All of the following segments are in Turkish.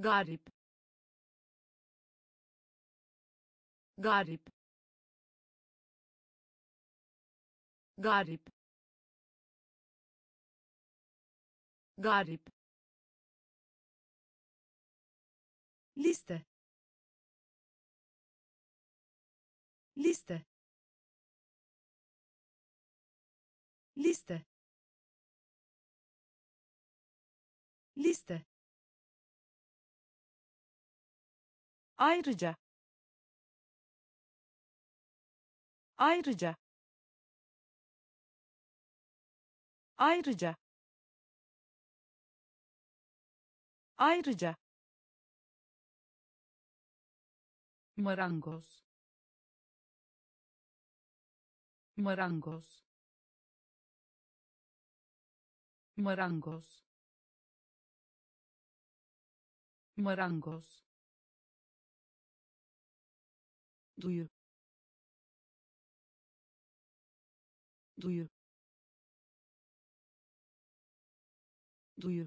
garip, garip, garip, garip, liste, liste, liste, liste, ayrıca, ayrıca, ayrıca, ayrıca, marangoz, marangoz, marangoz, marangoz, duyu, duyu, duyu,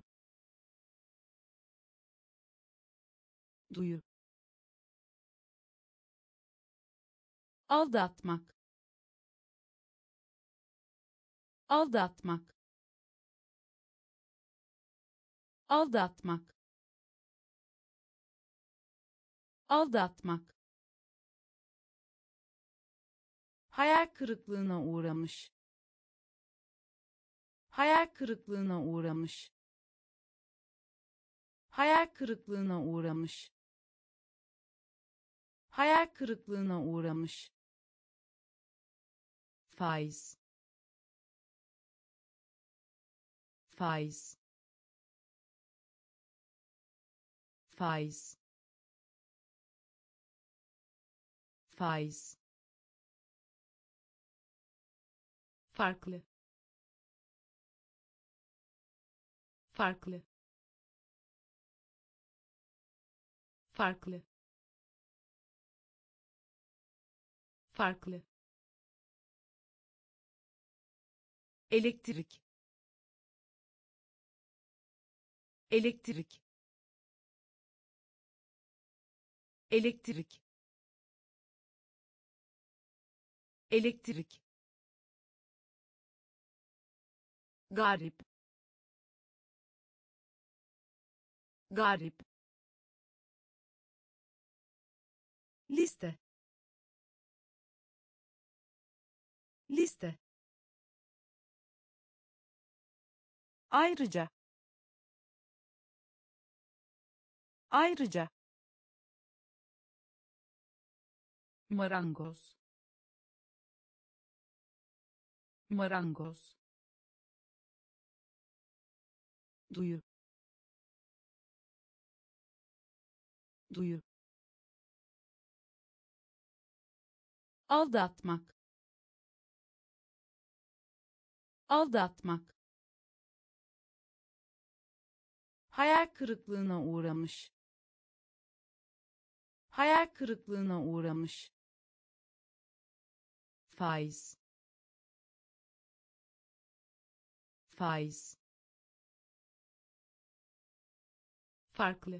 duyu, aldatmak, aldatmak, aldatmak, aldatmak, hayal kırıklığına uğramış, hayal kırıklığına uğramış, hayal kırıklığına uğramış, hayal kırıklığına uğramış, faiz, faiz, faiz, faiz, farklı, farklı, farklı, farklı, elektrik, elektrik, elektrik, elektrik, garip, garip, liste, liste, ayrıca, ayrıca, marangoz, marangoz, duyu, duyu, aldatmak, aldatmak, hayal kırıklığına uğramış, hayal kırıklığına uğramış, faiz, faiz, farklı,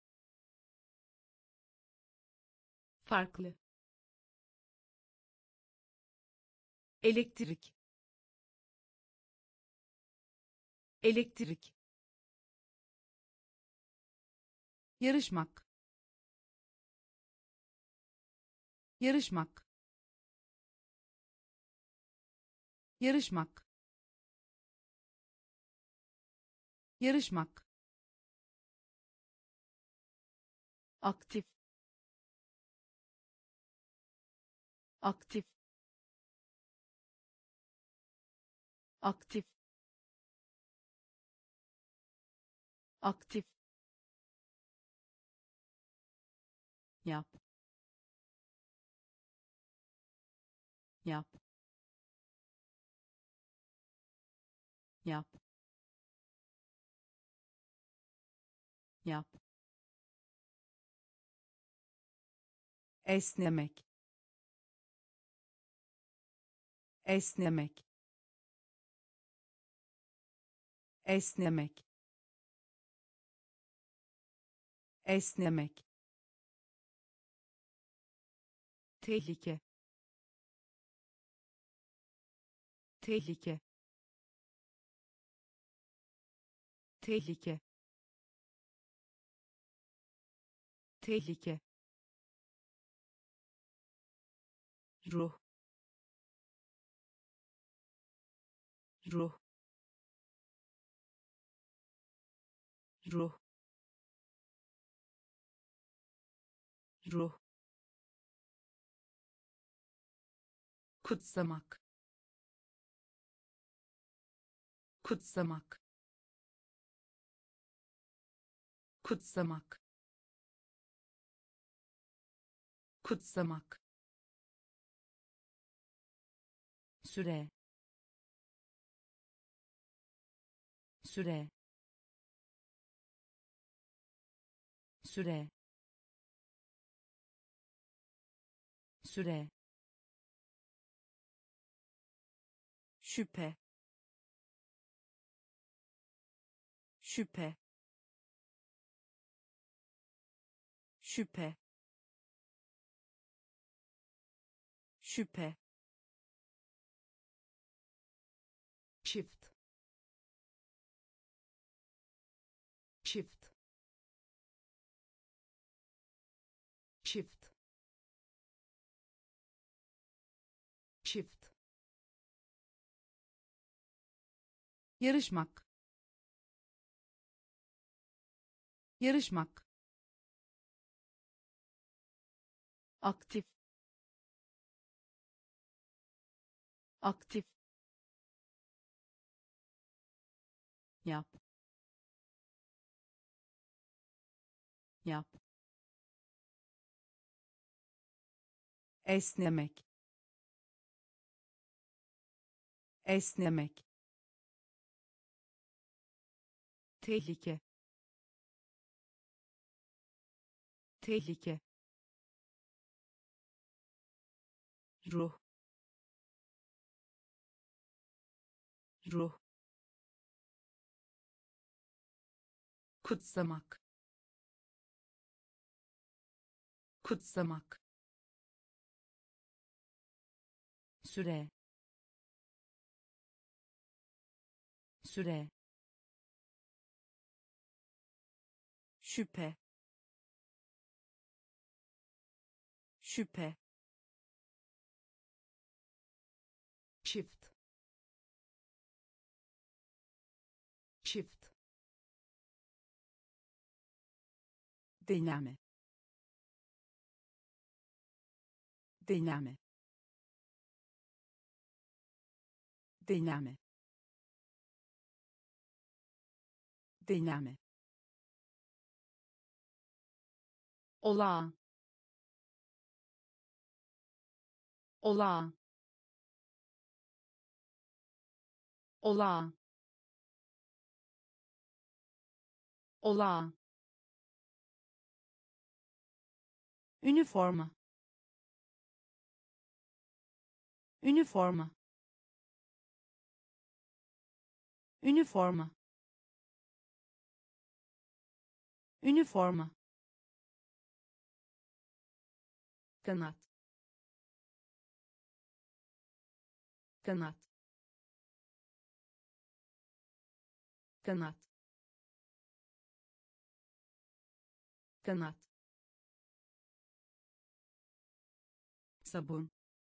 farklı, elektrik, elektrik, yarışmak, yarışmak, yarışmak, yarışmak, aktif, aktif, aktif, aktif, yap, yap, yap, yap, esnemek, esnemek, esnemek, esnemek, tehlike, tehlike, tehlike, tehlike, ruh, ruh, ruh, ruh, kutsamak, kutsamak, kutsamak, kutsamak, süre, süre, süre, süre, şüphe, şüphe, şüphe, şüphe, çift, çift, çift, çift, yarışmak, yarışmak, aktif, aktif, yap, yap, esnemek, esnemek, tehlike, tehlike, ruh, ruh, kutsamak, kutsamak, süre, süre, şüphe, şüphe, çift, çift, deneme, deneme, deneme, deneme, olağan, olağan, olağan, olağan, üniforma, üniforma, üniforma, üniforma, kanat, kanat, kanat, kanat, sabun,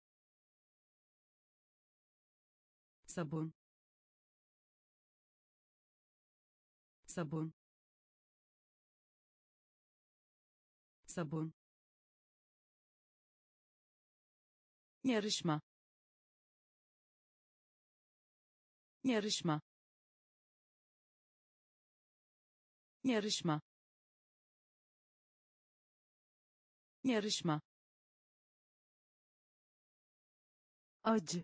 sabun, sabun, sabun, yarışma, yarışma, yarışma, yarışma, acı,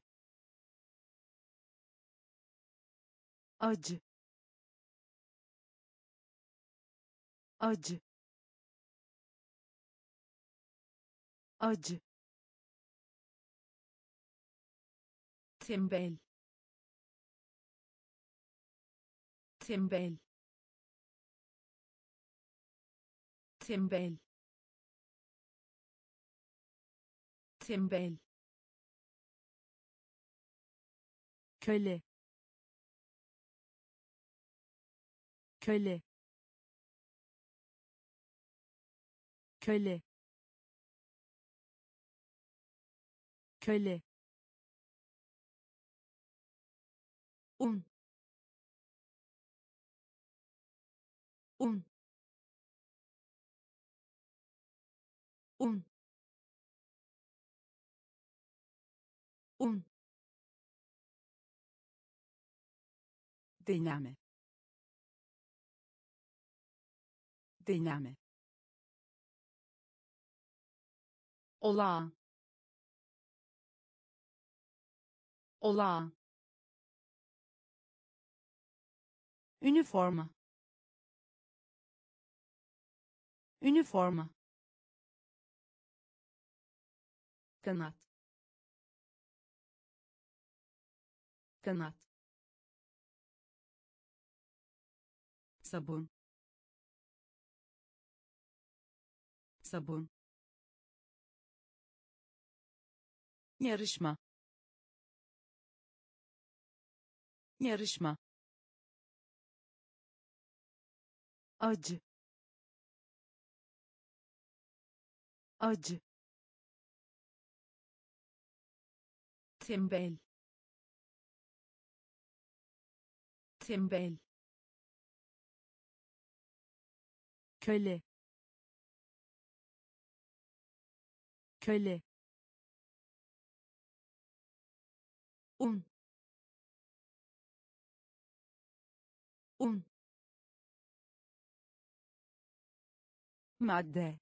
acı, acı, acı, tembel, tembel, tembel, tembel, köle, köle, köle, köle, un, un, un, un, deneme, deneme, olağan, olağan, üniforma, üniforma, kanat, kanat, sabun, sabun, yarışma, yarışma, acı, acı, tembel, tembel, köle, köle, un, un, madde,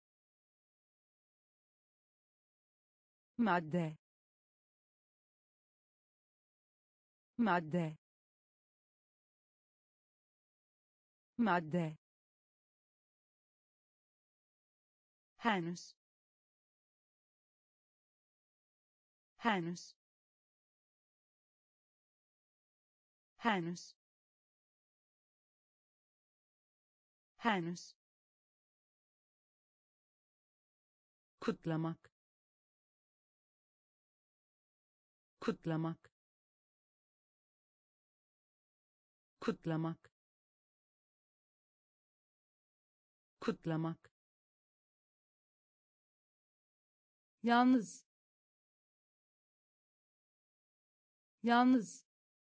madde, madde, madde, henüz, henüz, henüz, henüz, kutlamak, kutlamak, kutlamak, kutlamak, yalnız, yalnız,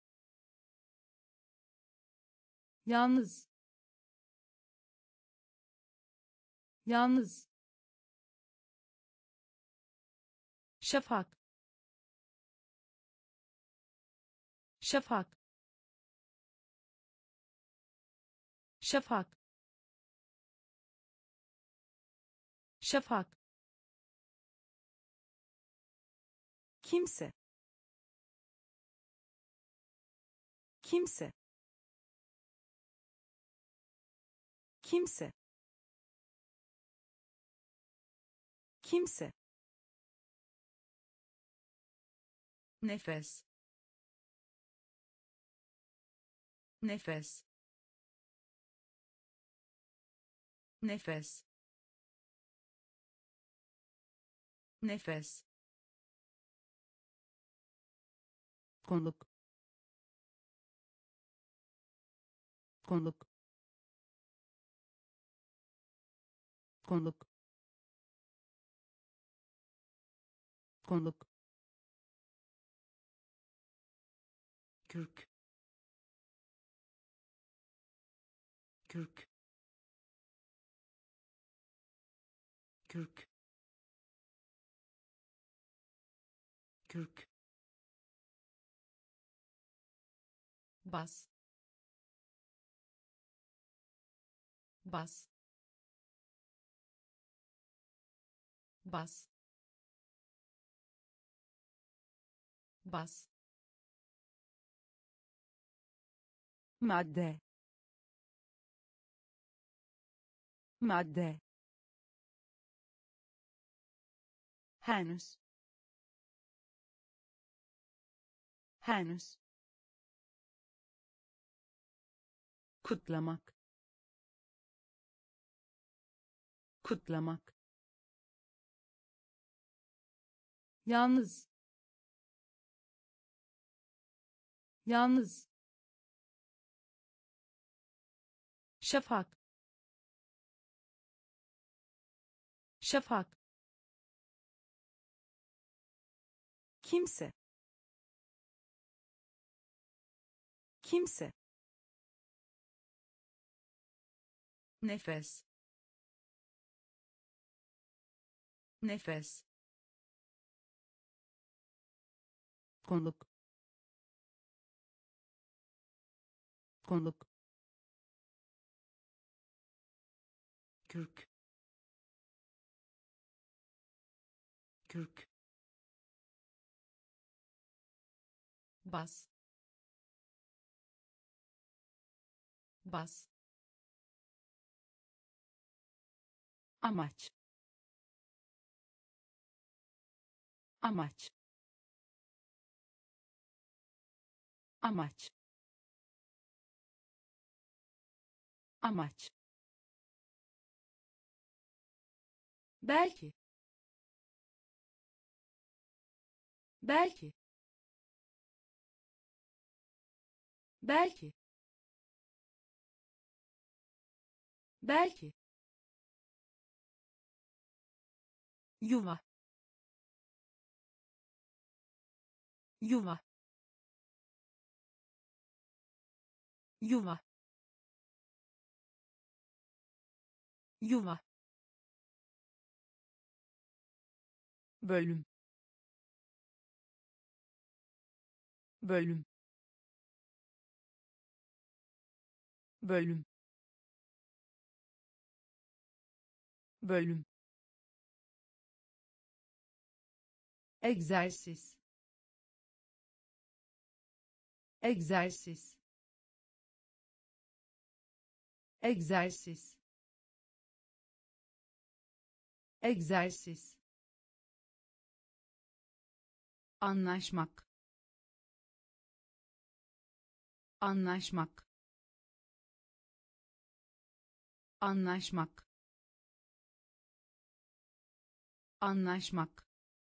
yalnız, yalnız, şafak, şafak, şafak, şafak, kimse, kimse, kimse, kimse, nefes, nefes, nefes, nefes, konuk, konuk, konuk, konuk, kürk, kürk, kürk, kürk, bas, bas, bas, bas, madde, madde, henüz, henüz, kutlamak, kutlamak, yalnız, yalnız, şafak, şafak, kimse, kimse, nefes, nefes, konuk, konuk, kürk, kürk, bas, bas, amaç, amaç, amaç, amaç, belki, belki, belki, belki, yuva, yuva, yuva, yuva, bölüm, bölüm, bölüm, bölüm, egzersiz, egzersiz, egzersiz, egzersiz, anlaşmak, anlaşmak, anlaşmak, anlaşmak,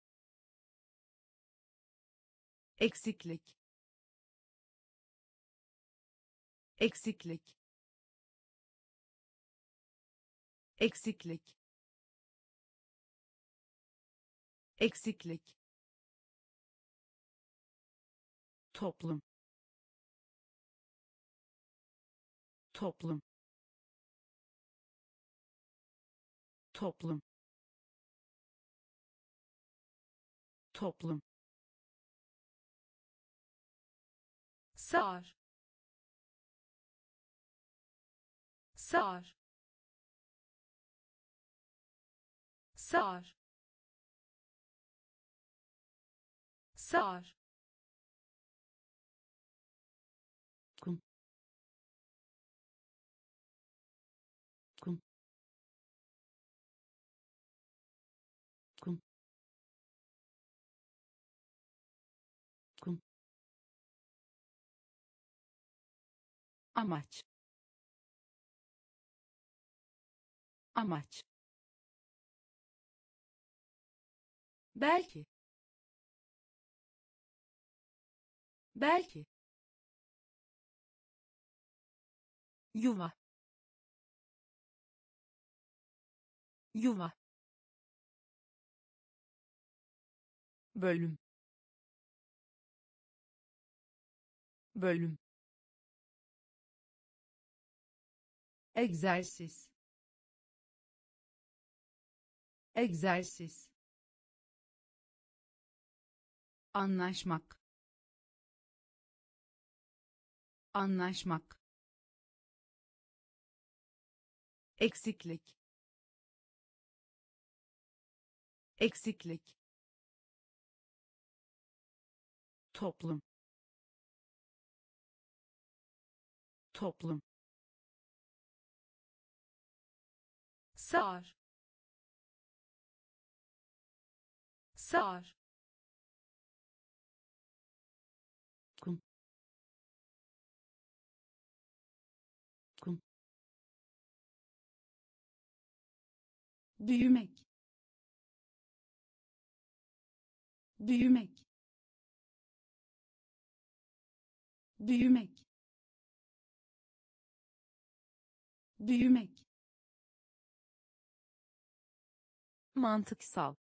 eksiklik, eksiklik, eksiklik, eksiklik, toplum, toplum, toplum, toplum, sar, sar, sar, sar, kum, kum, kum, kum, amaç, amaç, belki, belki, yuva, yuva, bölüm, bölüm, egzersiz, egzersiz, anlaşmak, anlaşmak, eksiklik, eksiklik, toplum, toplum, sar, sar, kum, kum, büyümek, büyümek, büyümek, büyümek, mantıksal,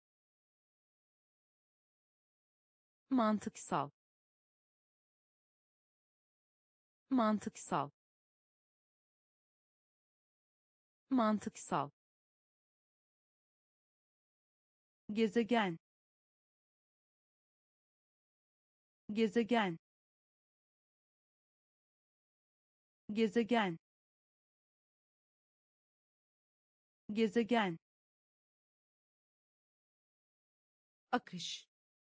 mantıksal, mantıksal, mantıksal, gezegen, gezegen, gezegen, gezegen, akış,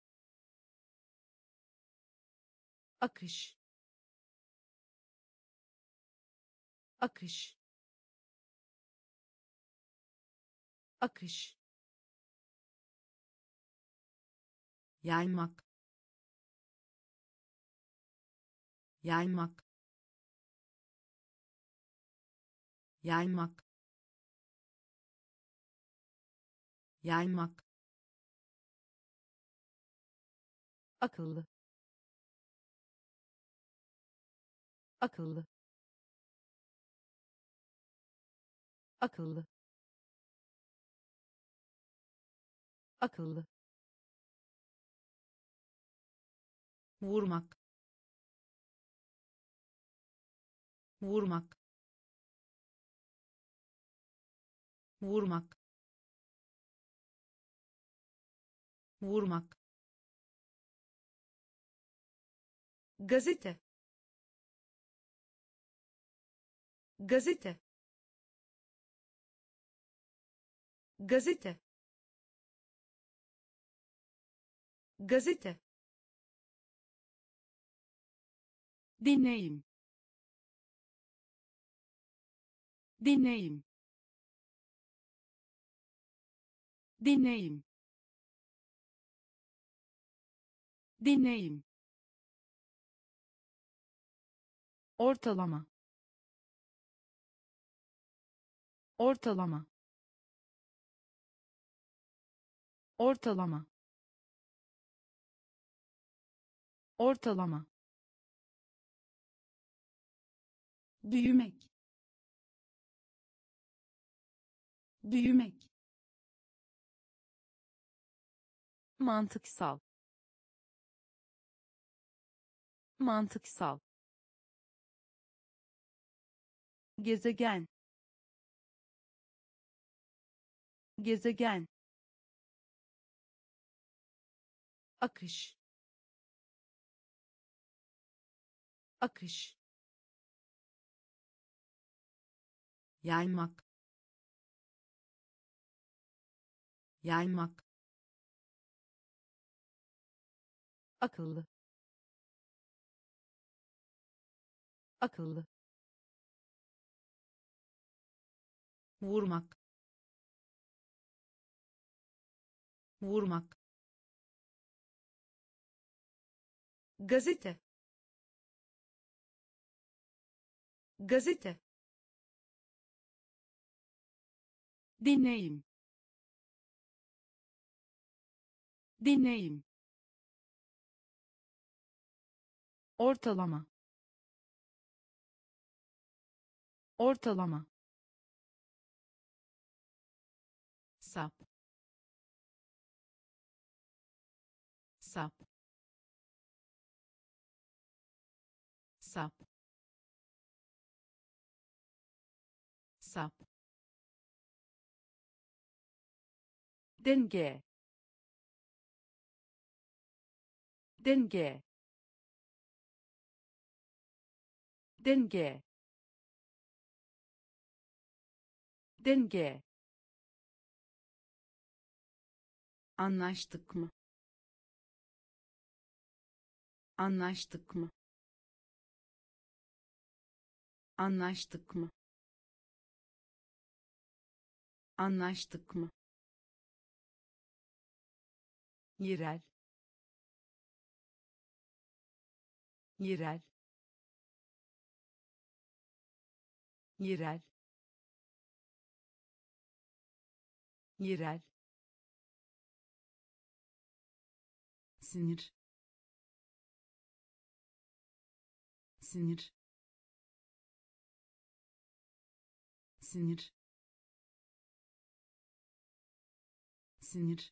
akış, akış, akış, yaymak, yaymak, yaymak, yaymak, akıllı, akıllı, akıllı, akıllı, vurmak, vurmak, vurmak, vurmak, gazete, gazete, gazete, gazete, deneyim, deneyim, deneyim, deneyim, ortalama, ortalama, ortalama, ortalama, büyümek, büyümek, mantıksal, mantıksal, gezegen, gezegen, akış, akış, yaymak, yaymak, akıllı, akıllı, vurmak, vurmak, gazete, gazete, deneyim, deneyim, ortalama, ortalama, sap, sap, sap, sap, denge, denge, denge, denge, anlaştık mı, anlaştık mı, anlaştık mı, anlaştık mı, yerel, yerel, yerel, yerel, sinir, sinir, sinir, sinir,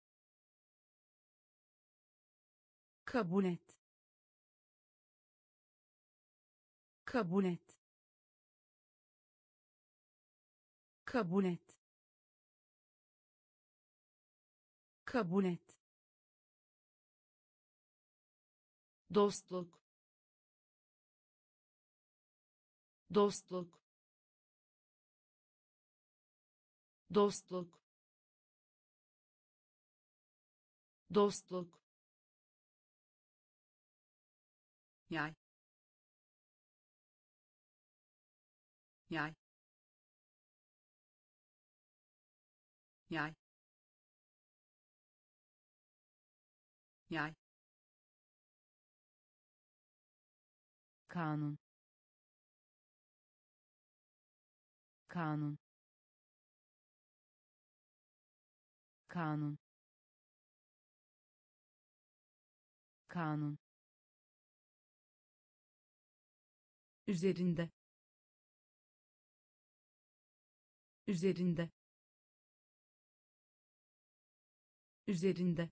kabul et, kabul et, kabul et, kabul et, dostluk, dostluk, dostluk, dostluk, yay, yay, yay, yay, kanun, kanun, kanun, kanun, üzerinde, üzerinde, üzerinde,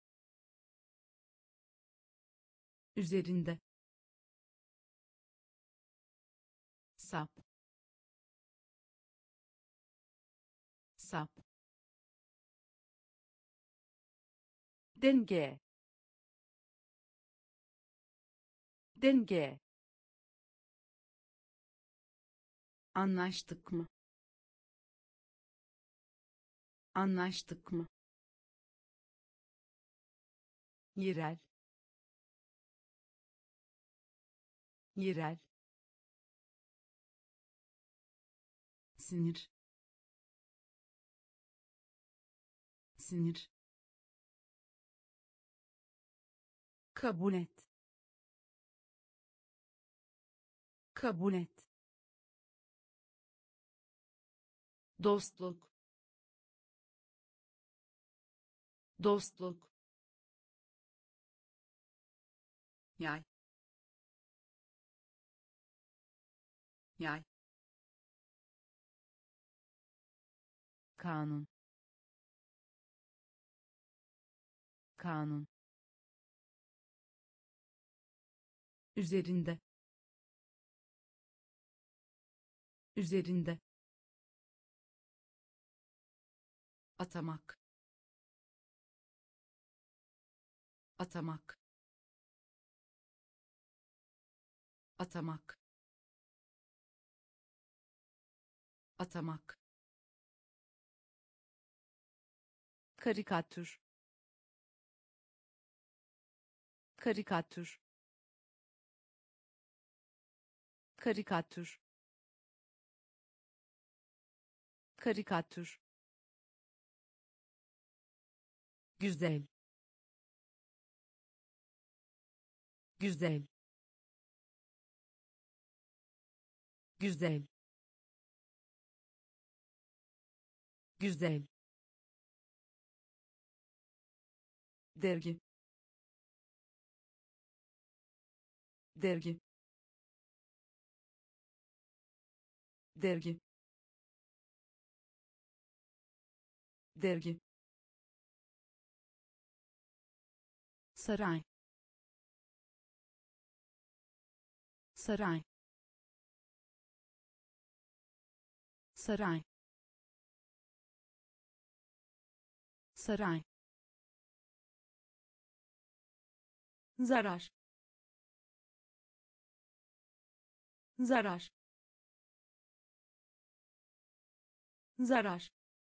üzerinde, sap, sap, denge, denge, anlaştık mı, anlaştık mı, yerel, yerel, sinir, sinir, kabul et, kabul et, dostluk, dostluk, yay, yay, kanun, kanun, üzerinde, üzerinde, atamak, atamak, atamak, atamak, karikatür, karikatür, karikatür, karikatür, güzel, güzel, güzel, güzel, dergi, dergi, dergi, dergi, saray, saray, saray, saray, zarar, zarar, zarar,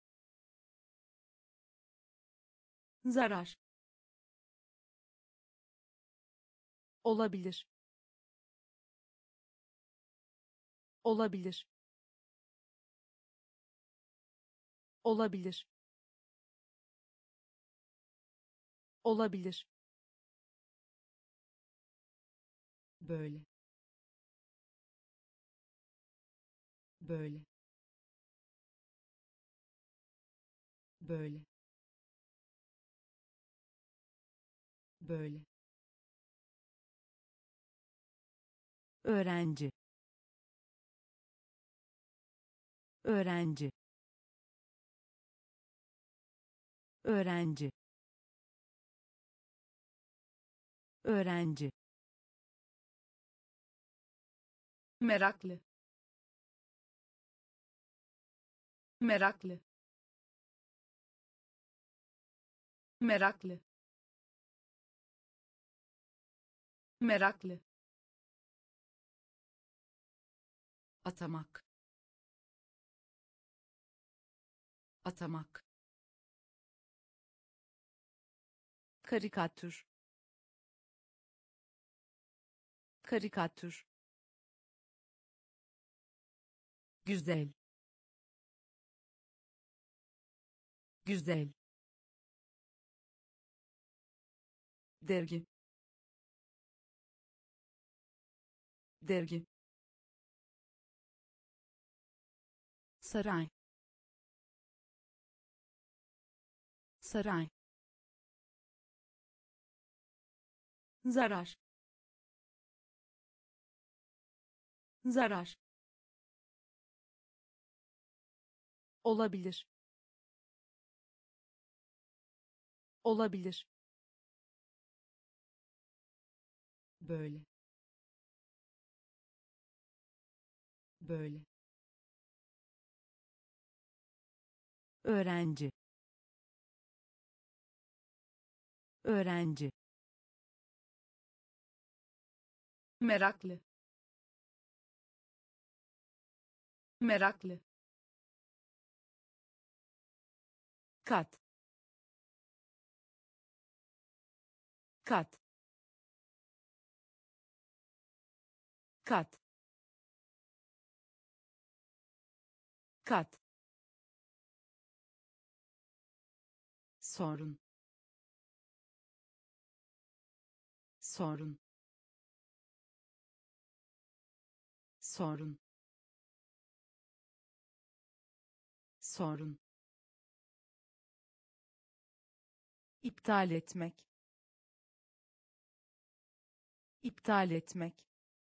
zarar, olabilir, olabilir, olabilir, olabilir, böyle, böyle, böyle, böyle, öğrenci, öğrenci, öğrenci, öğrenci, meraklı, meraklı, meraklı, meraklı, atamak, atamak, karikatür, karikatür, güzel, güzel, dergi, dergi, saray, saray, zarar, zarar, olabilir, olabilir, böyle, böyle, öğrenci, öğrenci, meraklı, meraklı, kat, kat, kat, kat, sorun, sorun, sorun, sorun, iptal etmek, iptal etmek,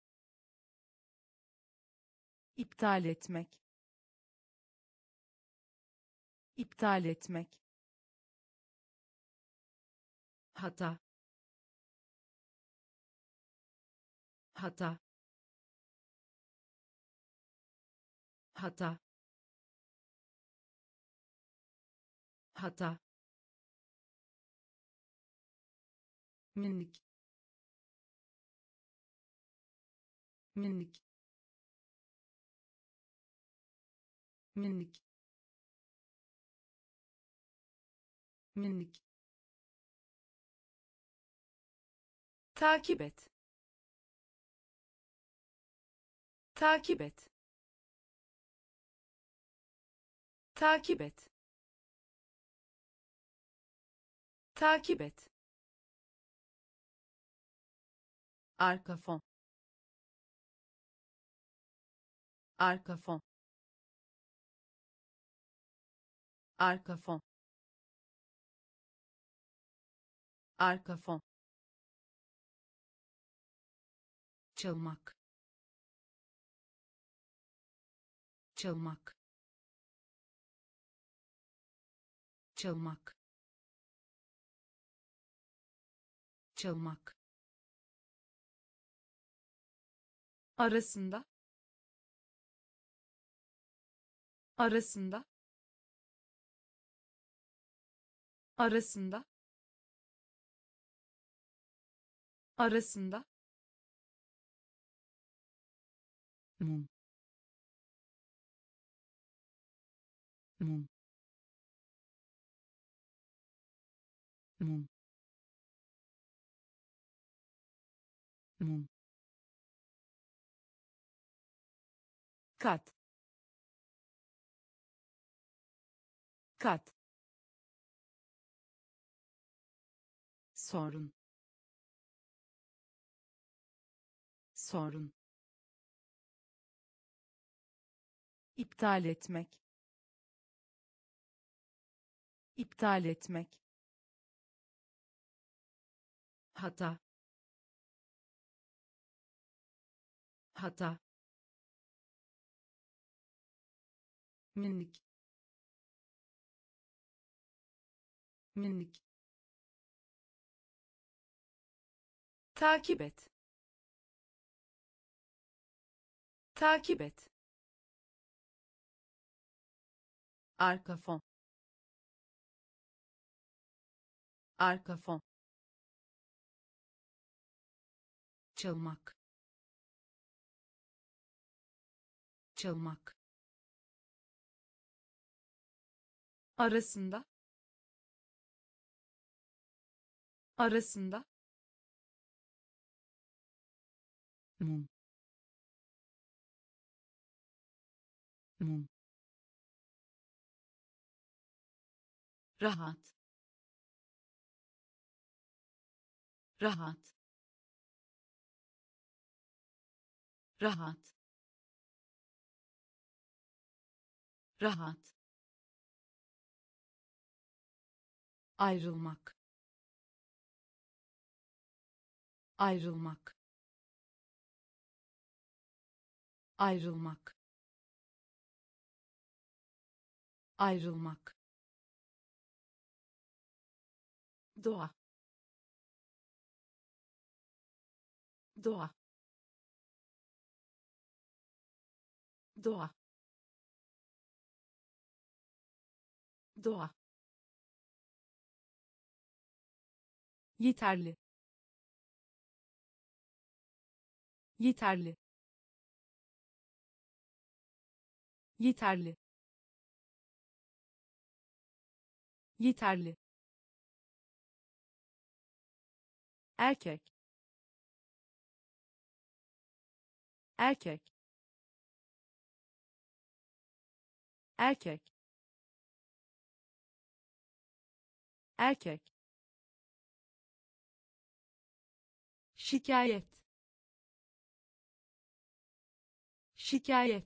iptal etmek, iptal etmek, hata, hata, hata, hata, minik, minik, minik, minik, takip et, takip et, takip et, takip et, arka fon, arka fon, arka fon, arka fon, çalmak, çalmak, çalmak, çalmak, arasında, arasında, arasında, arasında, mum, mum, mum, mum, kat, kat, sorun, sorun, iptal etmek, iptal etmek, hata, hata, minik, minik, takip et, takip et, arka fon, arka fon, çalmak, çalmak, arasında, arasında, mum, mum, rahat, rahat, rahat, rahat, ayrılmak, ayrılmak, ayrılmak, ayrılmak, doğa, doğa, doğa, doğa, yeterli, yeterli, yeterli, yeterli, erkek, erkek, erkek, erkek, şikayet, şikayet,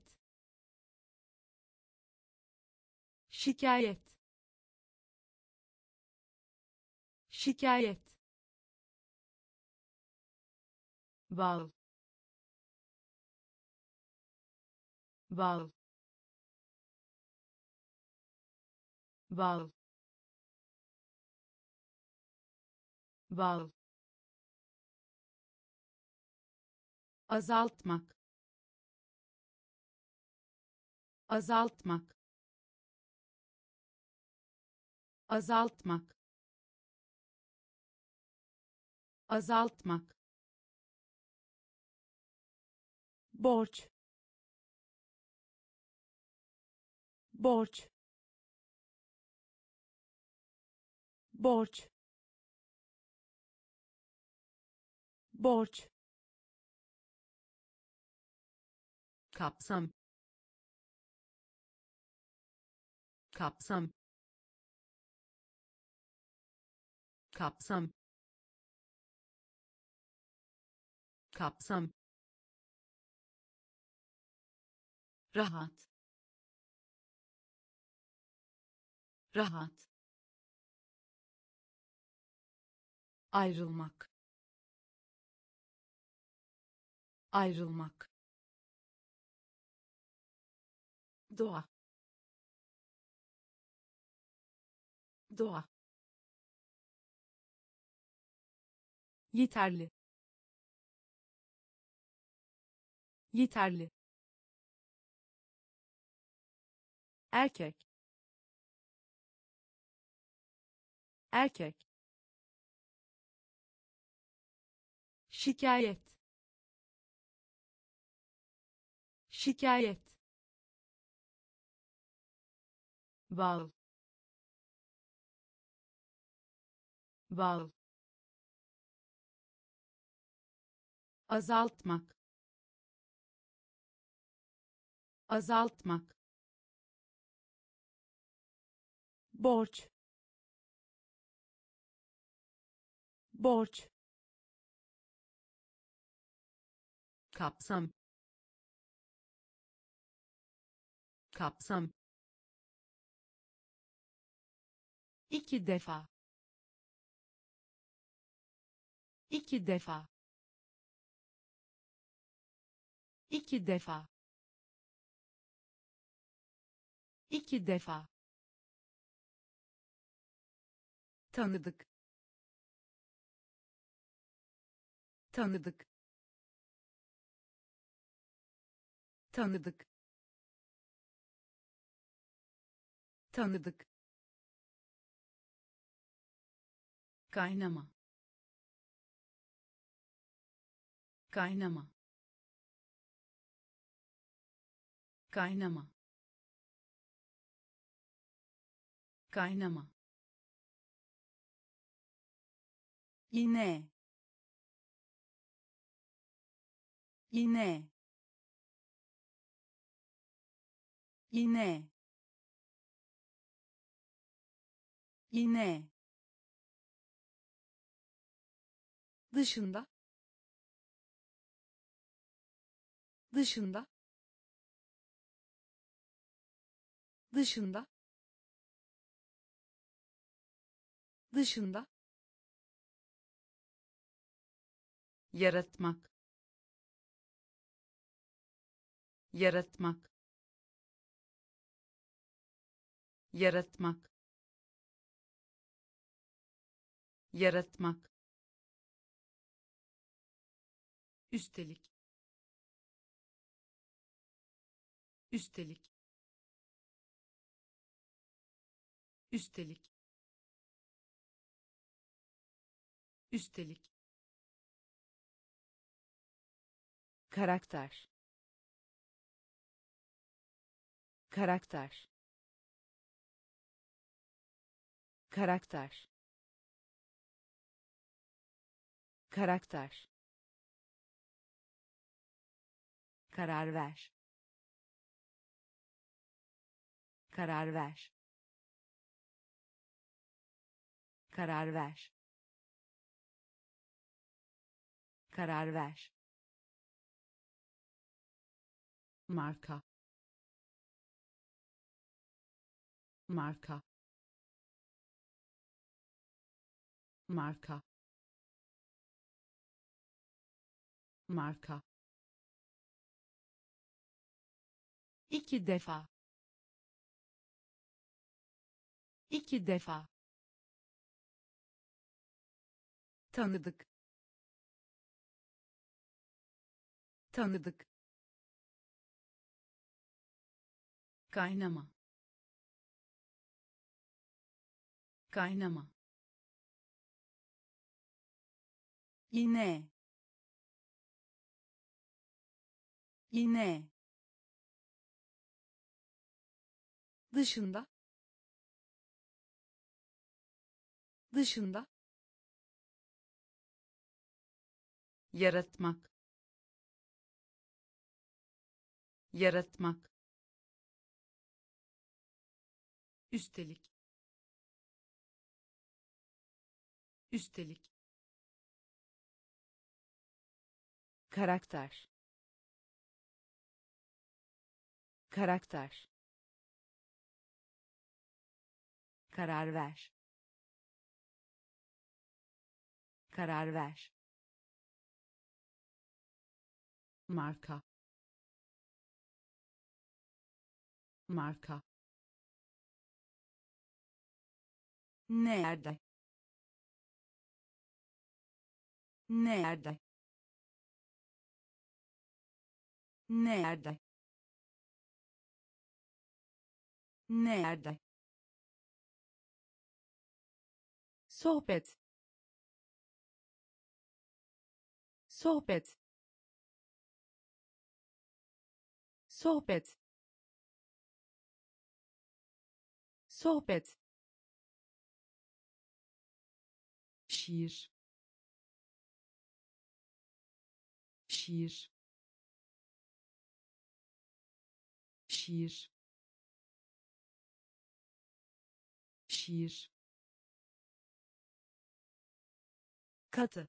şikayet, şikayet, bağ, bağ, bağ, bağ, azaltmak, azaltmak, azaltmak, azaltmak, borç, borç, borç, borç, kapsam, kapsam, kapsam, kapsam, rahat, rahat, ayrılmak, ayrılmak, doğa, doğa, yeterli, yeterli, erkek, erkek, şikayet, şikayet, bağ, bağ, azaltmak, azaltmak, borç, borç, kapsam, kapsam, iki defa, iki defa, iki defa, iki defa, tanıdık, tanıdık, tanıdık, tanıdık, kaynama, kaynama, kaynama, kaynama, iğne, iğne, iğne, iğne, dışında, dışında, dışında, dışında, yaratmak, yaratmak, yaratmak, yaratmak, üstelik, üstelik, üstelik, üstelik, karakter, karakter, karakter, karakter, karar ver, karar ver, karar ver, karar ver, marka, marka, marka, marka, iki defa, iki defa, tanıdık, tanıdık, kaynama, kaynama, iğne, iğne, dışında, dışında, yaratmak, yaratmak, üstelik, üstelik, karakter, karakter, karar ver, karar ver, marka, marka, nerede, nerede, nerede, nerede, sohbet, sohbet, sohbet, sohbet, şiir, şiir, şiir, şiir, katı,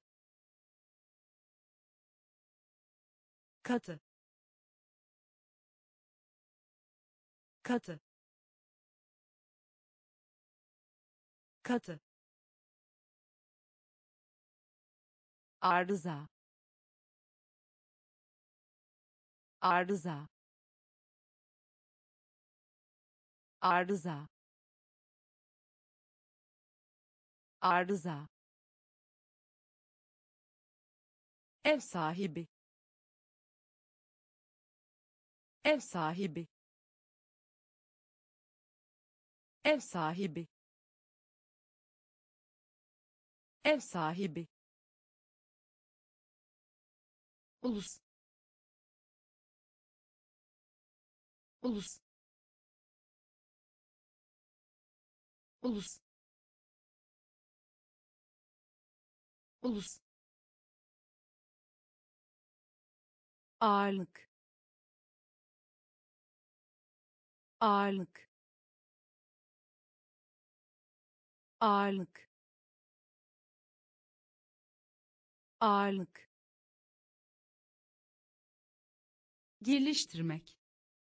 katı, katı, katı, arıza, arıza, arıza, arıza, ev sahibi, ev sahibi, ev sahibi, ev sahibi, ulus, ulus, ulus, ulus, ağırlık, ağırlık, ağırlık, ağırlık, geliştirmek,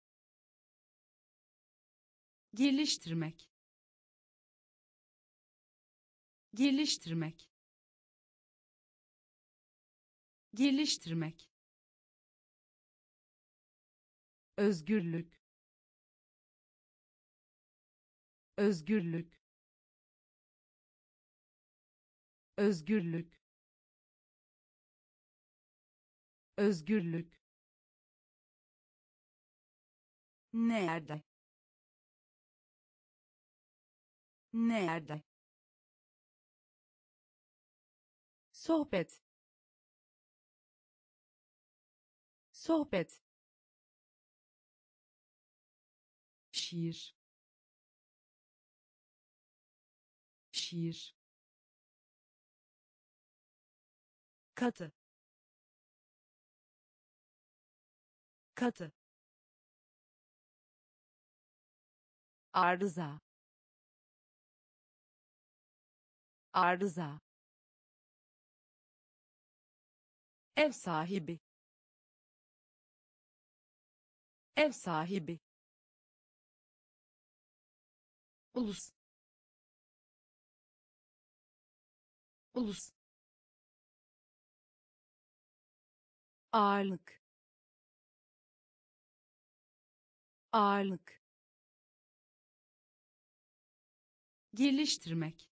geliştirmek, geliştirmek, geliştirmek, özgürlük, özgürlük, özgürlük, özgürlük, nerede, nerede, sohbet, sohbet, şiir, şiir, katı, katı, arıza, arıza, ev sahibi, ev sahibi, ulus, ulus, ağırlık, ağırlık, geliştirmek,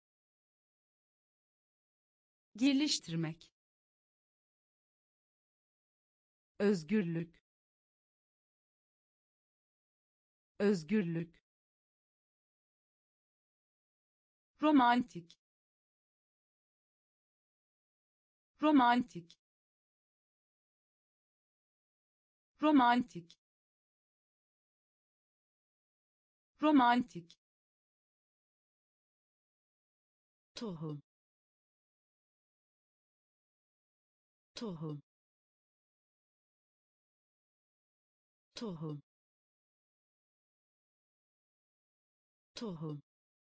geliştirmek, özgürlük, özgürlük, romantik, romantik, romantik, romantik, tohum, tohum, tohum, tohum,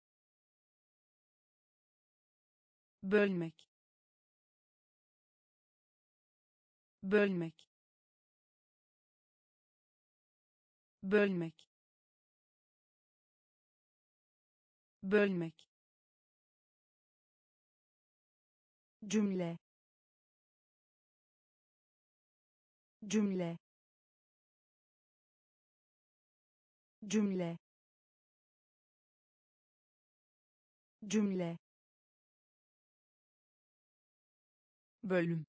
bölmek, bölmek, bölmek, bölmek, cümle, cümle, cümle, cümle, bölüm,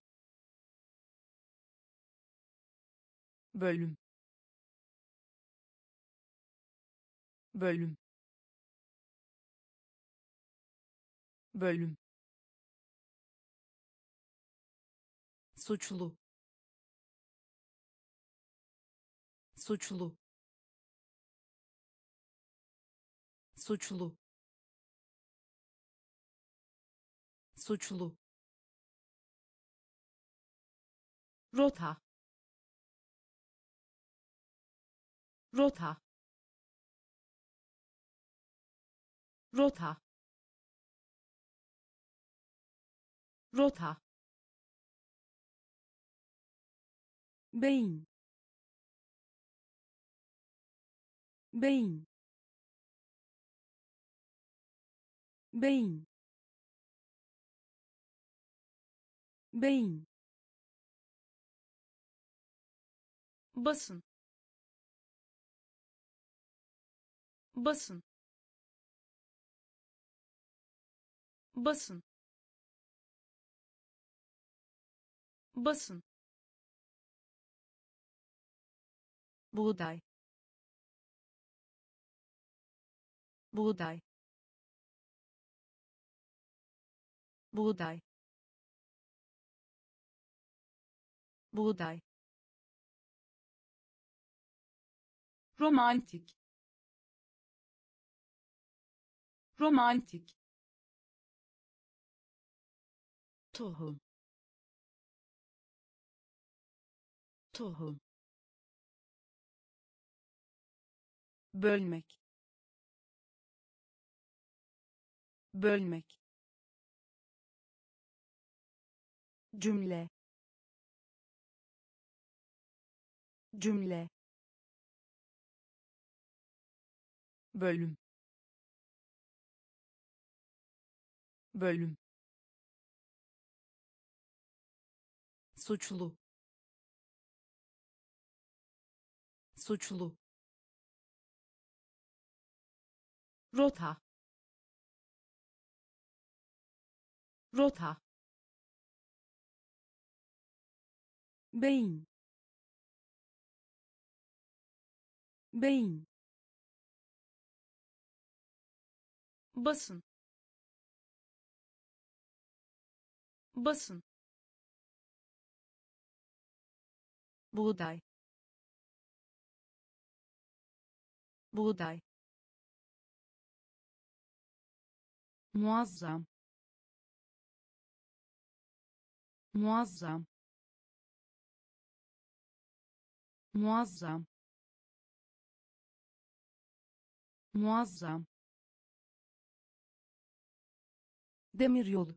bölüm, bölüm, bölüm, suçlu, suçlu, suçlu, suçlu, rota, rota, rota, rota, beyin, beyin, beyin, beyin, basın, basın, basın, basın, buğday, buğday, buğday, buğday, romantik, romantik, tohum, tohum, bölmek, bölmek, cümle, cümle, bölüm, bölüm, suçlu, suçlu, rota, rota, beyin, beyin, basın, basın, buğday, buğday, muazzam, muazzam, muazzam, muazzam, demiryolu,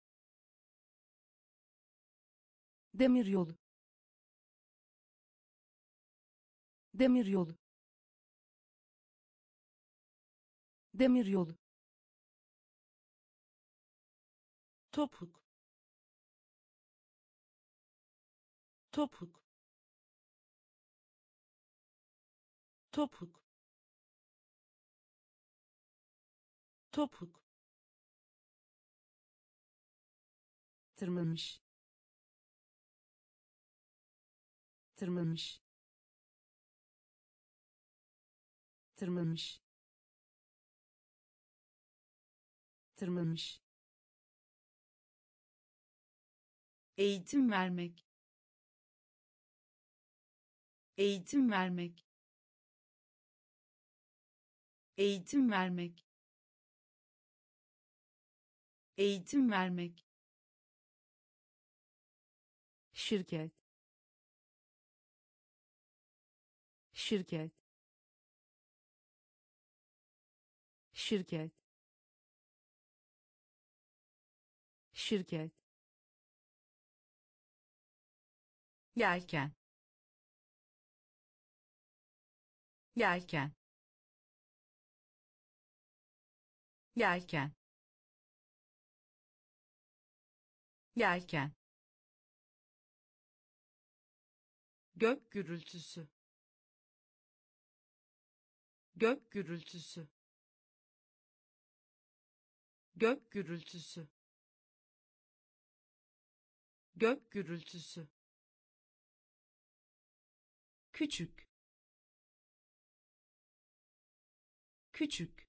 demiryolu, demiryolu, demiryolu, topuk, topuk, topuk, topuk, tırmanmış, tırmanmış, tırmanmış, tırmanmış, eğitim vermek, eğitim vermek, eğitim vermek, eğitim vermek, şirket, şirket, şirket, şirket, yelken, yelken, yelken, yelken, gök gürültüsü, gök gürültüsü, gök gürültüsü, gök gürültüsü, küçük, küçük,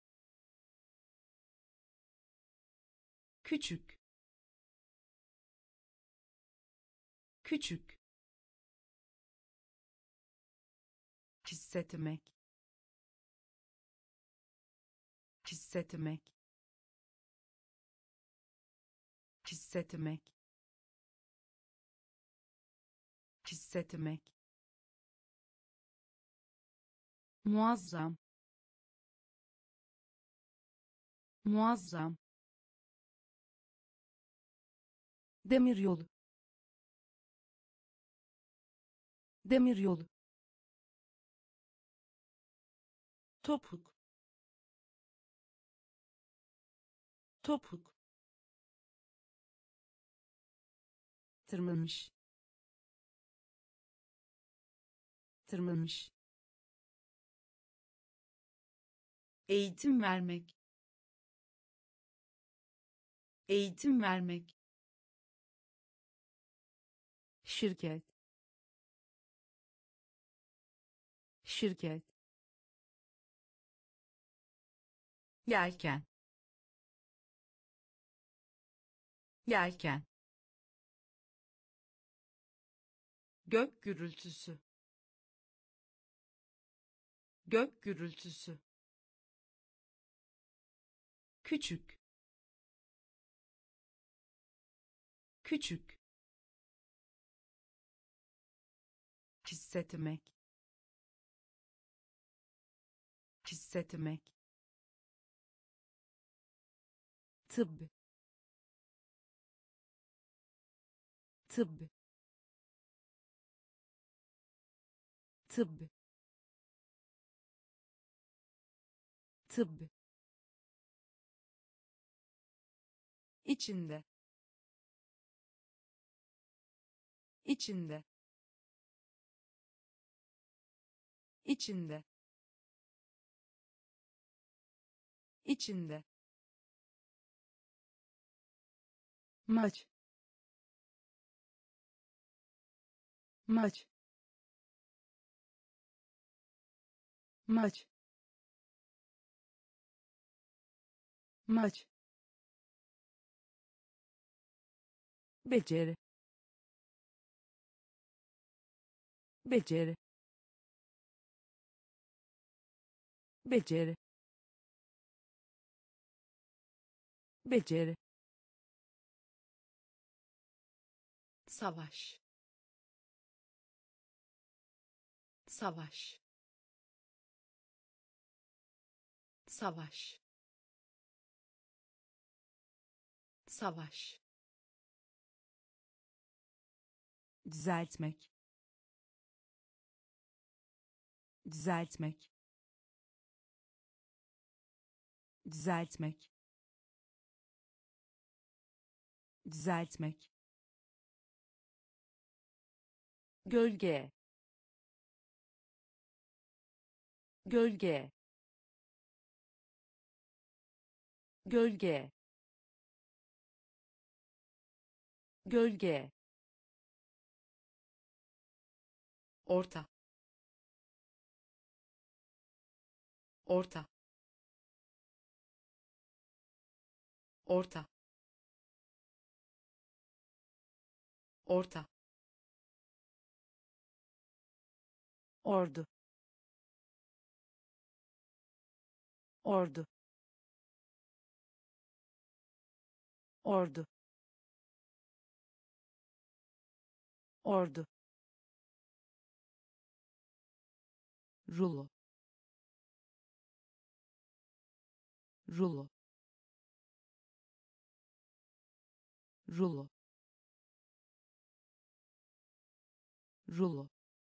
küçük, küçük, hissetmek, hissetmek, hissetmek, hissetmek, muazzam, muazzam, demiryolu, demiryolu, topuk, topuk, tırmanmış, tırmanmış, eğitim vermek, eğitim vermek, şirket, şirket, yelken, yelken, gök gürültüsü, gök gürültüsü, küçük, küçük, hissetmek, hissetmek, tıbb, tıbb, tıbb, tıbb, içinde, içinde, içinde, içinde, maç, maç, maç, maç, beceri, beceri, beceri, beceri, savaş, savaş, savaş, savaş, düzeltmek, düzeltmek, düzeltmek, düzeltmek, gölge, gölge, gölge, gölge, orta, orta, orta, orta, ordu, ordu, ordu, ordu, rulo, rulo, rulo, rulo,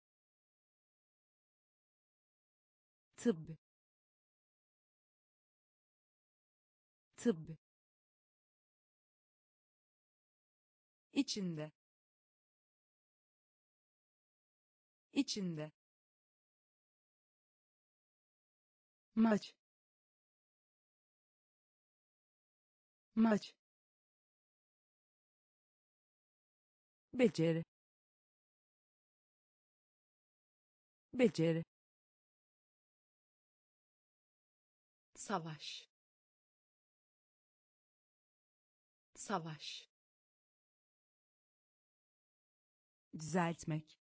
tıbb, tıbb, içinde, içinde, maç, maç, beceri, beceri, savaş, savaş, düzeltmek,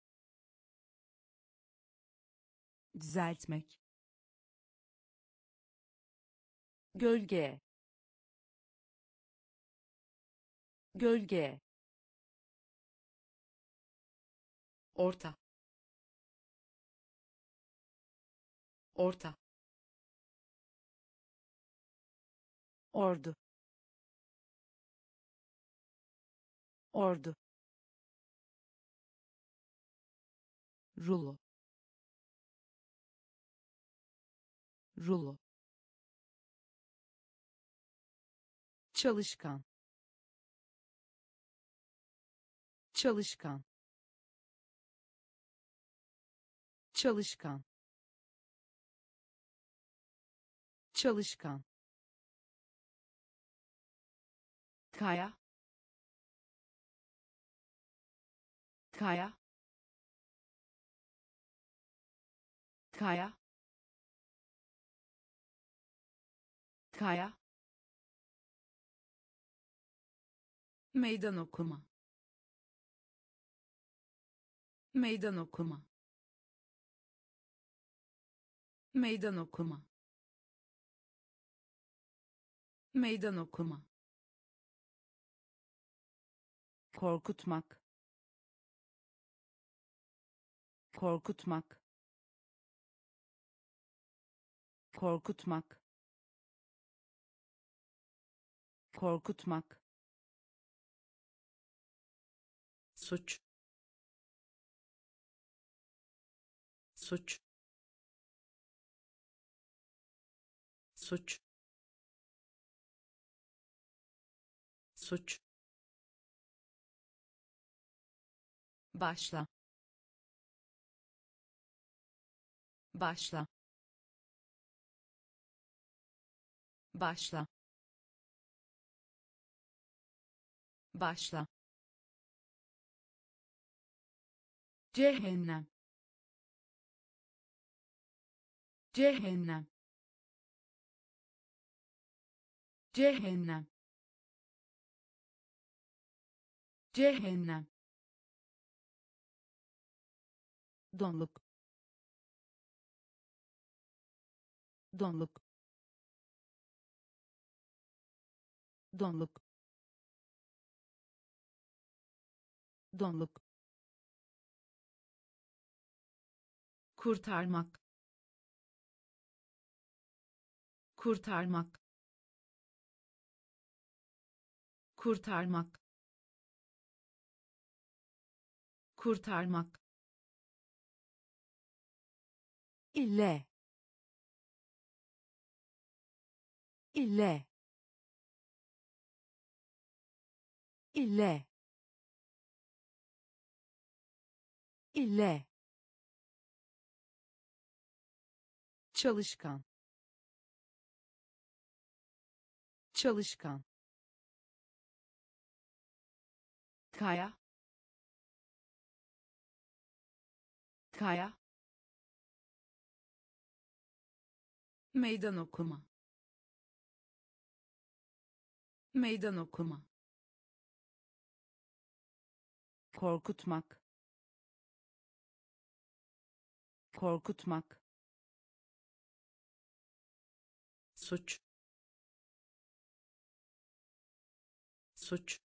düzeltmek, gölge, gölge, orta, orta, ordu, ordu, rulo, rulo, çalışkan, çalışkan, çalışkan, çalışkan, kaya, kaya, kaya, kaya, meydan okuma, meydan okuma, meydan okuma, meydan okuma, korkutmak, korkutmak, korkutmak, korkutmak, suç, suç, suç, suç, başla, başla, başla, başla, cehennem, cehennem, cehennem, cehennem, donluk, donluk, donluk, donluk, kurtarmak, kurtarmak, kurtarmak, kurtarmak, ille, ille, ille, ille, çalışkan, çalışkan, kaya, kaya, meydan okuma, meydan okuma, korkutmak, korkutmak, suç, suç,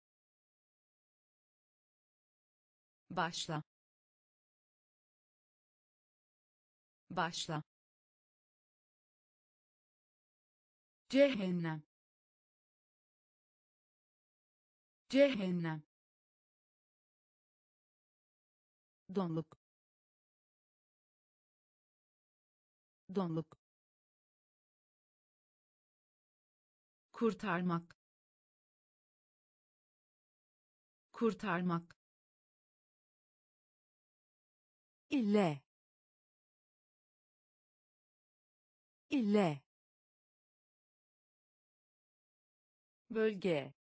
başla, başla, cehennem, cehennem, donluk, donluk, kurtarmak, kurtarmak, ille, ille, bölge,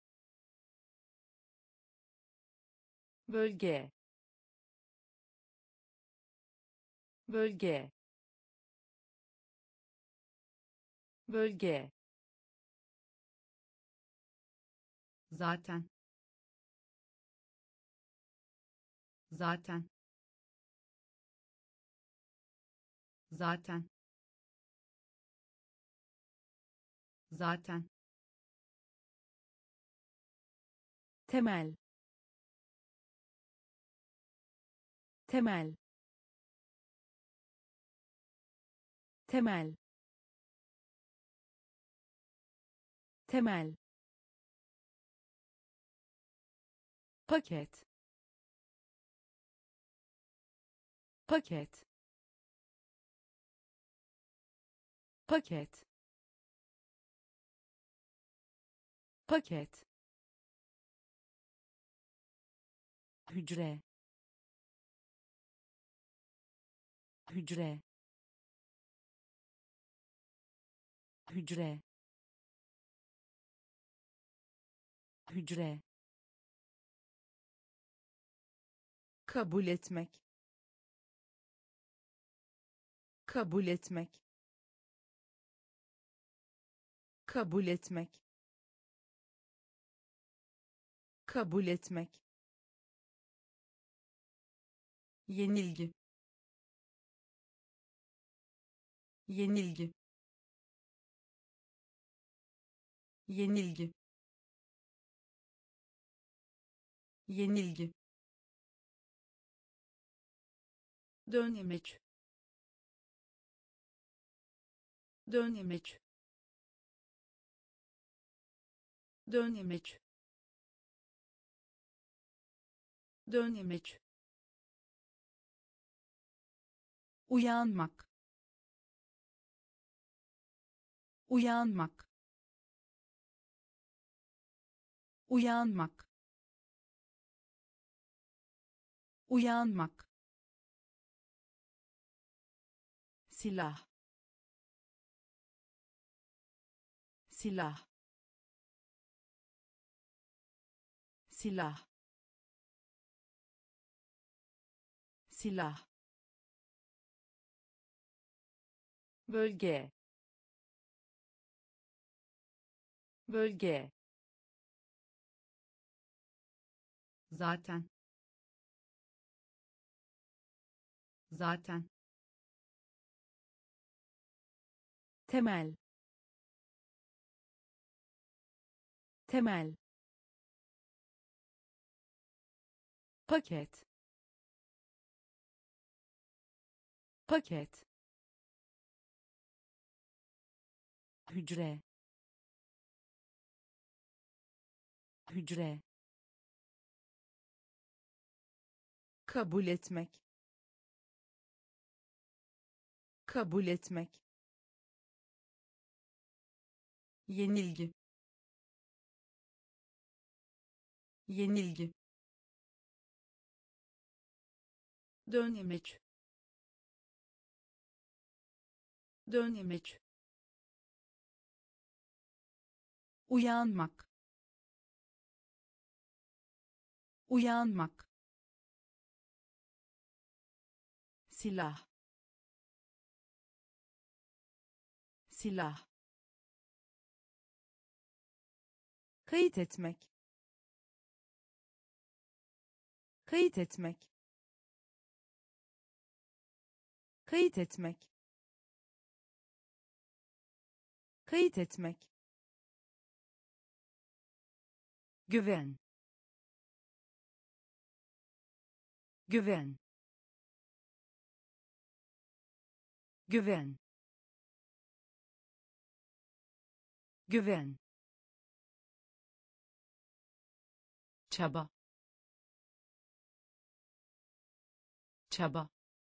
bölge, bölge, bölge, zaten, zaten, zaten, zaten, temel, temel, temel, temel, paket, paket, paket, paket, hücre, hücre, hücre, hücre, kabul etmek, kabul etmek, kabul etmek, kabul etmek, yenilgi, yenilgi, yenilgi, yenilgi, dönemeç, dönemeç, dönemeç, dönemeç, uyanmak, uyanmak, uyanmak, uyanmak, silah, silah, silah, silah, bölge, bölge, zaten, zaten, temel, temel, paket, paket, hücre, hücre, kabul etmek, kabul etmek, yenilgi, yenilgi, dönemeç, dönemeç, uyanmak, uyanmak, silah, silah, kayıt etmek, kayıt etmek, kayıt etmek, kayıt etmek, güven, güven, güven, güven, çaba, çaba,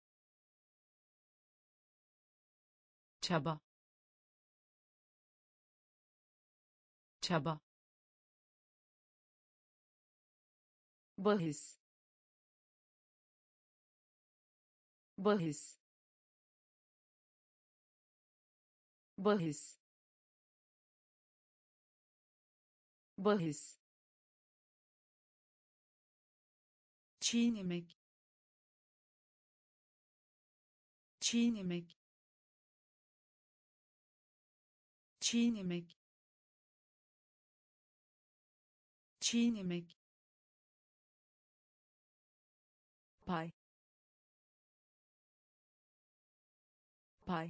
çaba, çaba, bahis, bahis, bahis, bahis, çiğnemek, çiğnemek, çiğnemek, çiğnemek, pay, pay,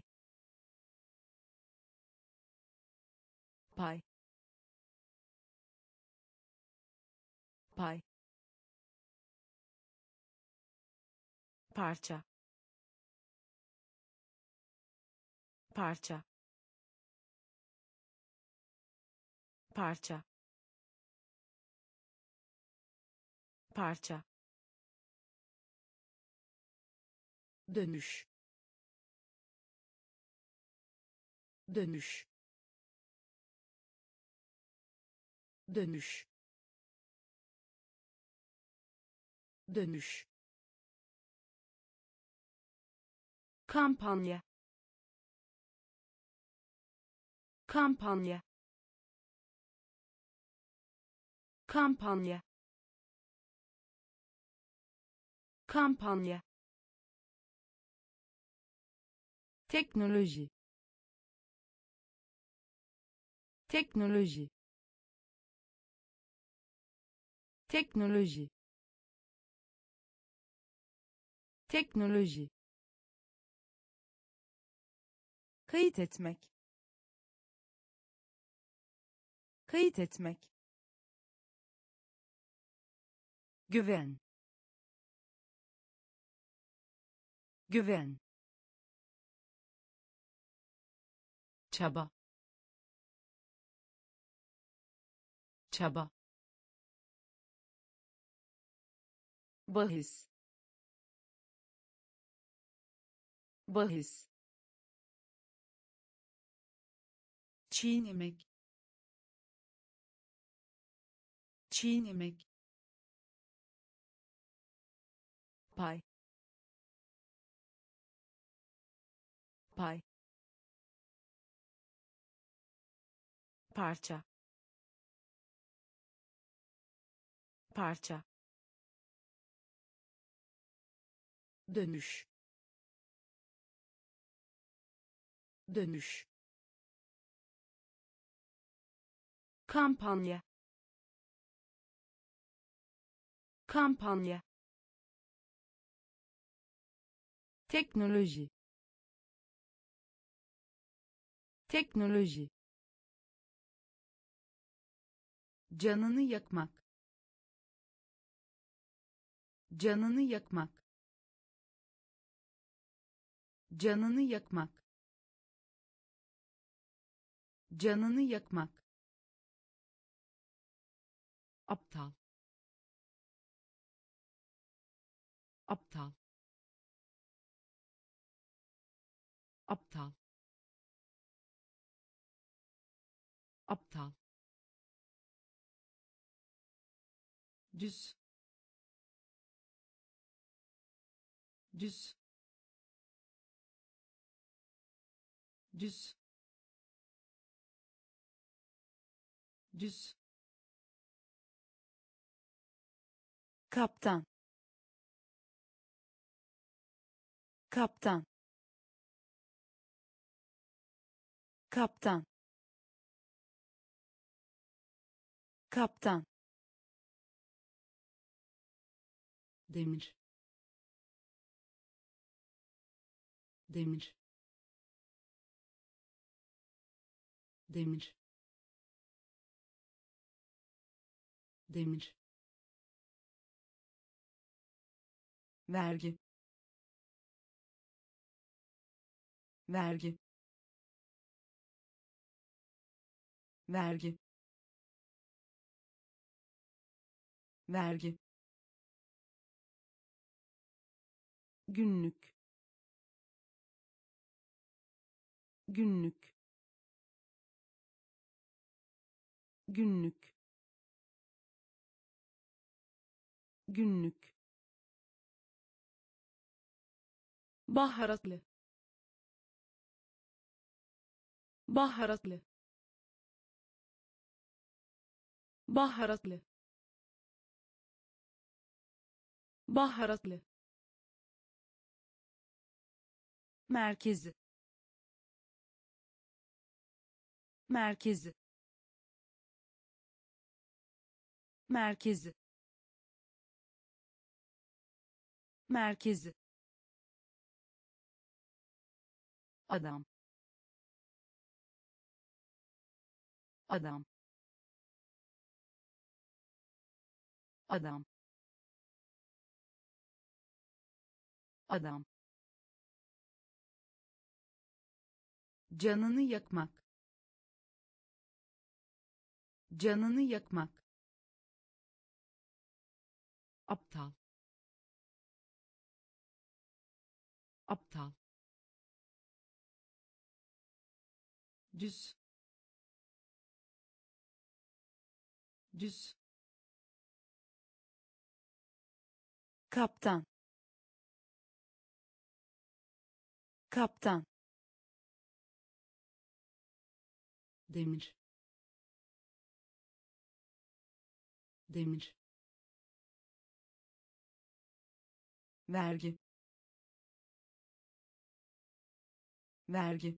pay, pay, parça, parça, parça, parça, dönüş, dönüş, dönüş, dönüş, kampanya, kampanya, kampanya, kampanya, teknoloji, teknoloji, teknoloji, teknoloji, kayıt etmek, kayıt etmek, güven, güven, çaba, çaba, bahis, bahis, çiğnemek, çiğnemek, pay, pay, parça, parça, dönüş, dönüş, kampanya, kampanya, teknoloji, teknoloji, canını yakmak, canını yakmak, canını yakmak, canını yakmak, aptal, aptal, aptal, aptal, düz, düz, düz, düz, kaptan, kaptan, kaptan, kaptan, demir, demir, demir, demir, vergi, vergi, vergi, vergi, günlük, günlük, günlük, günlük, baharatlı, baharatlı, baharatlı, baharatlı, merkezi, merkezi, merkezi, merkezi, adam, adam, adam, adam, canını yakmak, canını yakmak, aptal, aptal, düz, düz, kaptan, kaptan, demir, demir, vergi, vergi,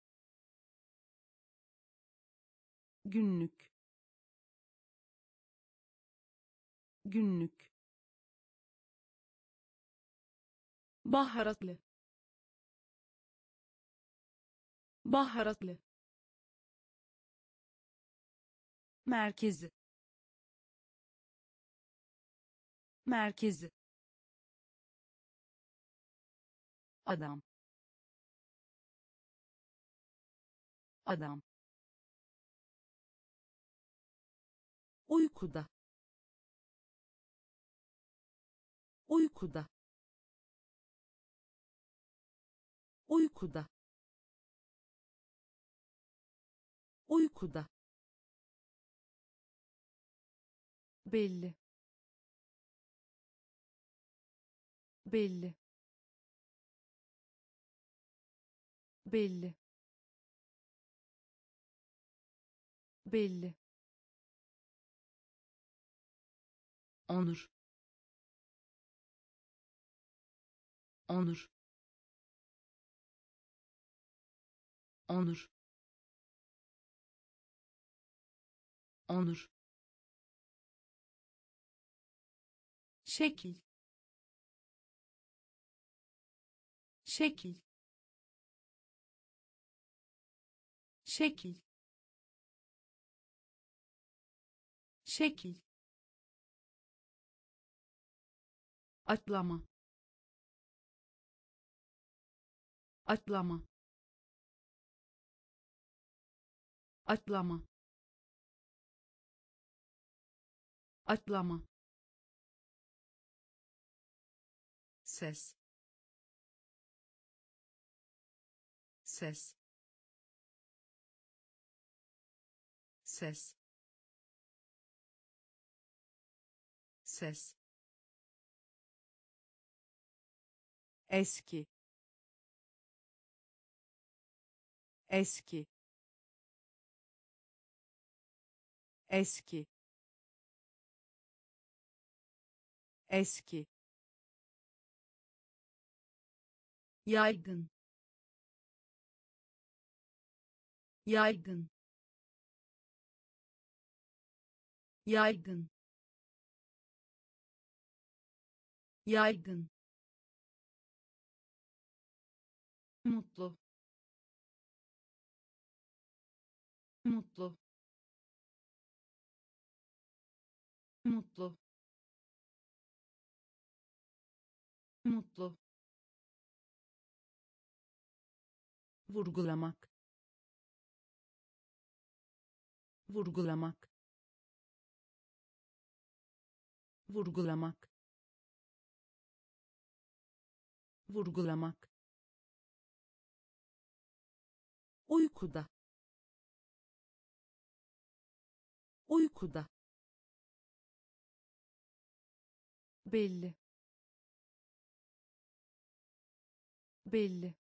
günlük, günlük, baharatlı, baharatlı, merkezi, merkezi, adam, adam, uykuda, uykuda, uykuda, uykuda, belli, belli, belli, belli, onur, onur, onur, onur, şekil, şekil, şekil, şekil, atlama, atlama, atlama, atlama, ses, ses, ses, ses, eski, eski, eski, eski, yaygın, yaygın, yaygın, yaygın, mutlu, mutlu, mutlu, mutlu, vurgulamak, vurgulamak, vurgulamak, vurgulamak, uykuda, uykuda, belli, belli,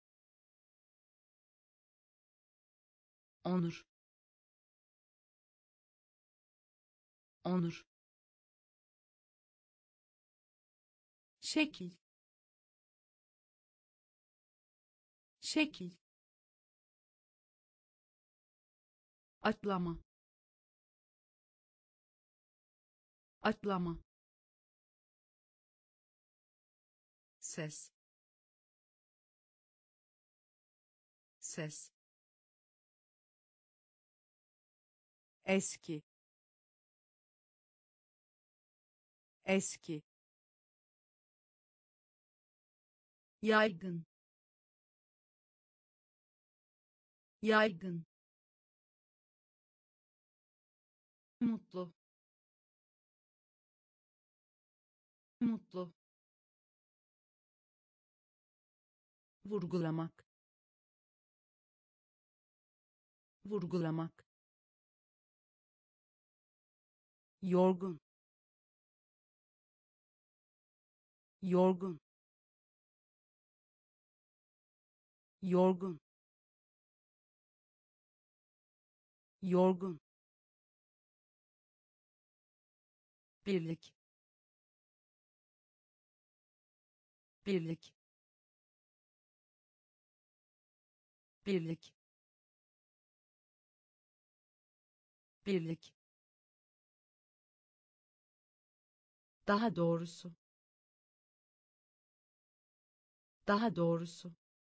onur, onur, şekil, şekil, atlama, atlama, ses, ses, eski, eski, yaygın, yaygın, mutlu, mutlu, vurgulamak, vurgulamak, yorgun, yorgun, yorgun, yorgun, birlik, birlik, birlik, birlik, Daha doğrusu. Daha doğrusu.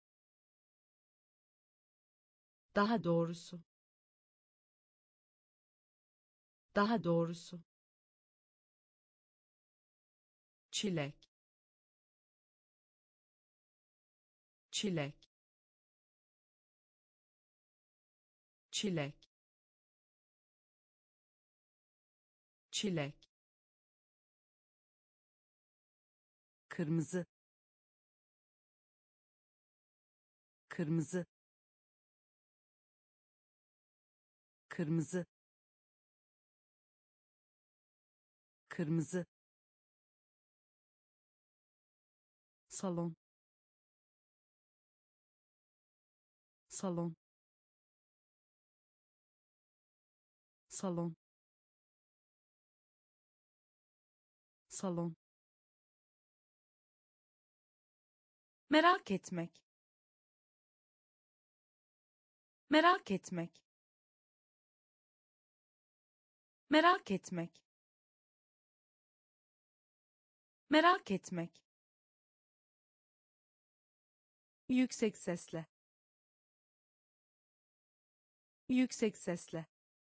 Daha doğrusu. Daha doğrusu. çilek, çilek, çilek, çilek, kırmızı, kırmızı, kırmızı, kırmızı, salon, salon, salon, salon, merak etmek, merak etmek, merak etmek, merak etmek, yüksek sesle, yüksek sesle,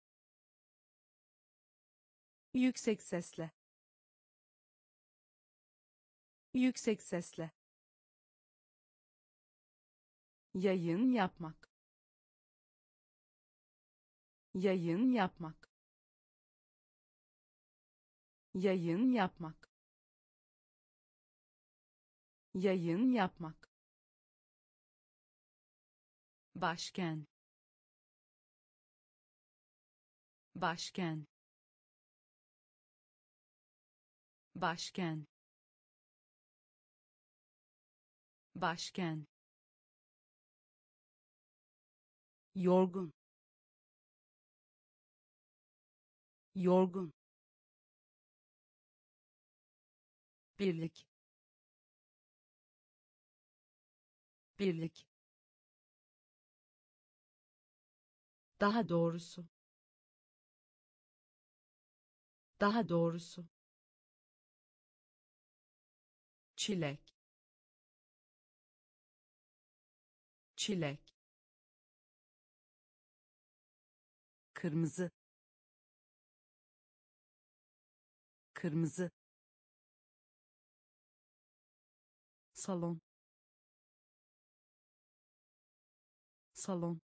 yüksek sesle, yüksek sesle, yayın yapmak, yayın yapmak, yayın yapmak, yayın yapmak, başken, başken, başken, başken, yorgun, yorgun, birlik, birlik, Daha doğrusu. Daha doğrusu. çilek, çilek, kırmızı, kırmızı, salon, salon,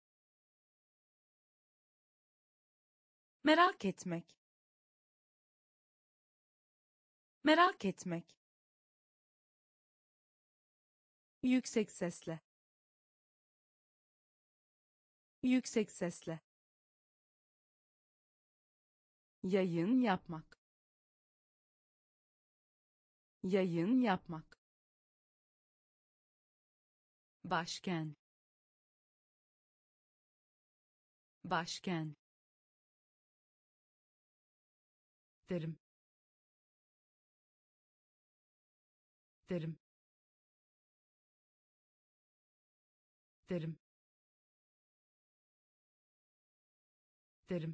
merak etmek, merak etmek, yüksek sesle, yüksek sesle, yayın yapmak, yayın yapmak, başken, başken, Derim. Derim. Derim. Derim.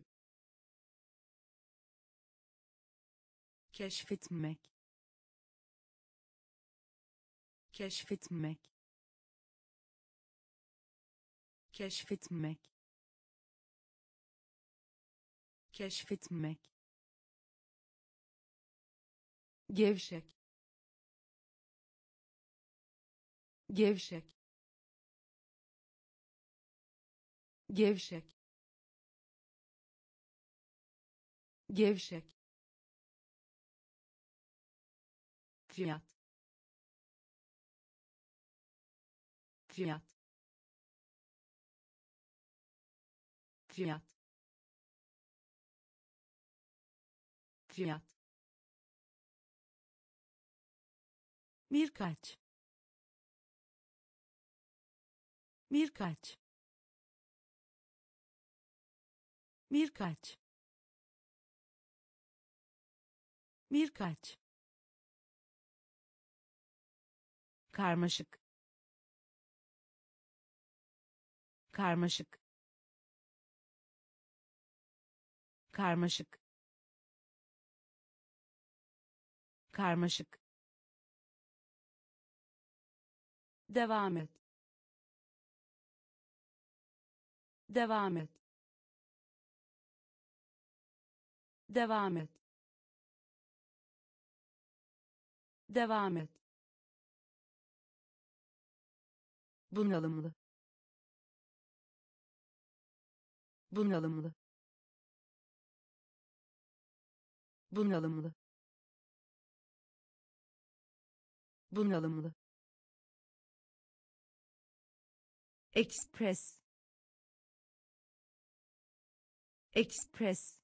keşfetmek, keşfetmek, keşfetmek, keşfetmek, gevşek, gevşek, gevşek, gevşek, fiyat, fiyat, fiyat, fiyat, birkaç, birkaç, birkaç, birkaç, karmaşık, karmaşık, karmaşık, karmaşık, devam et, devam et, devam et, devam et, bunalımlı, bunalımlı, bunalımlı, bunalımlı, express, express,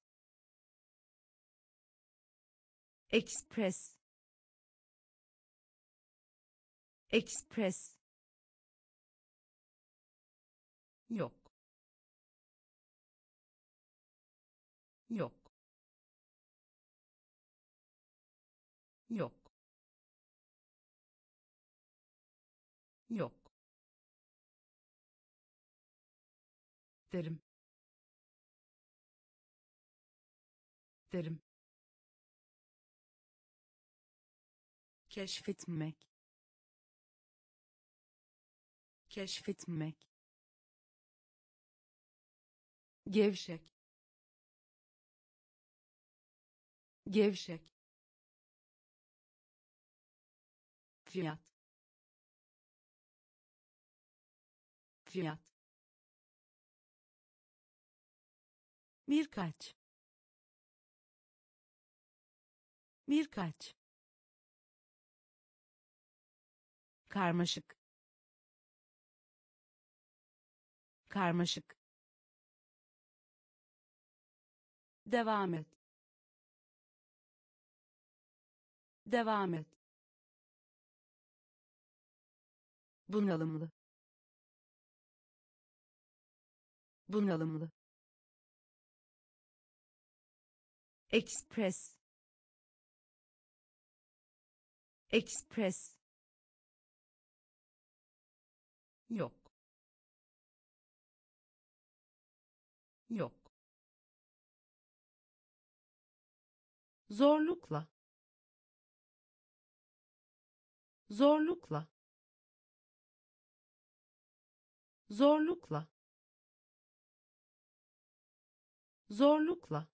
express, express, yok, yok, yok, yok, derim, derim, keşfetmek, keşfetmek, gevşek, gevşek, fiyat, fiyat, birkaç, birkaç, karmaşık, karmaşık, devam et, devam et, bunalımlı, bunalımlı, express, express, yok, yok, zorlukla, zorlukla, zorlukla, zorlukla,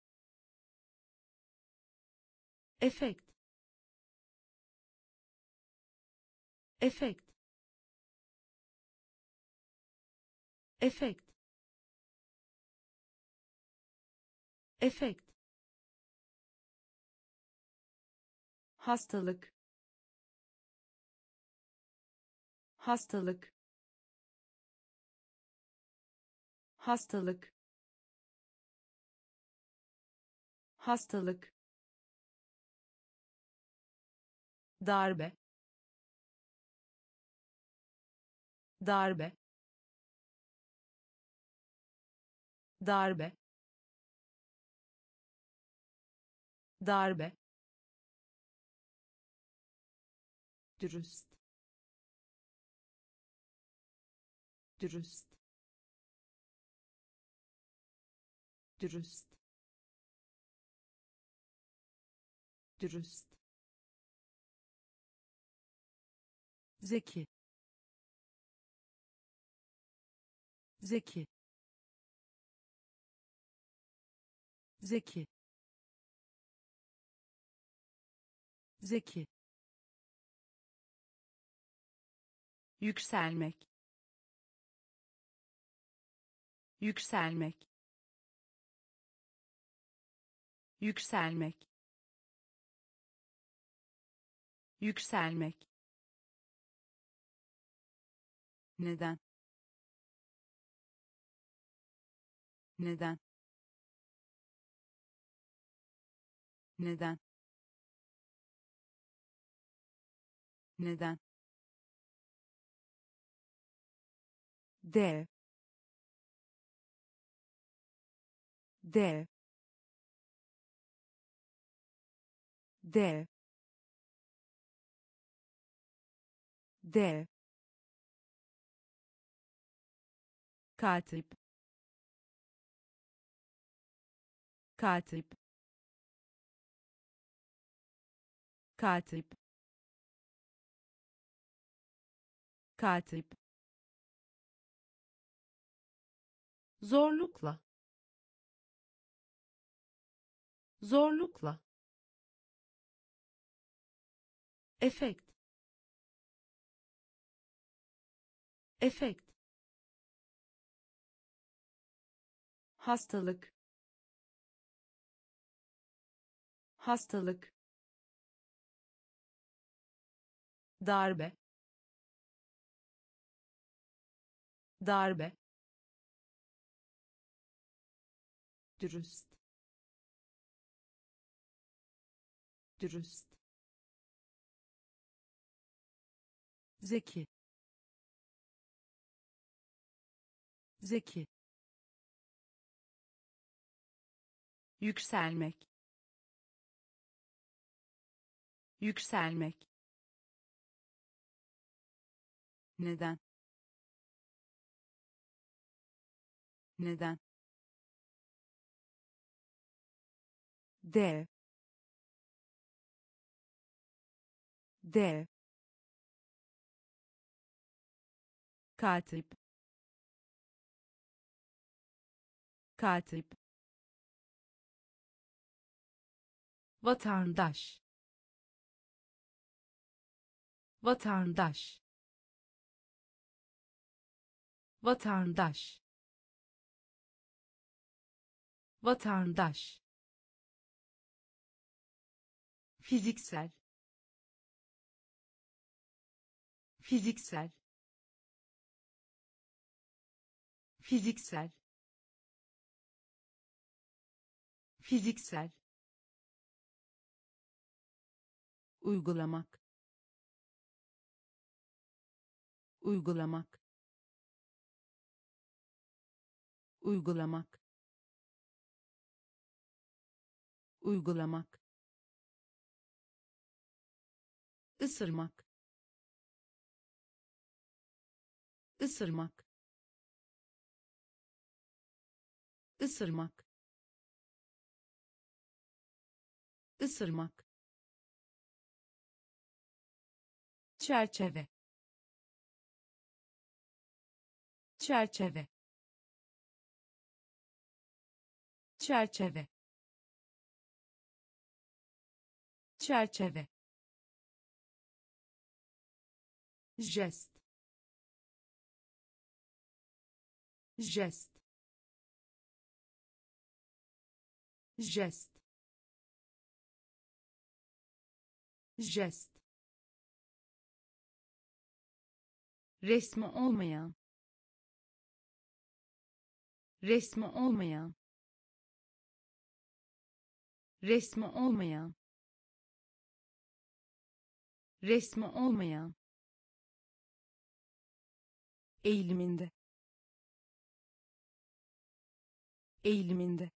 efekt, efekt, efekt, efekt, hastalık, hastalık, hastalık, hastalık, darbe, darbe, darbe, darbe, dürüst, dürüst, dürüst, dürüst, zeki, zeki, zeki, zeki, yükselmek, yükselmek, yükselmek, yükselmek, neden, neden, Neden? Neden? Dev. Dev. Dev. Dev. Katip. Katip. Katip. Katip. Zorlukla. Zorlukla. Efekt. Efekt. Hastalık. Hastalık. Darbe. Darbe. dürüst, dürüst, Zeki. Zeki. Yükselmek. Yükselmek. Neden? Neden? Dev. Dev. Katip. Katip. Vatandaş. Vatandaş. Vatandaş. Vatandaş. Fiziksel. Fiziksel. Fiziksel. Fiziksel. Uygulamak. Uygulamak. Uygulamak. Uygulamak. Isırmak. Isırmak. Isırmak. Isırmak. Çerçeve. Çerçeve. Çerçeve. Çerçeve. Jest. Jest. Jest. Jest. Resmi olmayan. Resmi olmayan. Resmi olmayan. Resmi olmayan. Eğiliminde. Eğiliminde.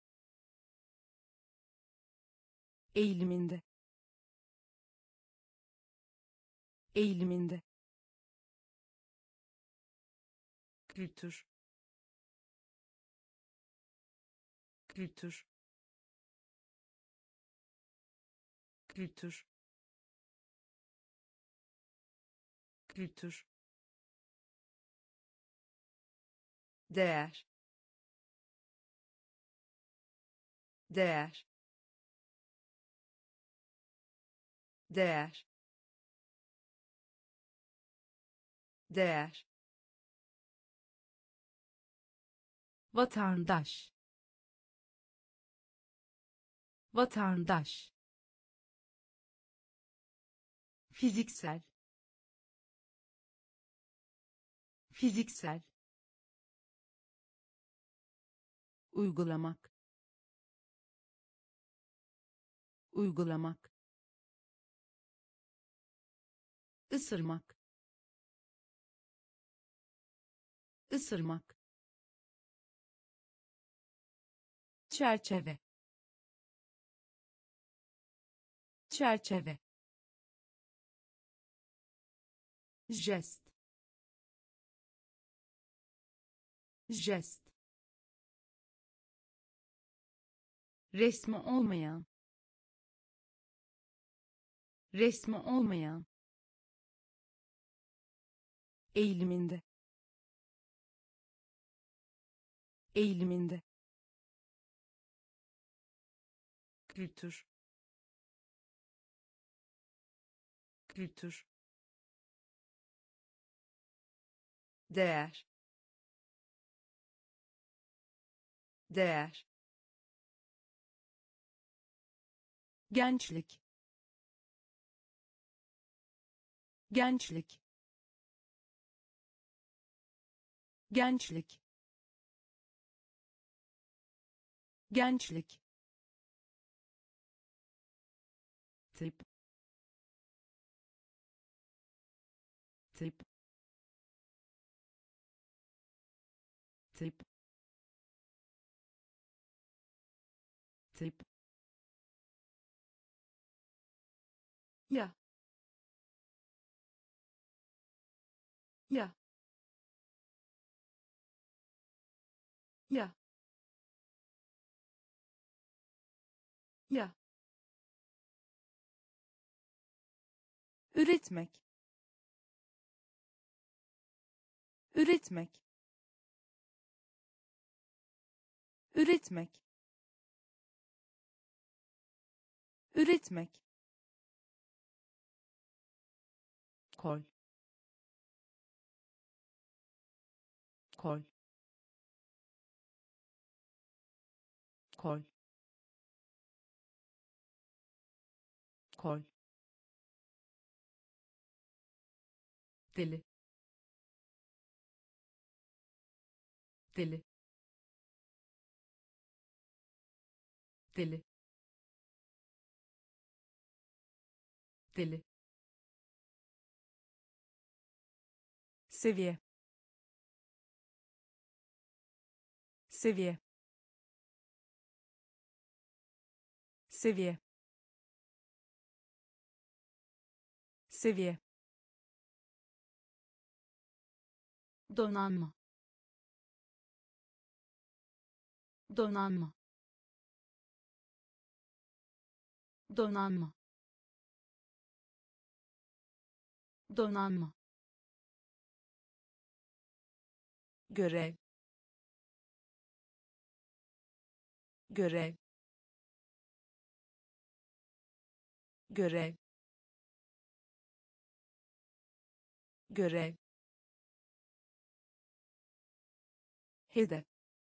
Eğiliminde. Eğiliminde. Kültür. Kültür. Kültür. Kültür. Değer. Değer. Değer. Değer. Vatandaş. Vatandaş. Fiziksel. Fiziksel. Uygulamak. uygulamak, ısırmak, ısırmak, çerçeve, çerçeve, jest, jest, resmi olmayan, resmi olmayan, eğiliminde, eğiliminde, kültür, kültür, değer, değer, gençlik, gençlik, gençlik, gençlik, tip, tip, tip, tip, ya, ya, ya, ya, üretmek, üretmek, üretmek, üretmek, kol, kol, kol, kol, deli, deli, deli, deli, seviye, seviye, seviye, seviye, donanma, donanma, donanma, donanma, görev, görev, görev, görev, hedef,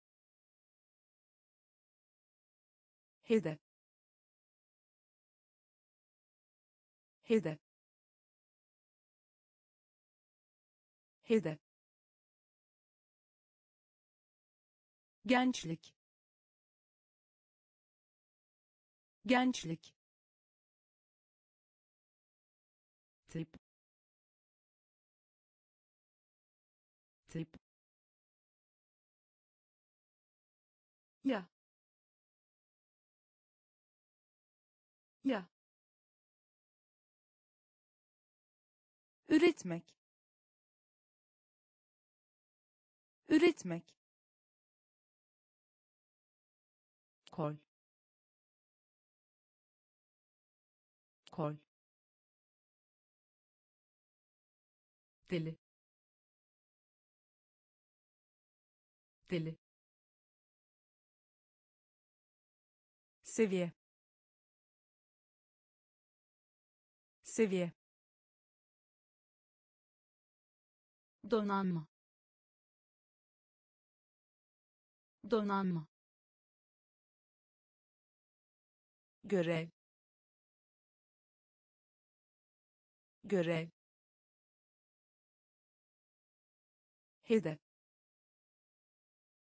hedef, hedef, hedef, gençlik, gençlik, tip, tip, ya, ya, üretmek, üretmek, kol, kol, deli, deli, seviye, seviye, donanma, donanma, görev, görev, hedef,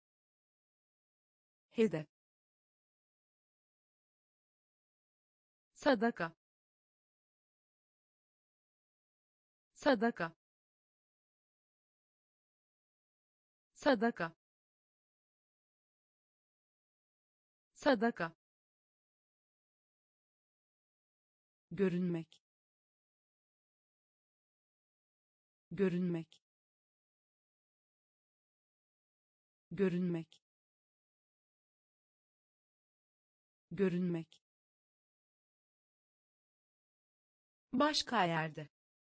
hedef, sadaka, sadaka, sadaka, sadaka, görünmek, görünmek, görünmek, görünmek, başka yerde,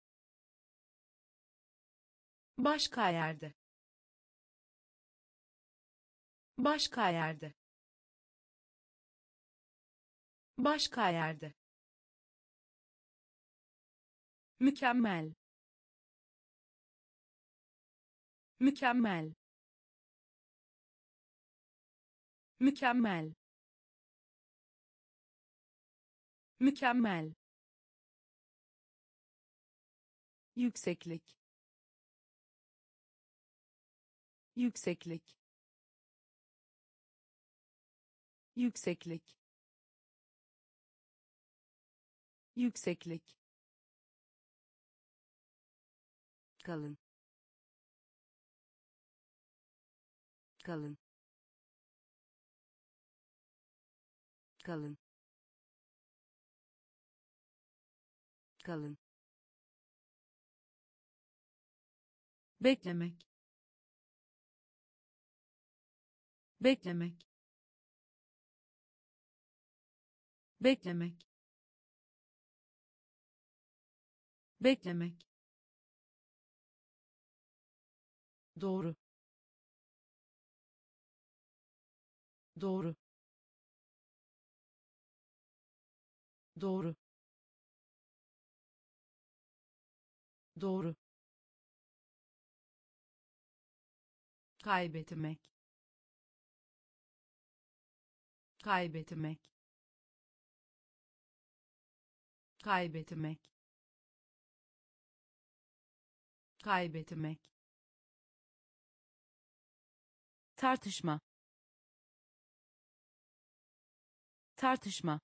başka yerde, başka yerde, başka yerde, mükemmel, mükemmel, mükemmel, mükemmel, yükseklik, yükseklik, yükseklik, yükseklik, kalın, kalın, kalın, kalın, beklemek, beklemek, beklemek, beklemek, doğru, doğru, doğru, doğru, kaybetmek, kaybetmek, kaybetmek, kaybetmek, tartışma, tartışma,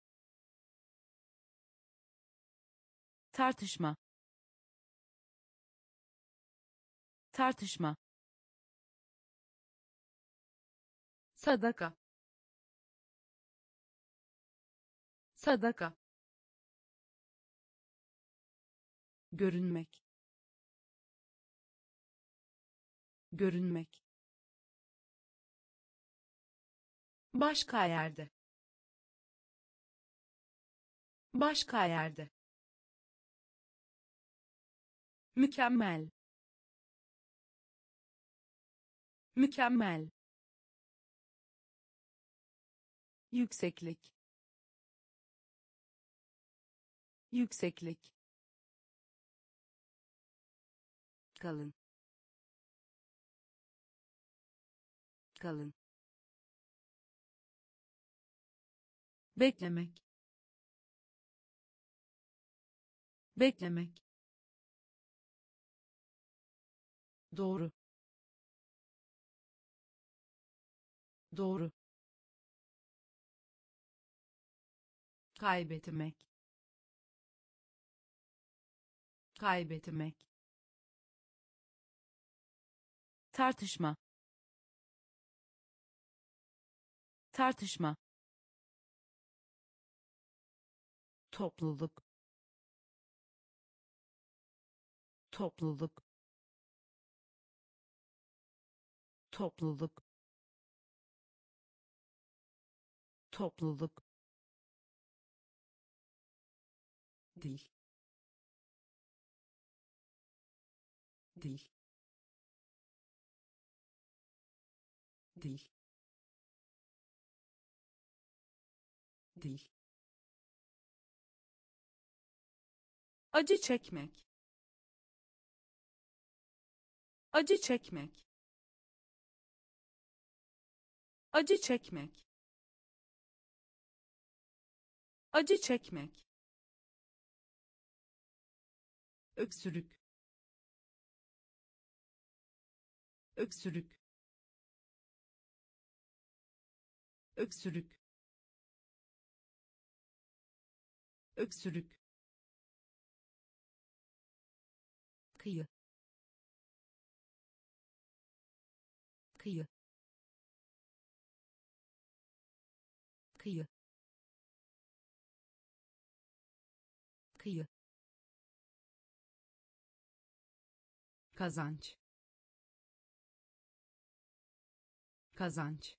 tartışma, tartışma, sadaka, sadaka, görünmek, görünmek, başka yerde, başka yerde, mükemmel, mükemmel, yükseklik, yükseklik, kalın, kalın, beklemek, beklemek, doğru, doğru, kaybetmek, kaybetmek, tartışma, tartışma, topluluk, topluluk, topluluk, topluluk, dil, dil, dil, dil, acı çekmek, acı çekmek, acı çekmek, acı çekmek, öksürük, öksürük, öksürük, öksürük, kıyı, kıyı, kıyı, kıyı, kazanç, kazanç,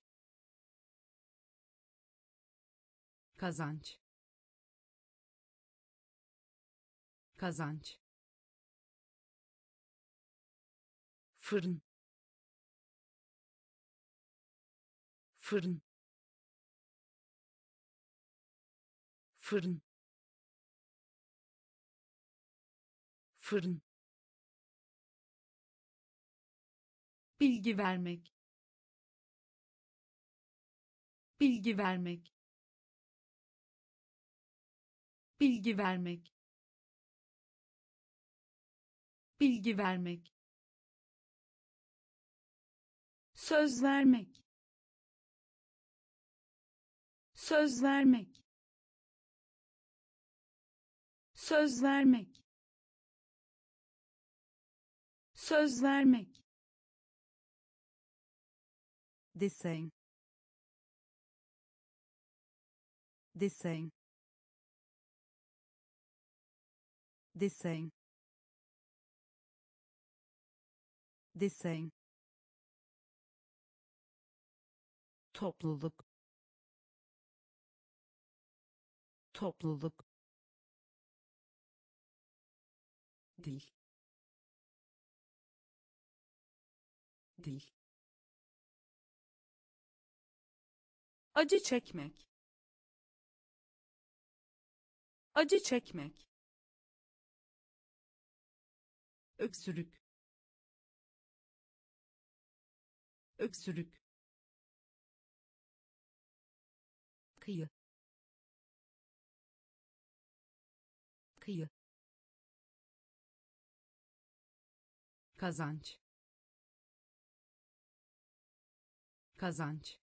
kazanç, kazanç, fırın, fırın, fırın, fırın, bilgi vermek, bilgi vermek, bilgi vermek, bilgi vermek, söz vermek, söz vermek, söz vermek, söz vermek, desen, desen, desen, desen, topluluk, topluluk, dil, dil, acı çekmek, acı çekmek, öksürük, öksürük, kıyı, kıyı, kazanç, kazanç,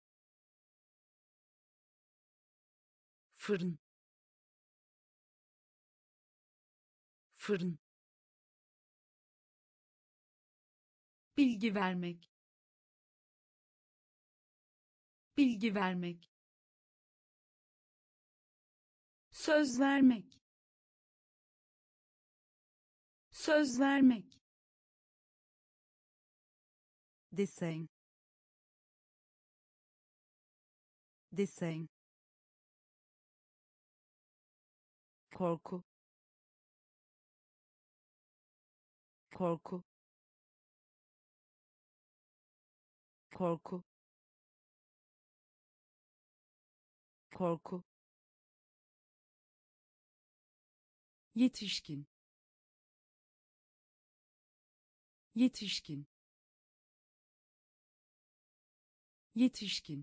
fırın, fırın, bilgi vermek, bilgi vermek, söz vermek, söz vermek, desen, desen, korku, korku, korku, korku, yetişkin, yetişkin, yetişkin,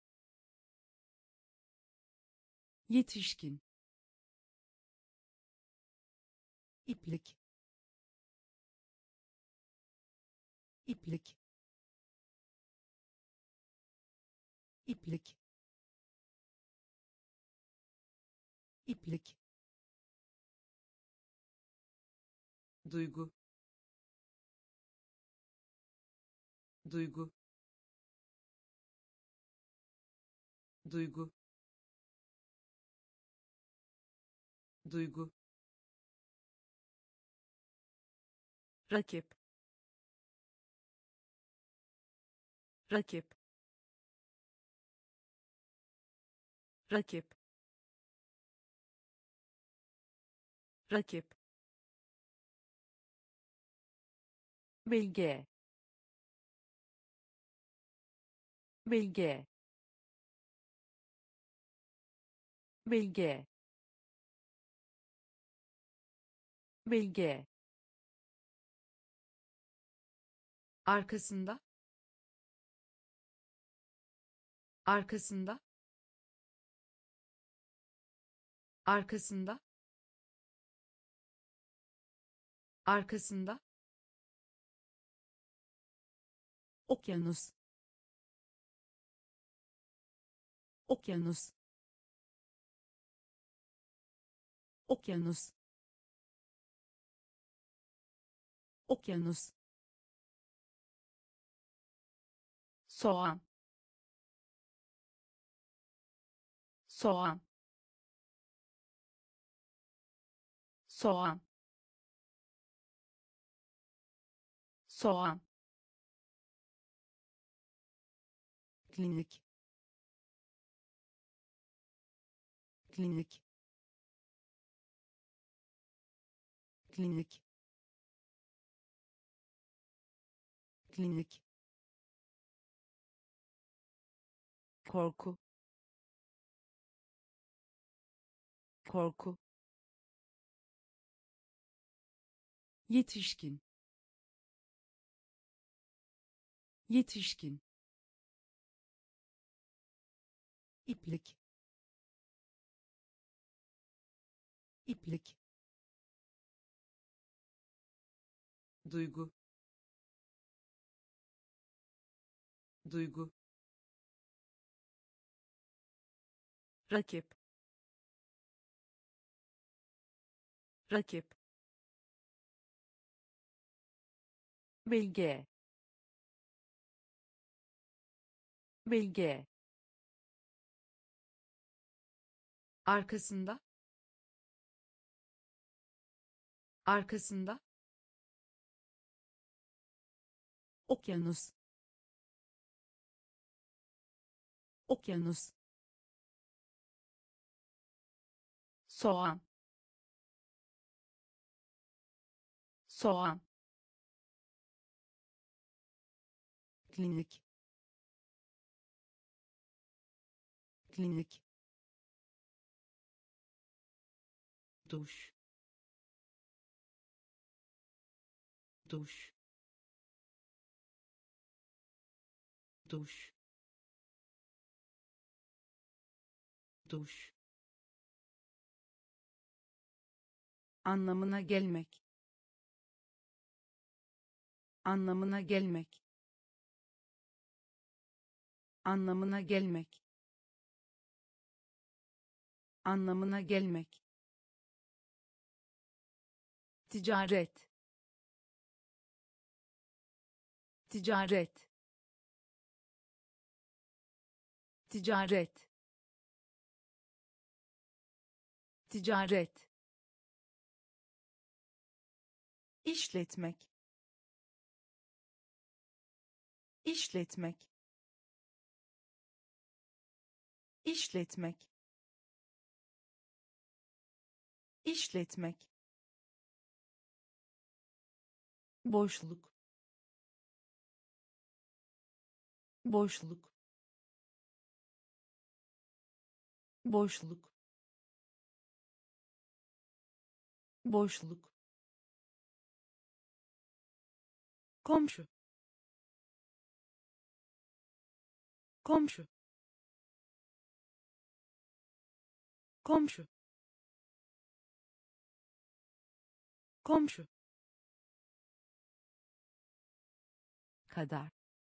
yetişkin, iplik, iplik, iplik, iplik, duygu, duygu, duygu, duygu, rakip, rakip, rakip, rakip, bilge, bilge, bilge, bilge, arkasında, arkasında, arkasında, arkasında, okyanus, okyanus, okyanus, okyanus, soğan, soğan, soğan, soğan, klinik, klinik, klinik, klinik, korku, korku, yetişkin, yetişkin, iplik, iplik, duygu, duygu, rakip, rakip, bilge, bilge, arkasında, arkasında, okyanus, okyanus, soğan, soğan, klinik, klinik, duş, duş, duş, duş, anlamına gelmek, anlamına gelmek, anlamına gelmek, anlamına gelmek, ticaret, ticaret, ticaret, ticaret, işletmek, işletmek, işletmek, işletmek, boşluk, boşluk, boşluk, boşluk, komşu, komşu, komşu, komşu, kadar,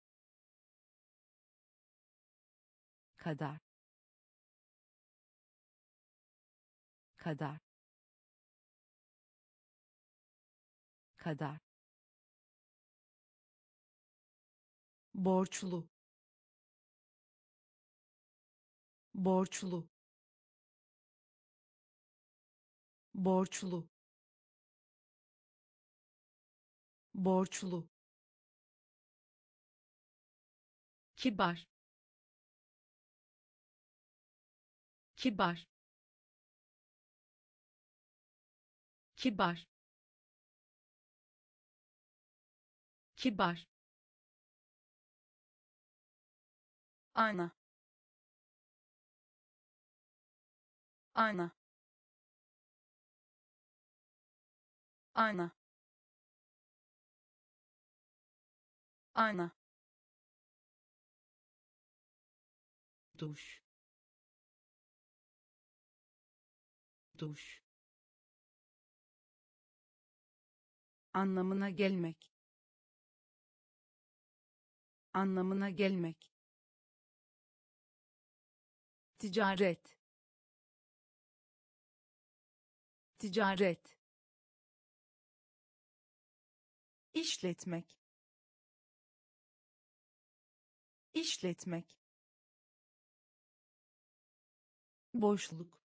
kadar, kadar, kadar, borçlu, borçlu, borçlu, borçlu, kibar, kibar, kibar, kibar, ayna, ayna, ayna, ayna, duş, duş, anlamına gelmek, anlamına gelmek, ticaret, ticaret, işletmek, işletmek, boşluk,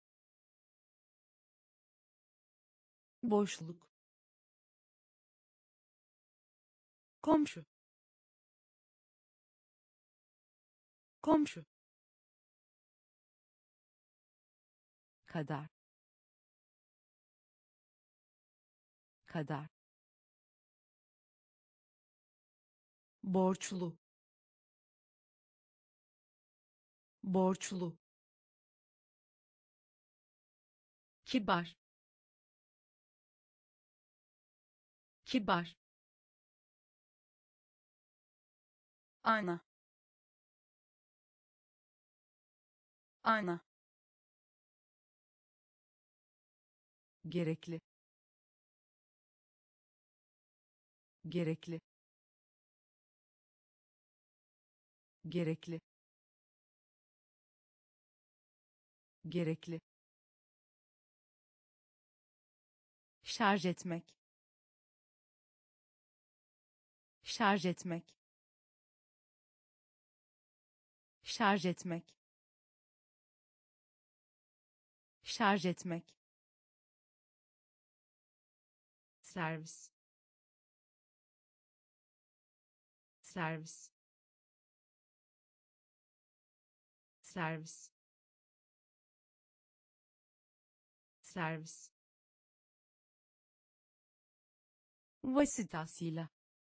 boşluk, komşu, komşu, kadar, kadar, borçlu, borçlu, kibar, kibar, ana, ana, gerekli, gerekli, gerekli, gerekli, şarj etmek, şarj etmek, şarj etmek, şarj etmek, servis, servis, servis, servis, vasıtasıyla,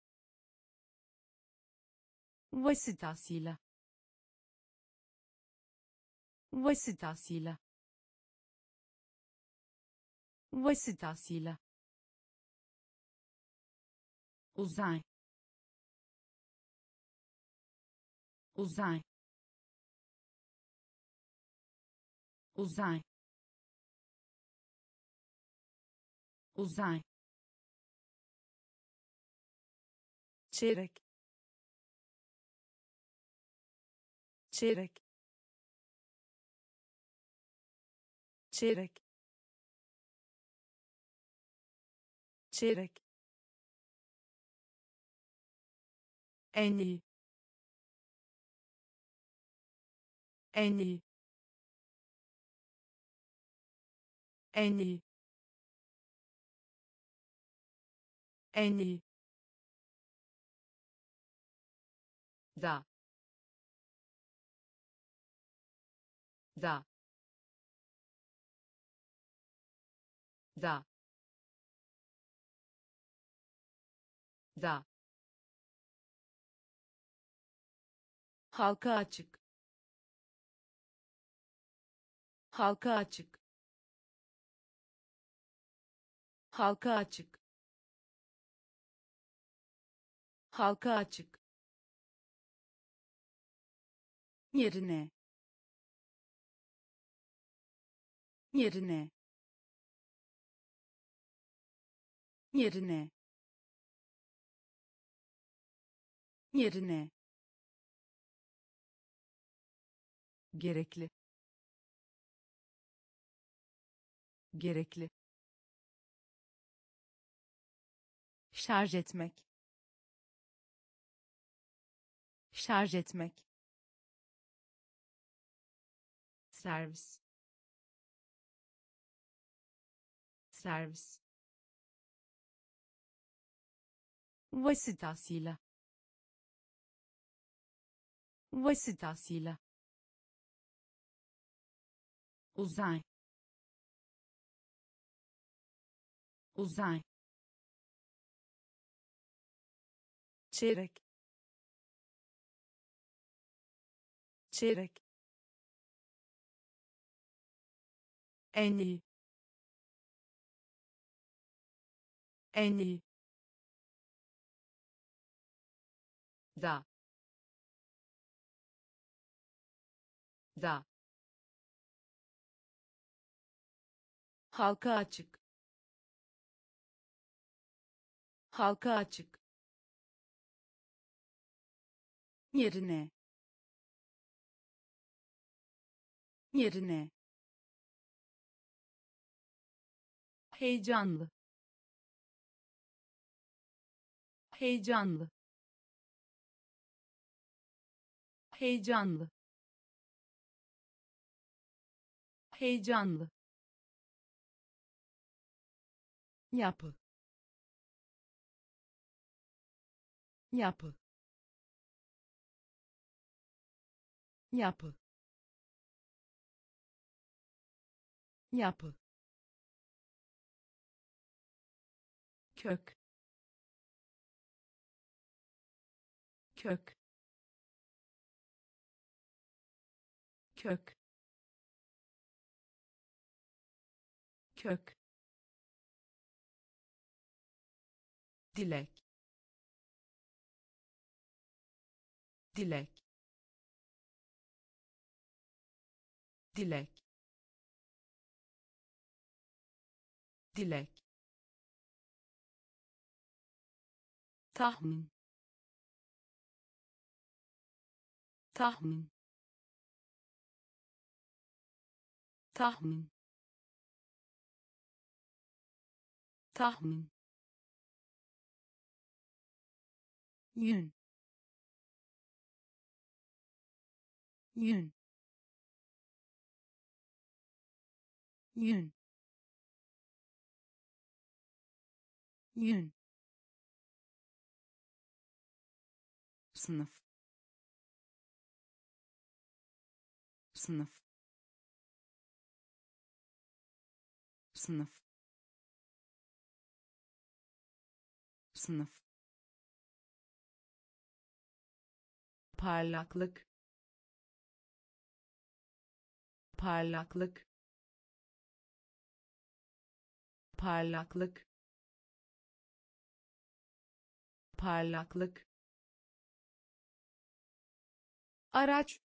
vasıtasıyla, vasıtasıyla, vasıtasıyla, uzay, uzay, uzay, uzay, çeyrek, çeyrek, çeyrek, çeyrek, en iyi, en iyi, en iyi, en iyi, da, da, da, da, halka açık, halka açık, halka açık, halka açık, yerine, yerine, yerine, yerine, gerekli, gerekli, şarj etmek, şarj etmek, servis, servis, vasıtasıyla, vasıtasıyla, uzay, uzay, çeyrek, çeyrek, en iyi, en iyi, da, da, halka açık, halka açık, yerine, yerine, heyecanlı, heyecanlı, heyecanlı, heyecanlı, yapı, yapı, yapı, yapı, kök, kök, kök, kök, dilek, dilek, dilek, dilek, tahmin, tahmin, tahmin, tahmin, yün, yün, yün, yün, sınıf, sınıf, sınıf, sınıf, parlaklık, parlaklık, parlaklık, parlaklık, araç,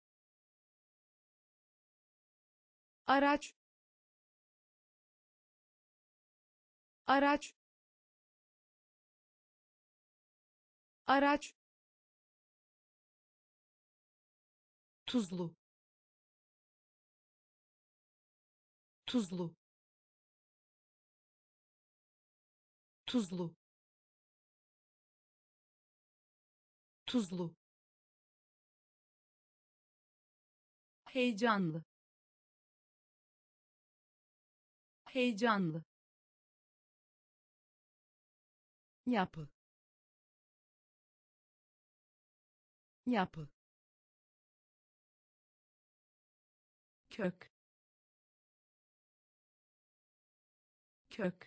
araç, araç, araç, tuzlu, tuzlu, tuzlu, tuzlu, heyecanlı, heyecanlı, yapı, yapı, kök, kök,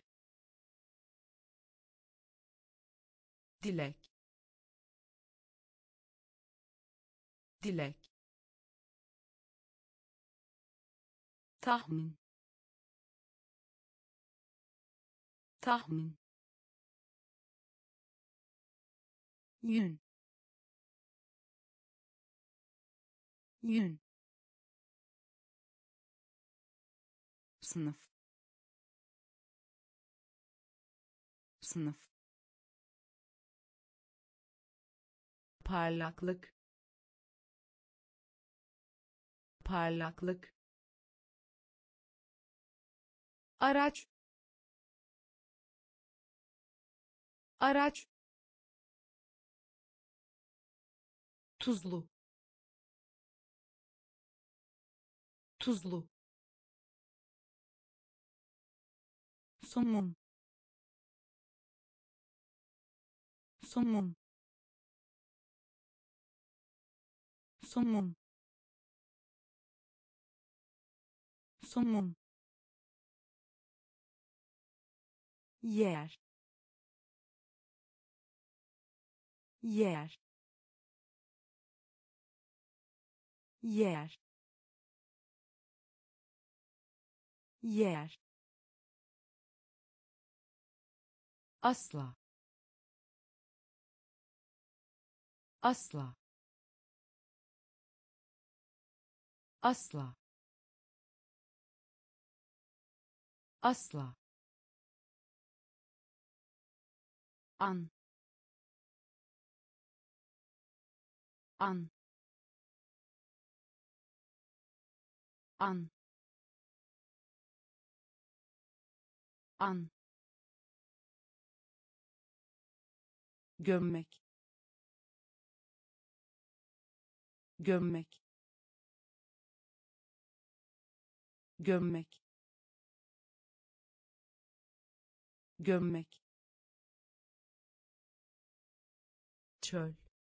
dilek, dilek, tahmin, tahmin, yün, yün, sınıf, sınıf, parlaklık, parlaklık, araç, araç, tuzlu, tuzlu, somun, somun, somun, somun, yer, yer, yer, yer, asla, asla, asla, asla, an, an, an, an, gömmek, gömmek, gömmek, gömmek, çöl,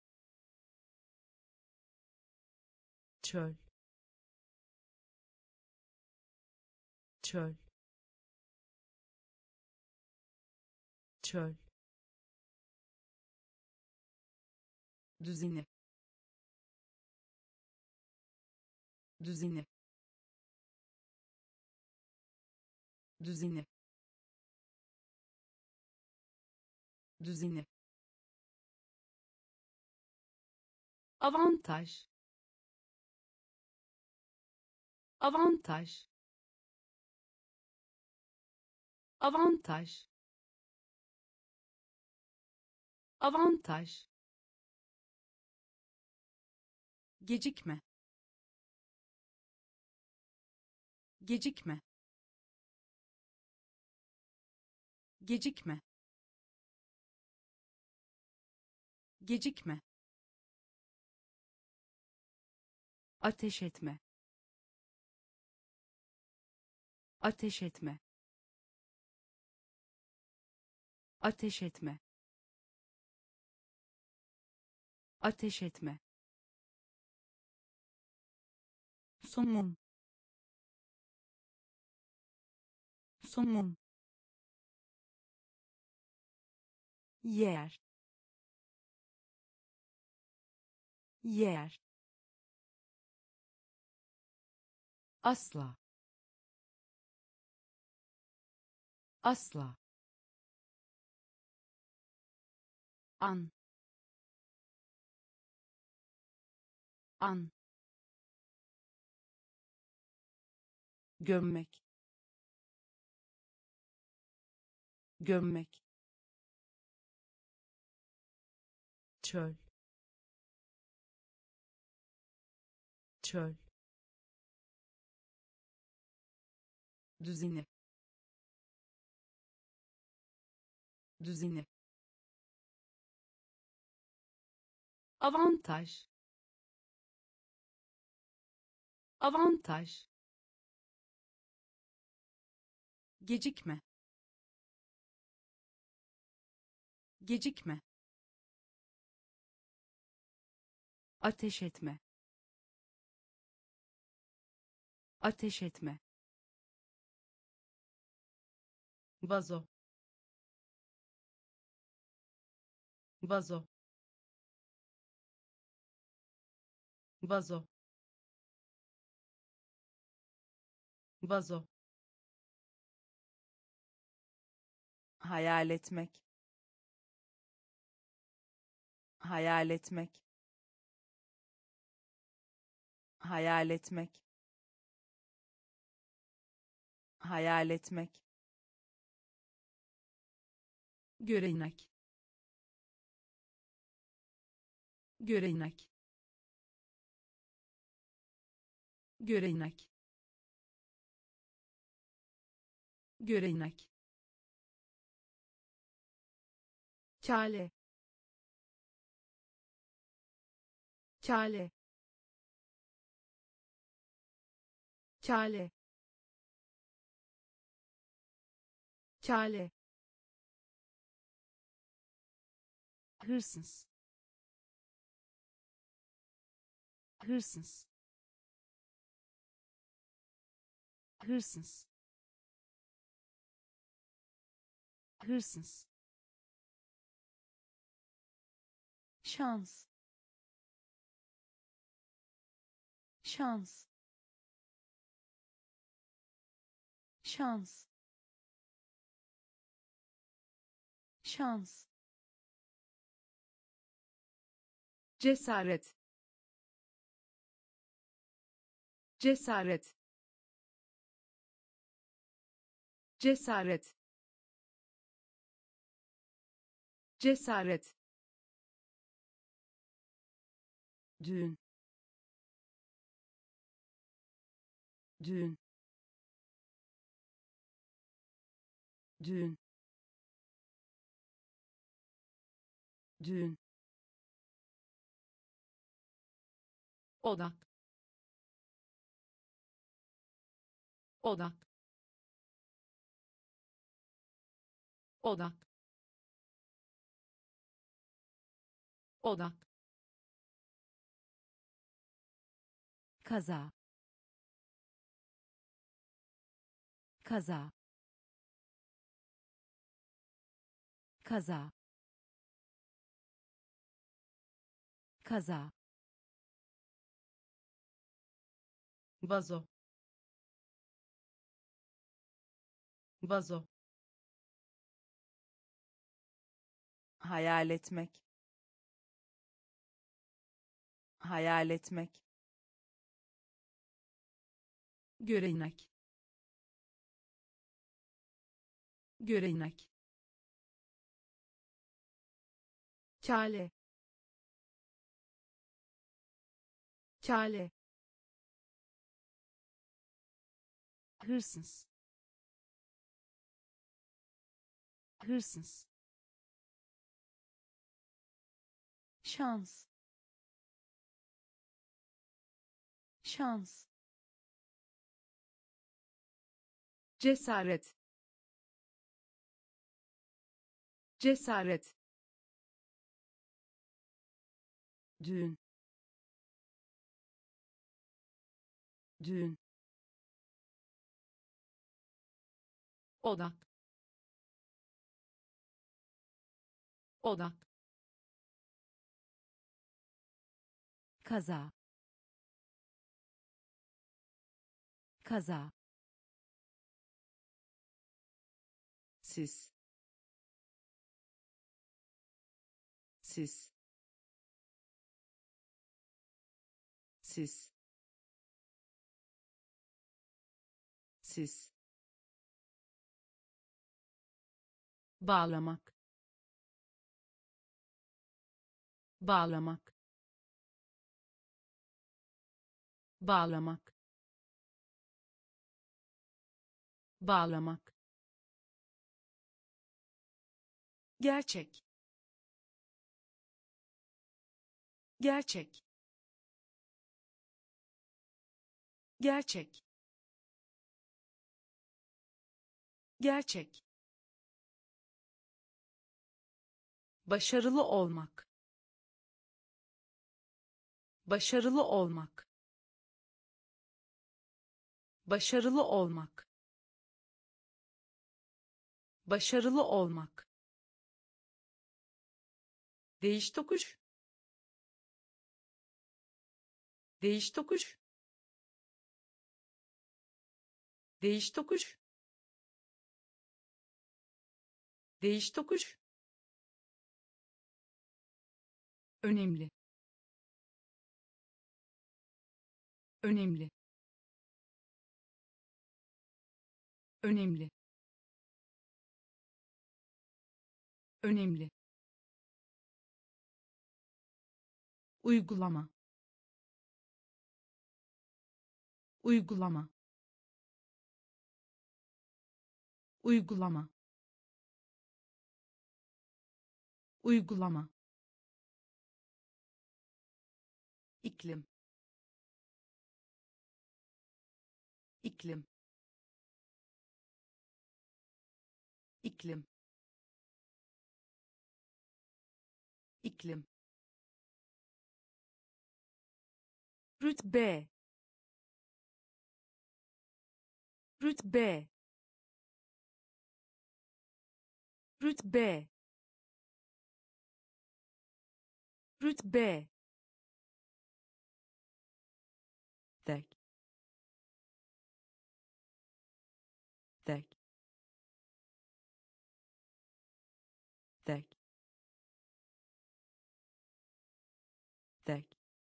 çöl, çöl, çöl, düzine, düzine, düzine, düzine, avantaj, avantaj, avantaj, avantaj, gecikme, gecikme, gecikme, gecikme, ateş etme, ateş etme, ateş etme, ateş etme, somun, somun, yer, yer, asla, asla, an, an, gömmek, gömmek, çöl, çöl, düzine, düzine, avantaj, avantaj, gecikme, gecikme, ateş etme, ateş etme, vazo, vazo, vazo, vazo, hayal etmek, hayal etmek, hayal etmek, hayal etmek, görenek, görenek, görenek, görenek, kale, kale, kale, kale, hırsız, hırsız, hırsız, hırsız, şans, şans, şans, şans, cesaret, cesaret, cesaret, cesaret, düğün, düğün, düğün, düğün, odak, odak, odak, odak, kaza, kaza, kaza, kaza, vazo, vazo, hayal etmek, hayal etmek, görenek, görenek, kale, kale, hırsız, hırsız, şans, şans, cesaret, cesaret, düğün, düğün, odak, odak, kaza, kaza, sis, sis, sis, sis, bağlamak, bağlamak, bağlamak, bağlamak, gerçek, gerçek, gerçek, gerçek, başarılı olmak, başarılı olmak, başarılı olmak, başarılı olmak, değiş tokuş, değiş tokuş, değiş tokuş, değiş tokuş, önemli, önemli, önemli, önemli, uygulama, uygulama, uygulama, uygulama, iklim, iklim, iklim, iklim, rütbe, rütbe, rütbe, rütbe, tek, tek, tek, tek,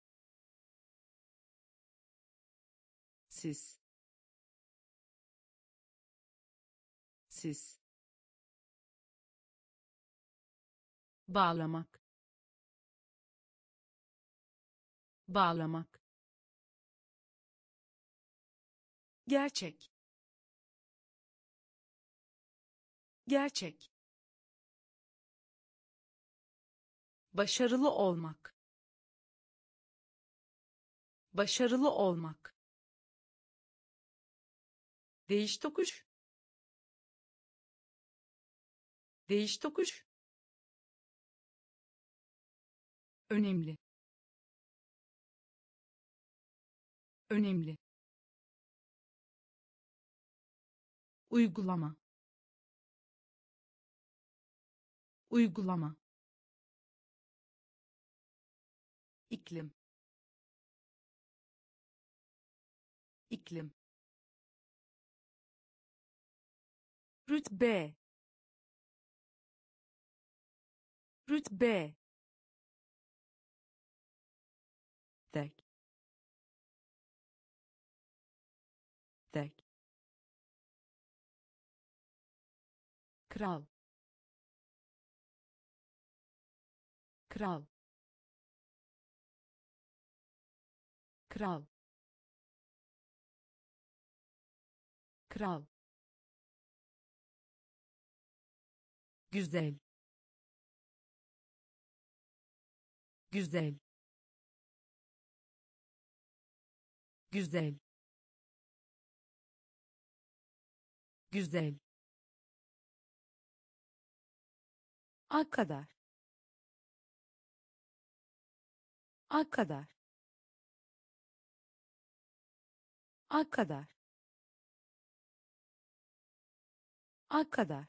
sis, sis, bağlamak, bağlamak, gerçek, Gerçek. Başarılı olmak. Başarılı olmak. Değiş tokuş. Değiş tokuş. Önemli. Önemli. Uygulama. Uygulama. İklim. İklim. Rütbe. Rütbe. Tek. Tek. Kral. Kral. Kral. Kral. Güzel. Güzel. Güzel. Güzel. A kadar. A kadar. A kadar. A kadar.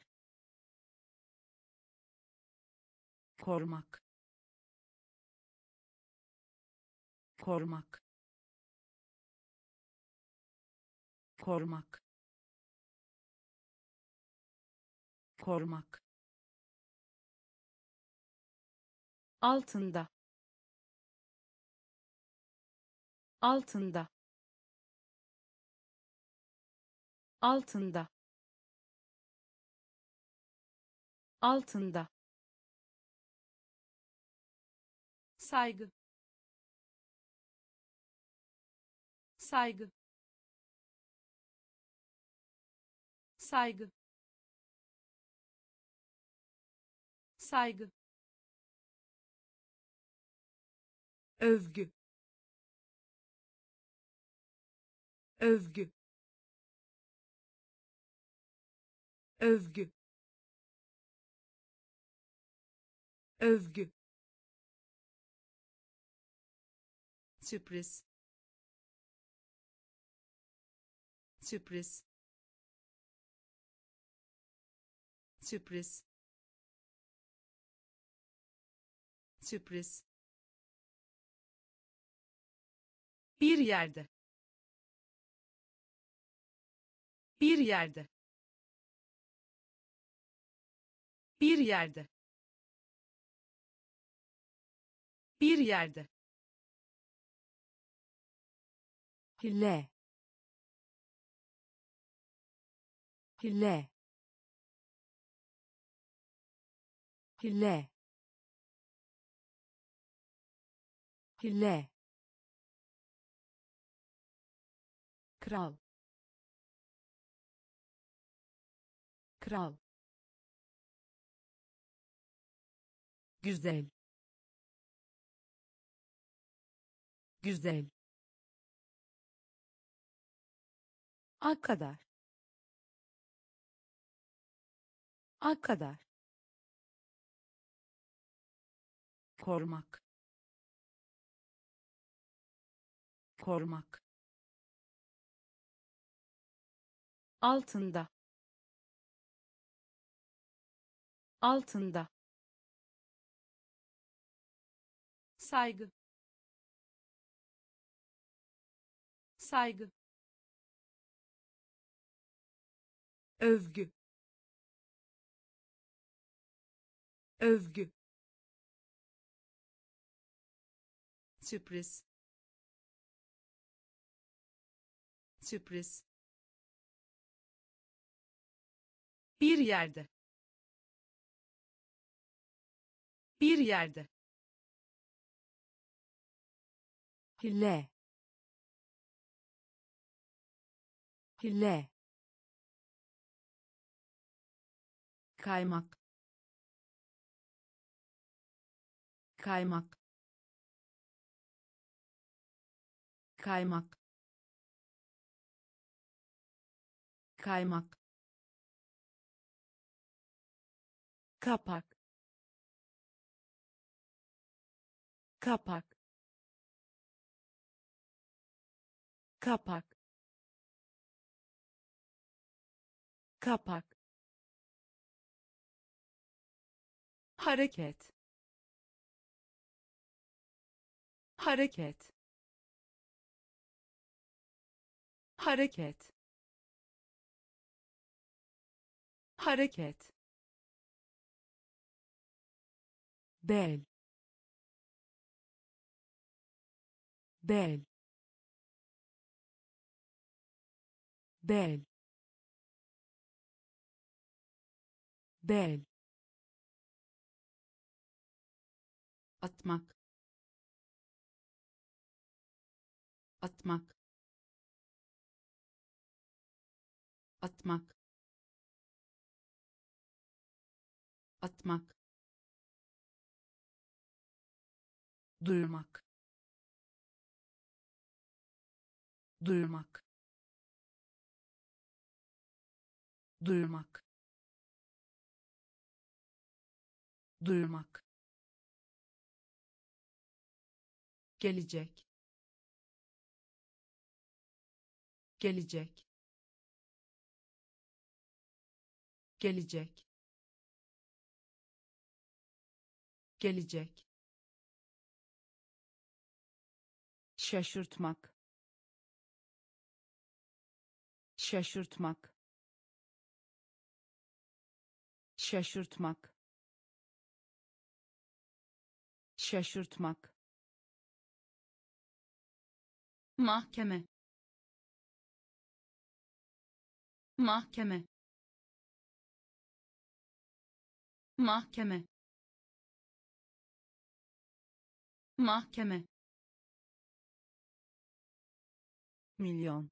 Korumak. Korumak. Korumak. Korumak. Altında. Altında. Altında. Altında. Saygı. Saygı. Saygı. Saygı. Övgü. Övgü. Övgü. Övgü. Sürpriz. Sürpriz. Sürpriz. Sürpriz. Bir yerde. Bir yerde. Bir yerde. Bir yerde. Hile. Hile. Hile. Hile. Kral. Kral. Güzel. Güzel. A kadar. A kadar. Korumak. Korumak. Altında. Altında. Saygı. Saygı. Övgü. Övgü. Sürpriz. Sürpriz. Bir yerde. Bir yerde. Hile. Hile. kaymak, kaymak, kaymak, kaymak, kapak, kapak, kapak, kapak, hareket, hareket, hareket, hareket, bel, bel, bel, bel, atmak, atmak, atmak, atmak, duyurmak, duyurmak, duyurmak, duyurmak, gelecek, gelecek, gelecek, gelecek, şaşırtmak, şaşırtmak, şaşırtmak, şaşırtmak, mahkeme, mahkeme, mahkeme, mahkeme, milyon,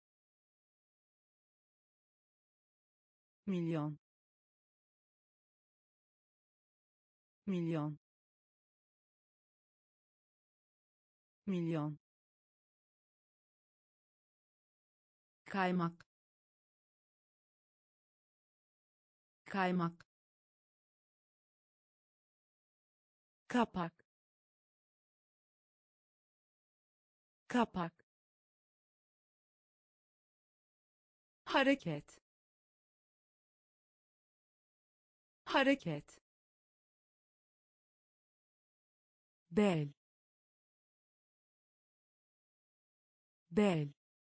milyon, milyon, milyon, kaymak, kaymak, kapak, kapak, hareket, hareket, bel, bel,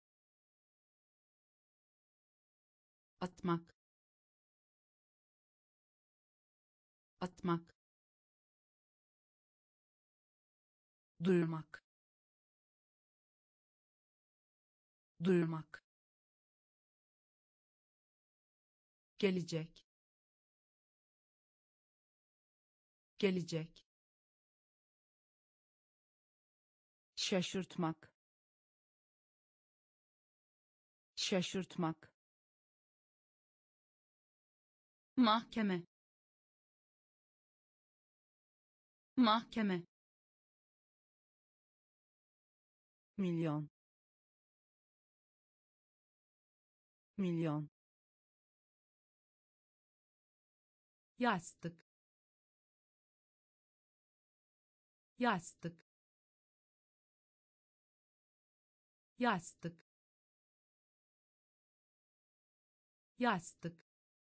atmak, atmak, duyurmak, duyurmak, gelecek, gelecek, şaşırtmak, şaşırtmak, mahkeme, mahkeme, milyon, milyon, yastık, yastık, yastık, yastık,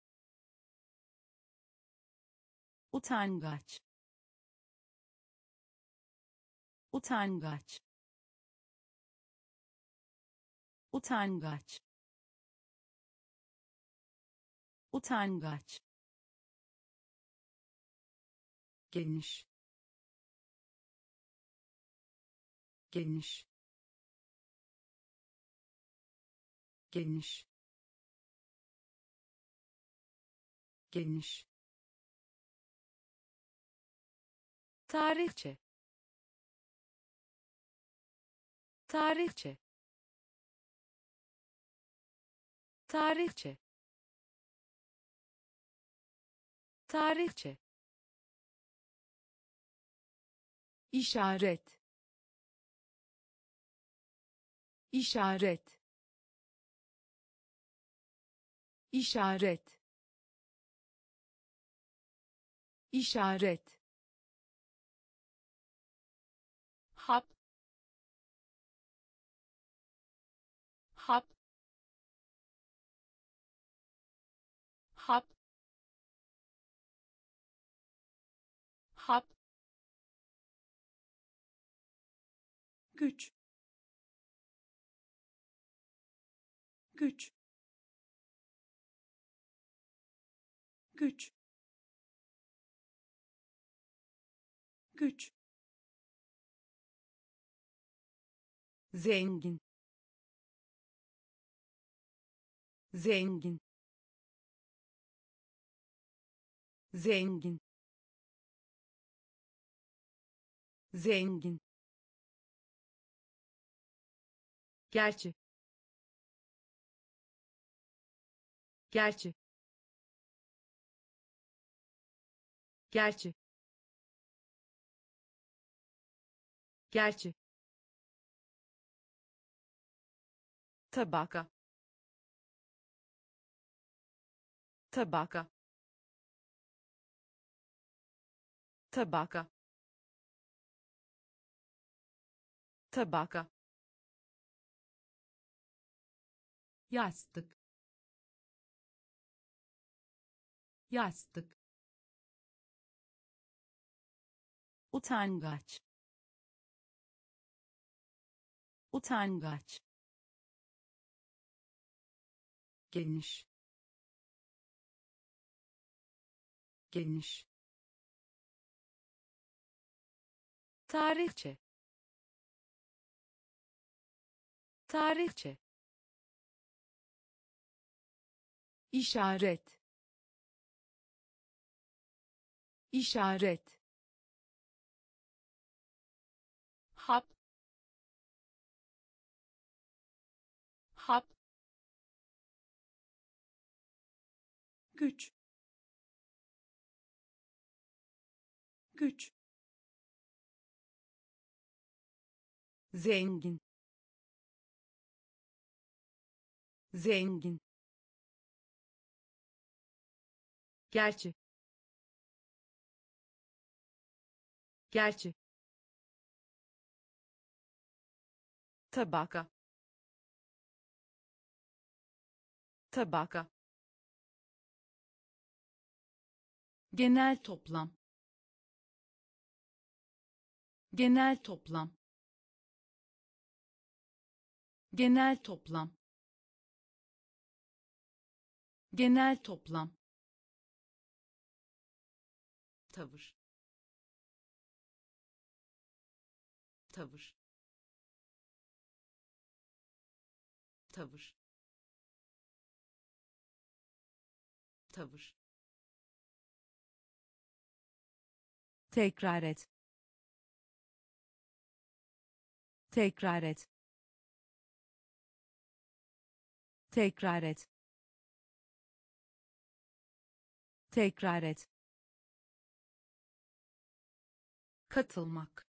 utangaç, utangaç, utangaç, utangaç, geniş, geniş, geniş, geniş, tarihçe, tarihçe, tarihçe, tarihçe, işaret, işaret, işaret, işaret, hap, hap, hap, hap, güç, güç, güç, güç, zengin, zengin, zengin, zengin, gerçi, gerçi, gerçi, gerçi, tabaka, tabaka, tabaka, tabaka, yastık, yastık, utangaç, utangaç, geniş, geniş, tarihçe, tarihçe, işaret, işaret, hap, hap, güç, güç, zengin, zengin, gerçi, gerçi, tabaka, tabaka, genel toplam, genel toplam, genel toplam, genel toplam, tavır, tavır, tavır, tavır, tekrar et, tekrar et, tekrar et, tekrar et, katılmak,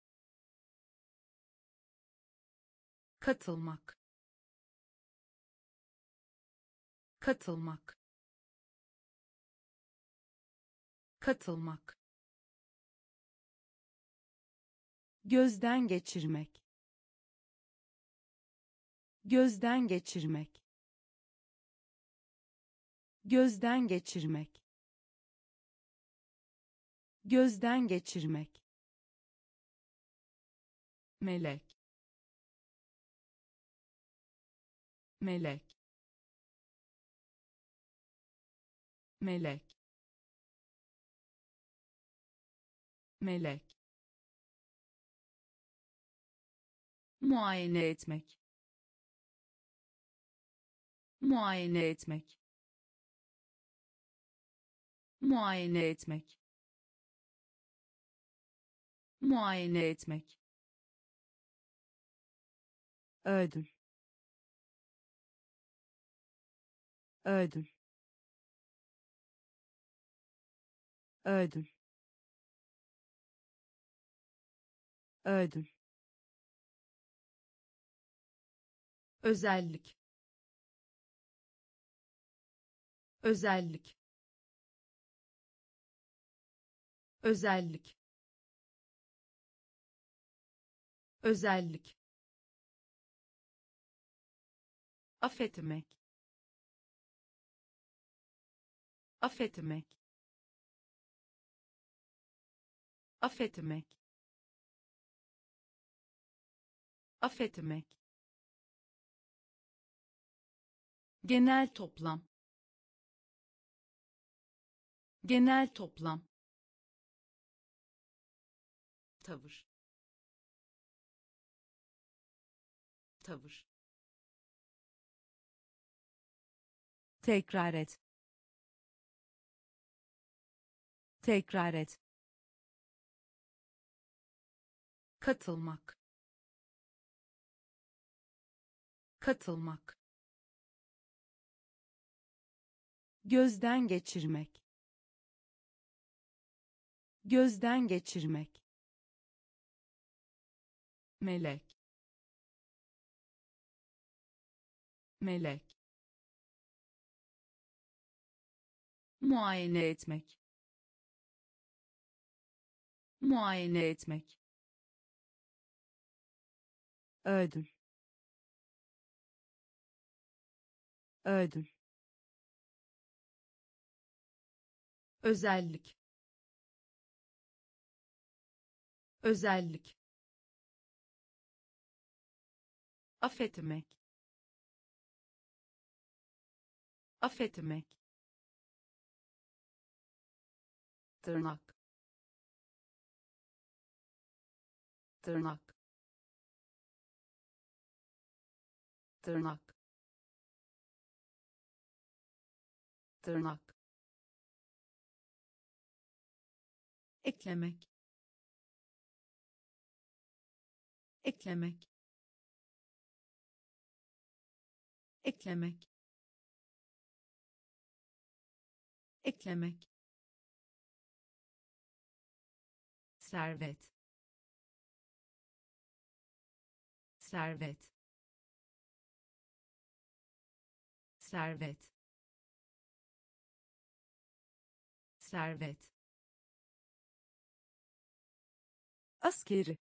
katılmak, katılmak, katılmak, gözden geçirmek, gözden geçirmek, gözden geçirmek, gözden geçirmek, melek, melek, melek, melek, muayene etmek, muayene etmek, muayene etmek, muayene etmek, ödül, ödül, ödül, ödül, özellik, özellik, özellik, özellik, affetmek, affetmek, affetmek, affetmek, genel toplam, genel toplam, tavır, tavır, tekrar et, tekrar et, katılmak, katılmak, gözden geçirmek, gözden geçirmek, melek, melek, muayene etmek, muayene etmek, ödül, ödül, özellik, özellik, affetmek, affetmek, tırnak, tırnak, tırnak, tırnak, eklemek, eklemek, eklemek, eklemek, servet, servet, servet, servet, askeri,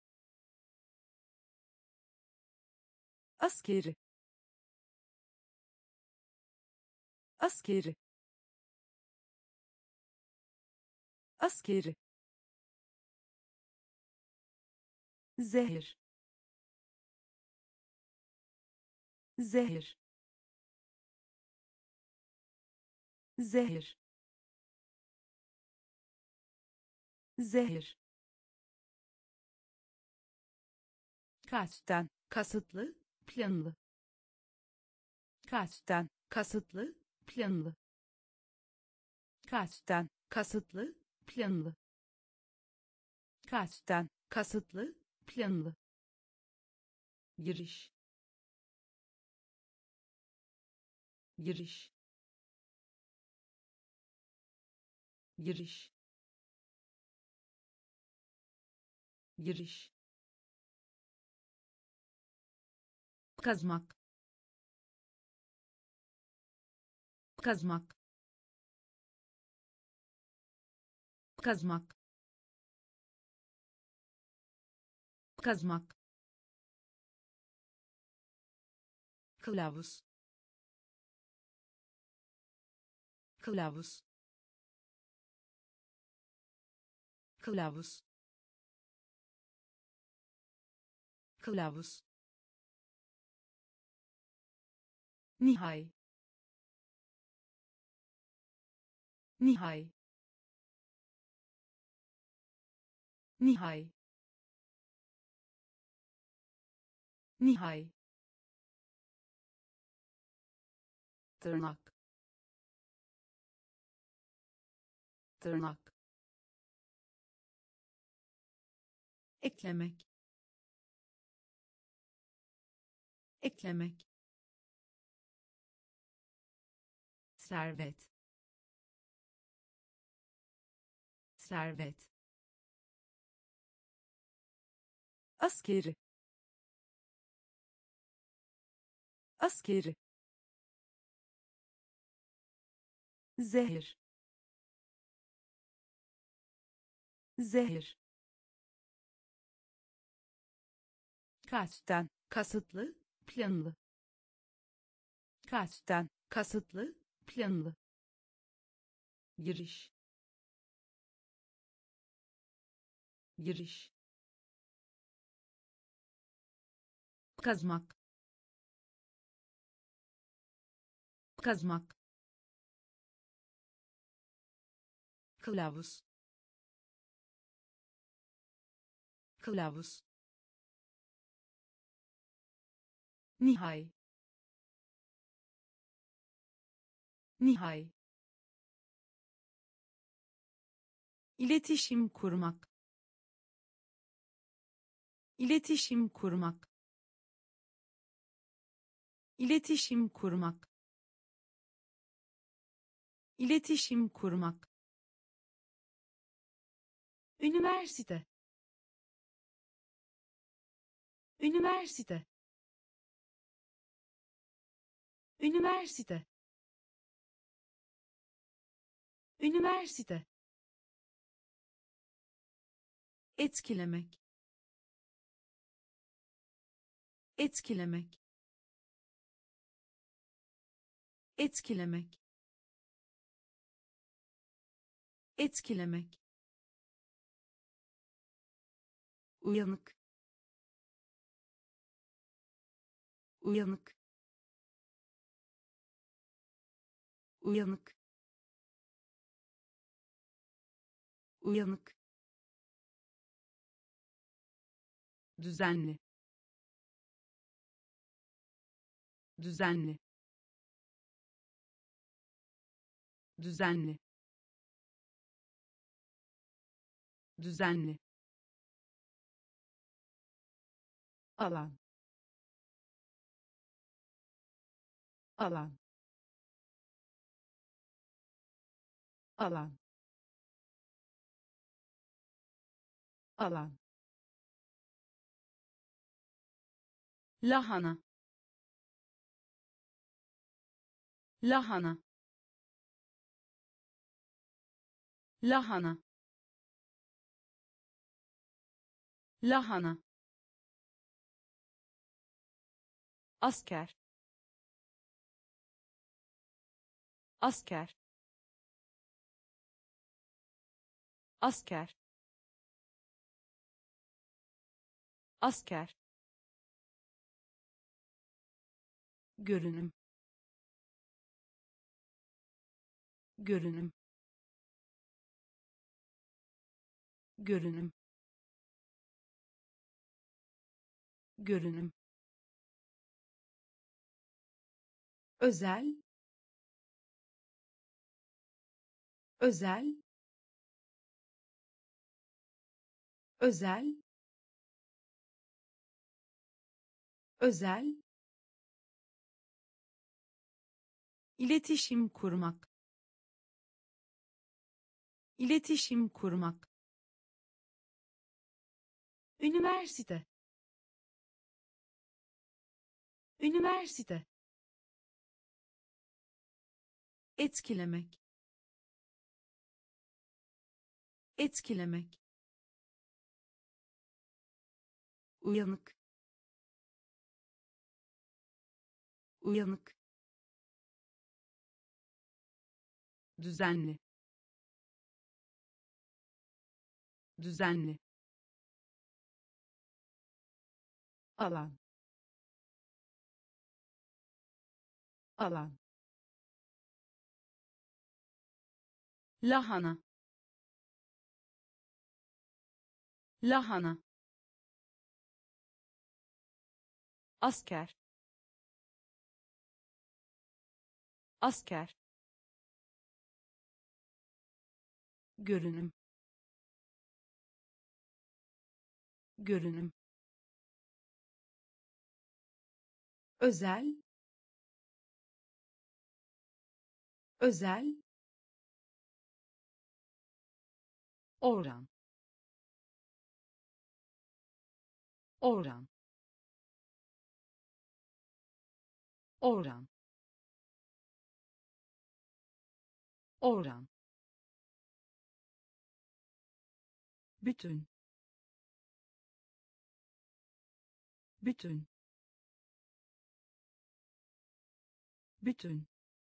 askeri, askeri, askeri, zehir, zehir, zehir, zehir, kasten, kasıtlı, planlı, kasten, kasıtlı, planlı, kasten, kasıtlı, planlı, kasten, kasıtlı, planlı, giriş, giriş, giriş, giriş, kazmak, kazmak, kazmak, kazmak, kılavuz, kılavuz, kılavuz, kılavuz, nihai, nihai, nihai, nihai, tırnak, tırnak, eklemek, eklemek, servet, servet, askeri, askeri, zehir, zehir, kasten, kasıtlı, planlı, kasten, kasıtlı, planlı, giriş, giriş, kazmak, kazmak, kılavuz, kılavuz, nihai, nihai, iletişim kurmak, iletişim kurmak, iletişim kurmak, iletişim kurmak, üniversite, üniversite, üniversite, üniversite, etkilemek, etkilemek, etkilemek, etkilemek, uyanık, uyanık, uyanık, uyanık, düzenli, düzenli, düzenli, düzenli, alan, alan, alan, alan, lahana, lahana, lahana, lahana, asker, asker, asker, asker, görünüm, görünüm, görünüm, görünüm, özel, özel, özel, özel, iletişim kurmak, iletişim kurmak, üniversite, üniversite, etkilemek, etkilemek, uyanık, uyanık, düzenli, düzenli, alan, alan, lahana, lahana, asker, asker, görünüm, görünüm, özel, özel, oran, oran, oran, oran, bütün, bütün, bütün,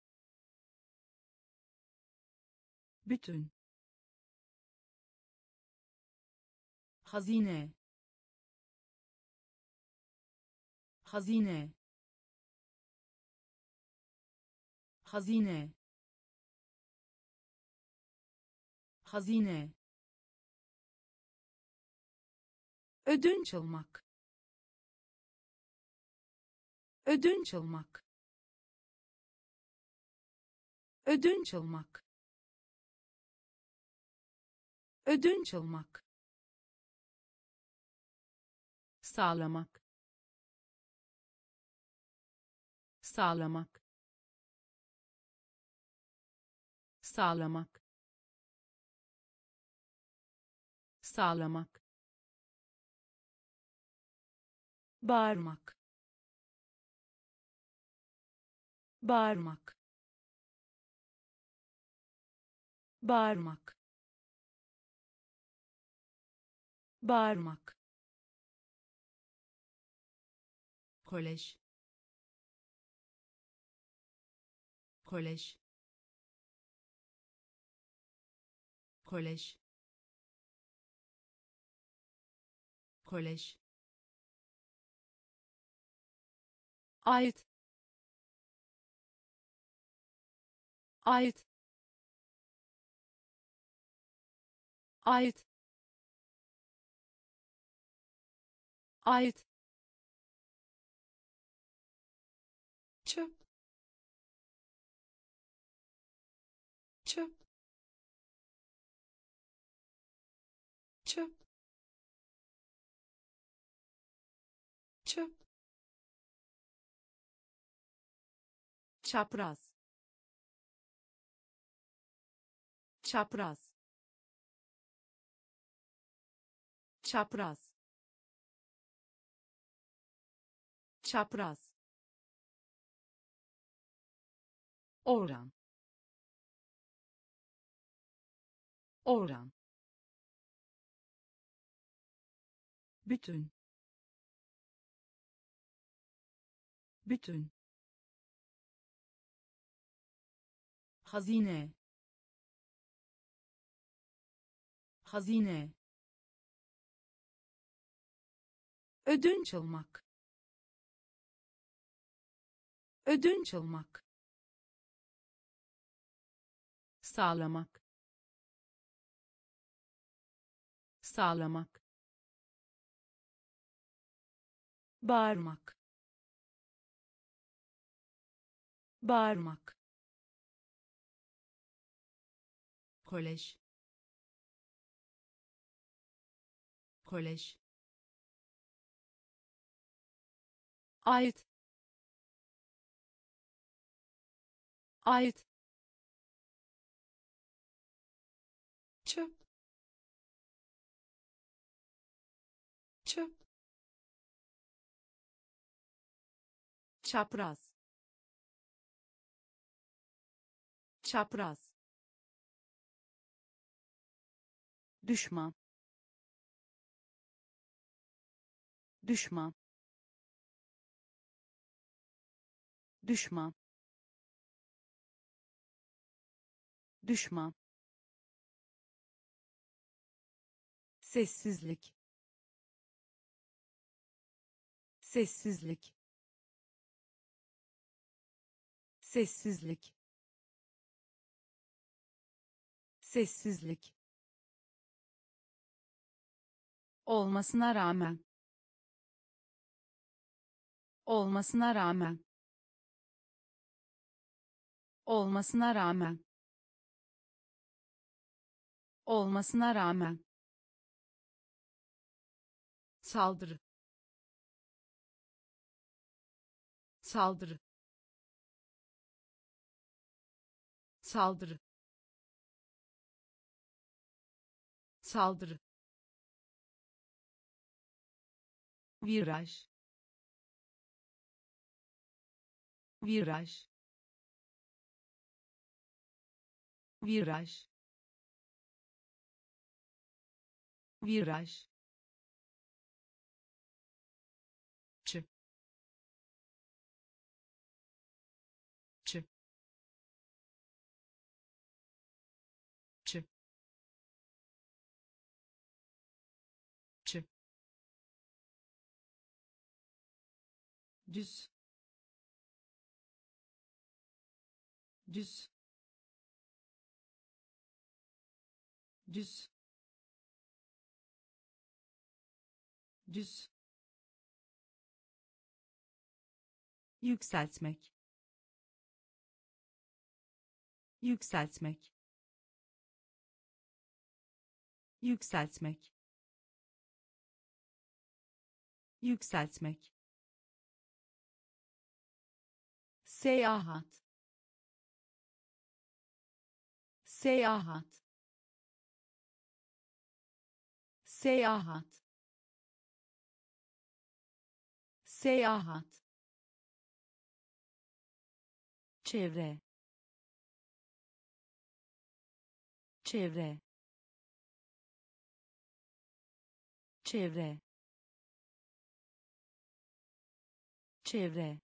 bütün, hazine, hazine, hazine, hazine, ödünç almak, ödünç almak, ödünç almak, ödünç almak, sağlamak, sağlamak, sağlamak, sağlamak, bağırmak, bağırmak, bağırmak, bağırmak, kolej, kolej, kolej, kolej, ait, ait, ait, ait, çöp, çöp, çöp, çöp, çapraz, çapraz, çapraz, çapraz, oran, oran, bütün, bütün, hazine, hazine, ödünç almak, ödünç almak, sağlamak, sağlamak, bağırmak, bağırmak, kolej, kolej, ait, ait, çöp, çöp, çapraz, çapraz, düşman, düşman, düşman, düşman, sessizlik, sessizlik, sessizlik, sessizlik, olmasına rağmen, olmasına rağmen, olmasına rağmen, olmasına rağmen, saldırı, saldırı, saldırı, saldırı, viraj, viraj, viraj, viraj, çı, çı, çı, çı, düz, düz, düz, düz, yükseltmek, yükseltmek, yükseltmek, yükseltmek, seyahat, seyahat, seyahat, seyahat, çevre, çevre, çevre, çevre,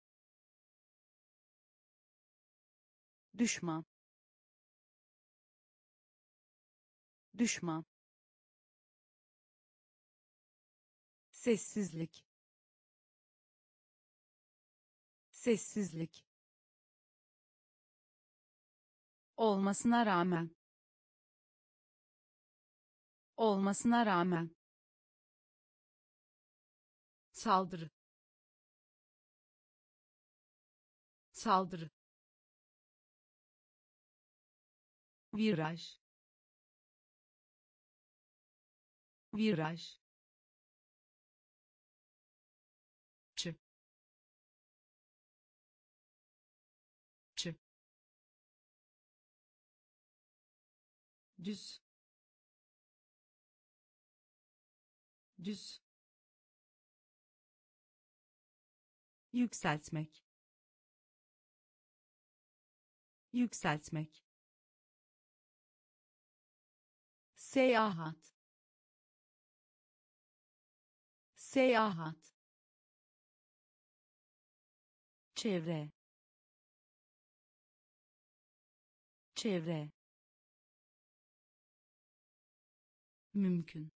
düşman, düşman, sessizlik, sessizlik, olmasına rağmen, olmasına rağmen, saldırı, saldırı, viraj, viraj, çı, çı, düz, düz, yükseltmek, yükseltmek, seyahat, seyahat, çevre, çevre, mümkün,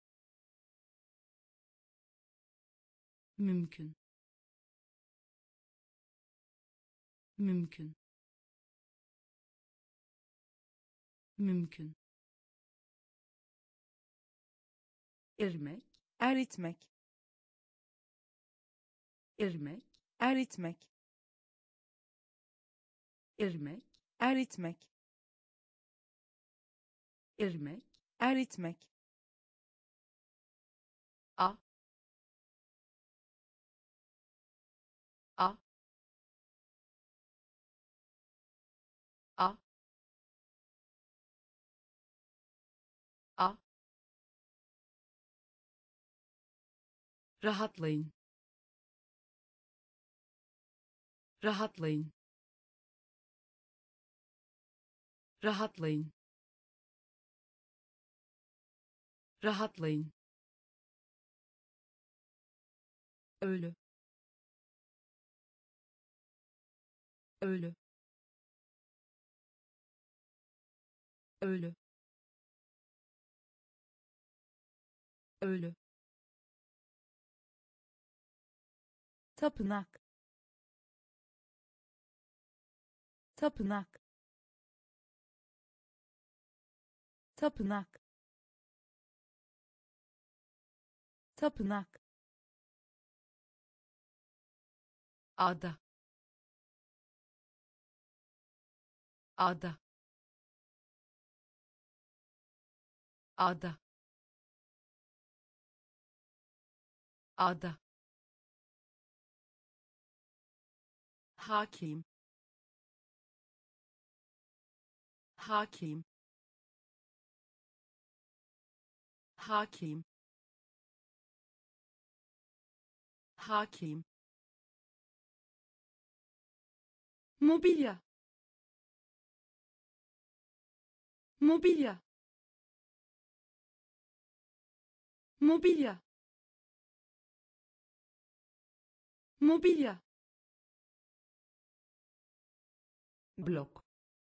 mümkün, mümkün, mümkün, irmek, eritmek, irmek, eritmek, irmek, eritmek, irmek, eritmek, a, a, a, a, rahatlayın, rahatlayın, rahatlayın, rahatlayın, ölü, ölü, ölü, ölü, tapınak, tapınak, tapınak, tapınak, ada, ada, ada, ada, hakim, hakim, hakim, hakim, mobilya, mobilya, mobilya, mobilya, blok,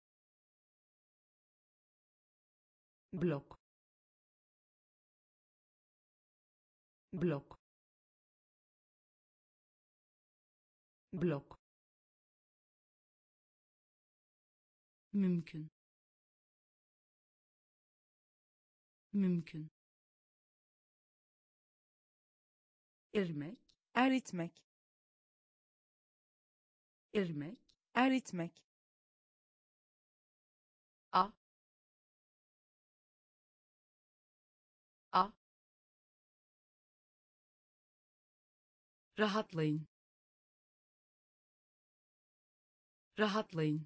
blok, blok, blok, mümkün, mümkün, irmek, eritmek, irmek, eritmek, a a rahatlayın, rahatlayın,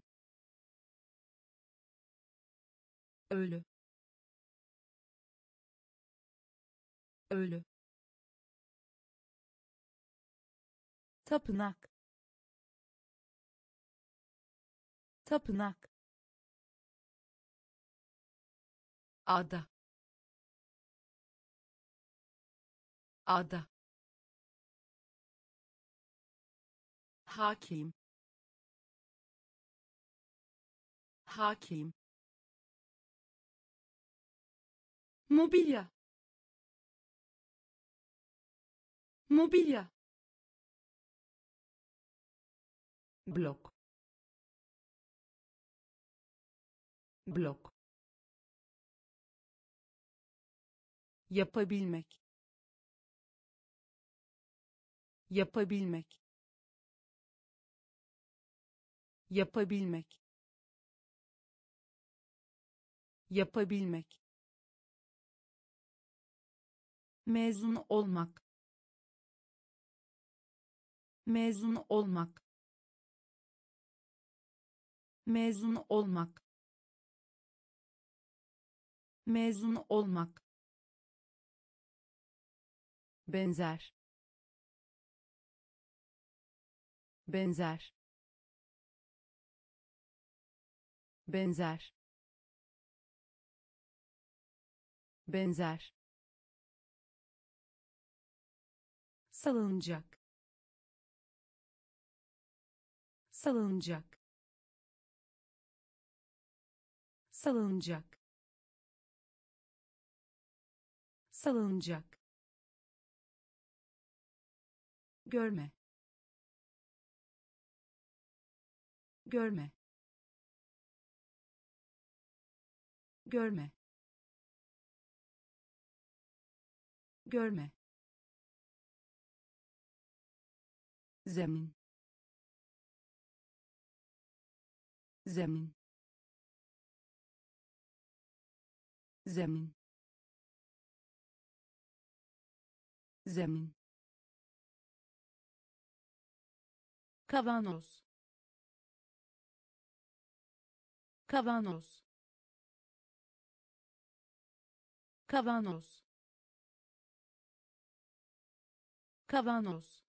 ölü, ölü, tapınak, tapınak, ada ada hakim, hakim, mobilya, mobilya, blok, blok, yapabilmek, yapabilmek, yapabilmek, yapabilmek, mezun olmak, mezun olmak, mezun olmak, mezun olmak, benzer, benzer, benzer, benzer, salınacak, salınacak, salınacak, salınacak, görme, görme, görme, görme, zemin, zemin, zemin, zemin, kavanoz, kavanoz, kavanoz, kavanoz,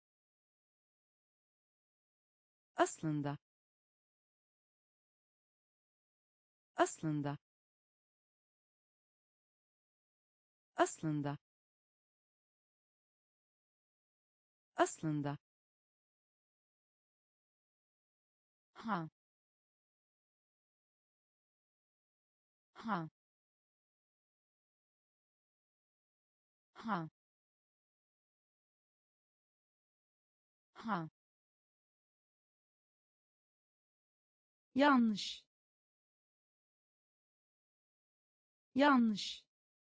aslında, aslında, aslında, aslında, ha, ha, ha, ha, yanlış, yanlış,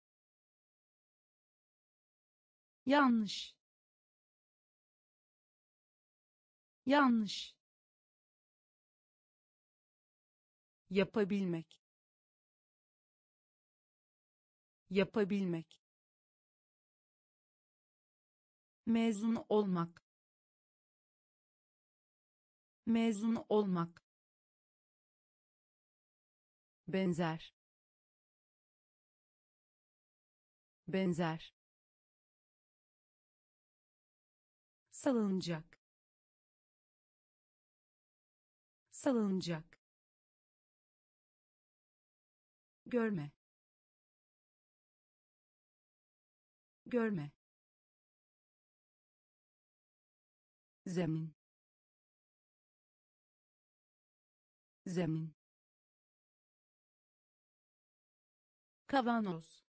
yanlış, yanlış, yapabilmek, yapabilmek, mezun olmak, mezun olmak, benzer, benzer, salıncak, salıncak, görme, görme, zemin, zemin, kavanoz,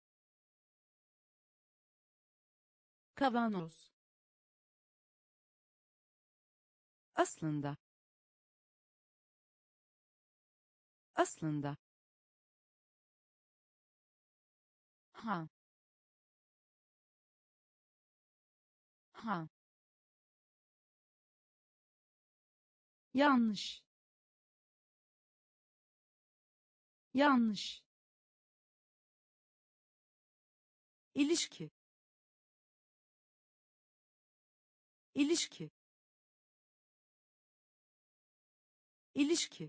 kavanoz, aslında, aslında, ha, ha, yanlış, yanlış, ilişki, ilişki, ilişki,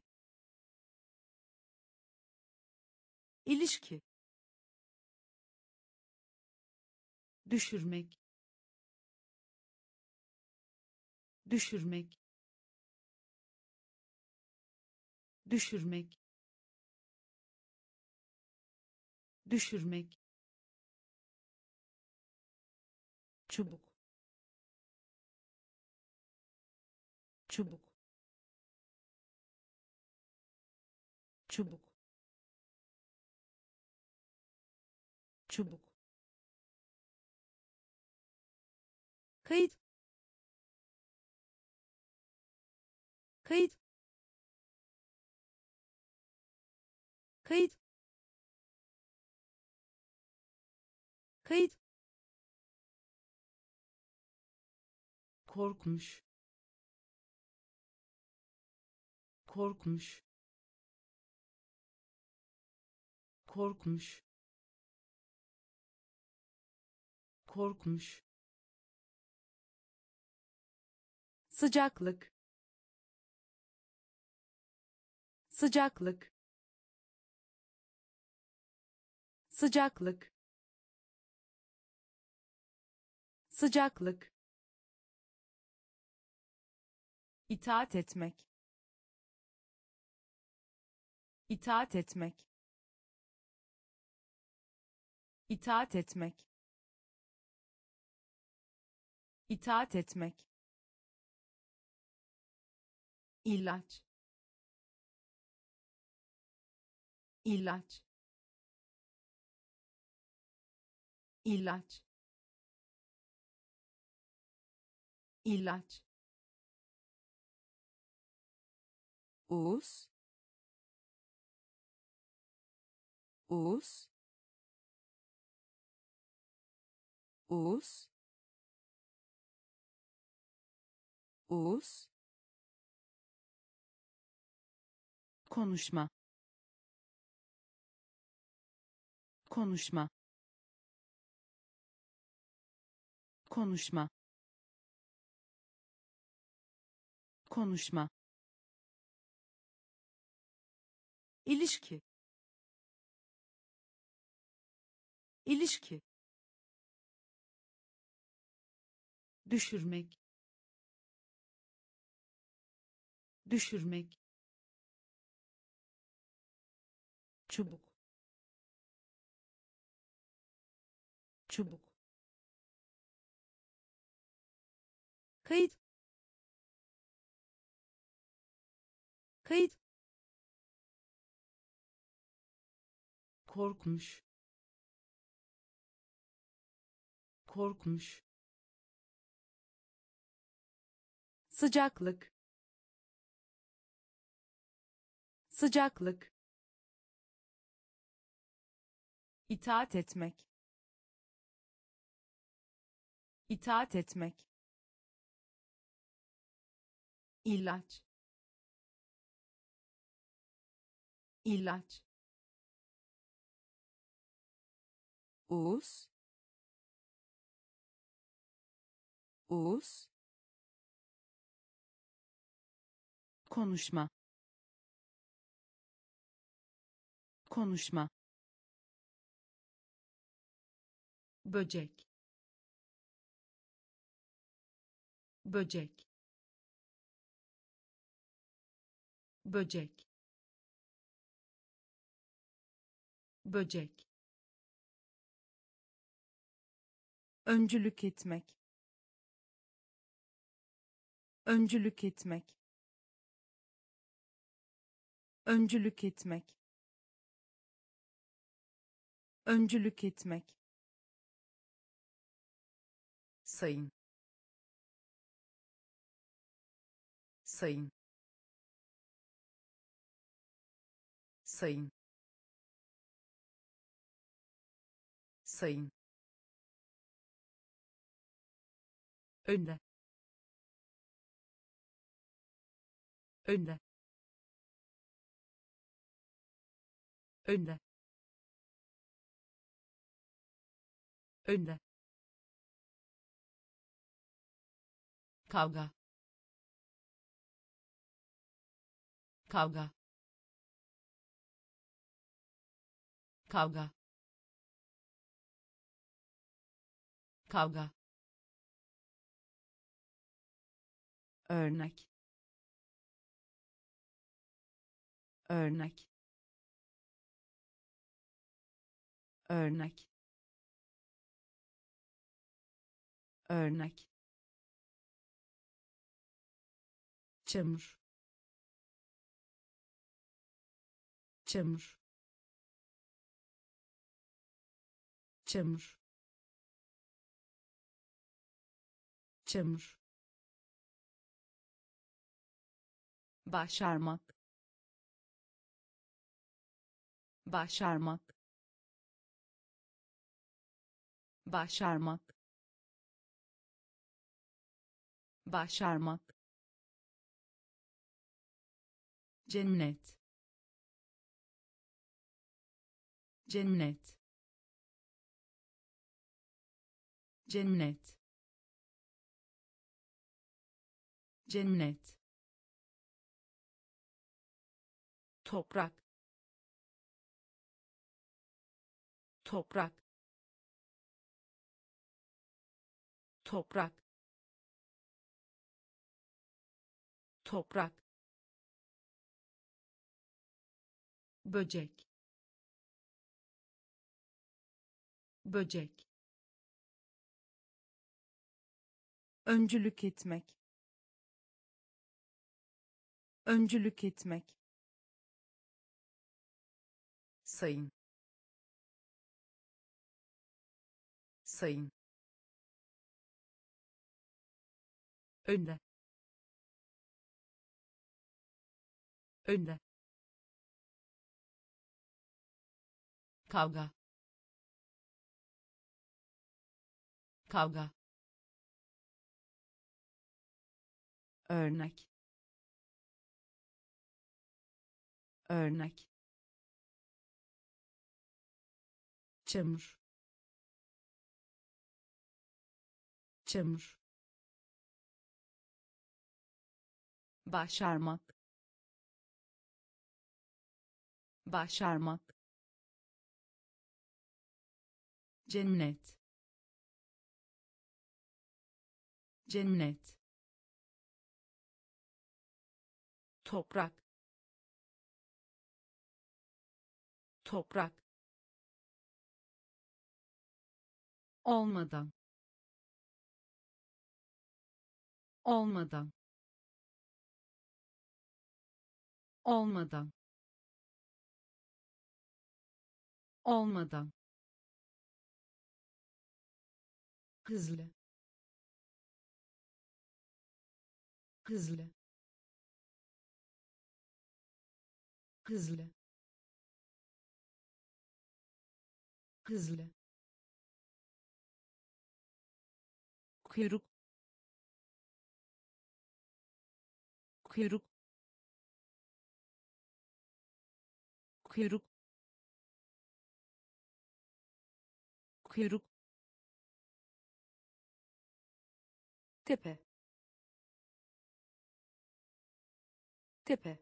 ilişki, düşürmek, düşürmek, düşürmek, düşürmek, çubuk, çubuk, çubuk, çubuk, kayıt, kayıt, kayıt, kayıt, korkmuş, korkmuş, korkmuş, korkmuş, sıcaklık, sıcaklık, sıcaklık, sıcaklık, itaat etmek, itaat etmek, itaat etmek, itaat etmek, ilaç, ilaç, ilaç, ilaç, us, us, us, us, konuşma, konuşma, konuşma, konuşma, ilişki, ilişki, düşürmek, düşürmek, çubuk, çubuk, kayıt, kayıt, korkmuş, korkmuş, sıcaklık, sıcaklık, itaat etmek, itaat etmek, ilaç, ilaç, us, us, konuşma, konuşma, böcek, böcek, böcek, böcek, öncülük etmek, öncülük etmek, öncülük etmek, öncülük etmek, sayın, sayın, sayın, sayın, önde, önde, önde, önde, kavga, kavga, kavga, kavga, örnek, örnek, örnek, örnek, çamur, çamur, çamur, çamur, başarmak, başarmak, başarmak, başarmak, cennet, cennet, cennet, cennet, toprak, toprak, toprak, toprak, böcek, böcek, öncülük etmek, öncülük etmek, sayın, sayın, önde, önde, kavga, kavga, örnek, örnek, çamur, çamur, başarmak, başarmak, cennet, cennet, toprak, toprak, olmadan, olmadan, olmadan, olmadan, hızlı, hızlı, hızlı, hızlı, kuyruk, kuyruk, kuyruk, kuyruk, tepe, tepe,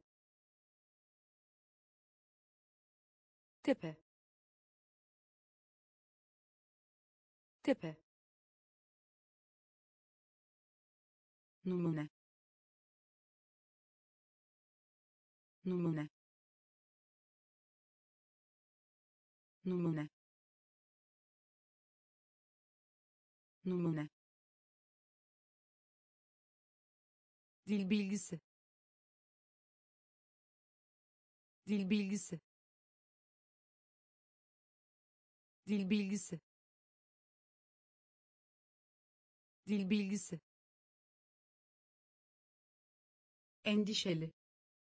tepe, tepe, numune, numune, numune, numune, dil bilgisi, dil bilgisi, dil bilgisi, dil bilgisi, endişeli,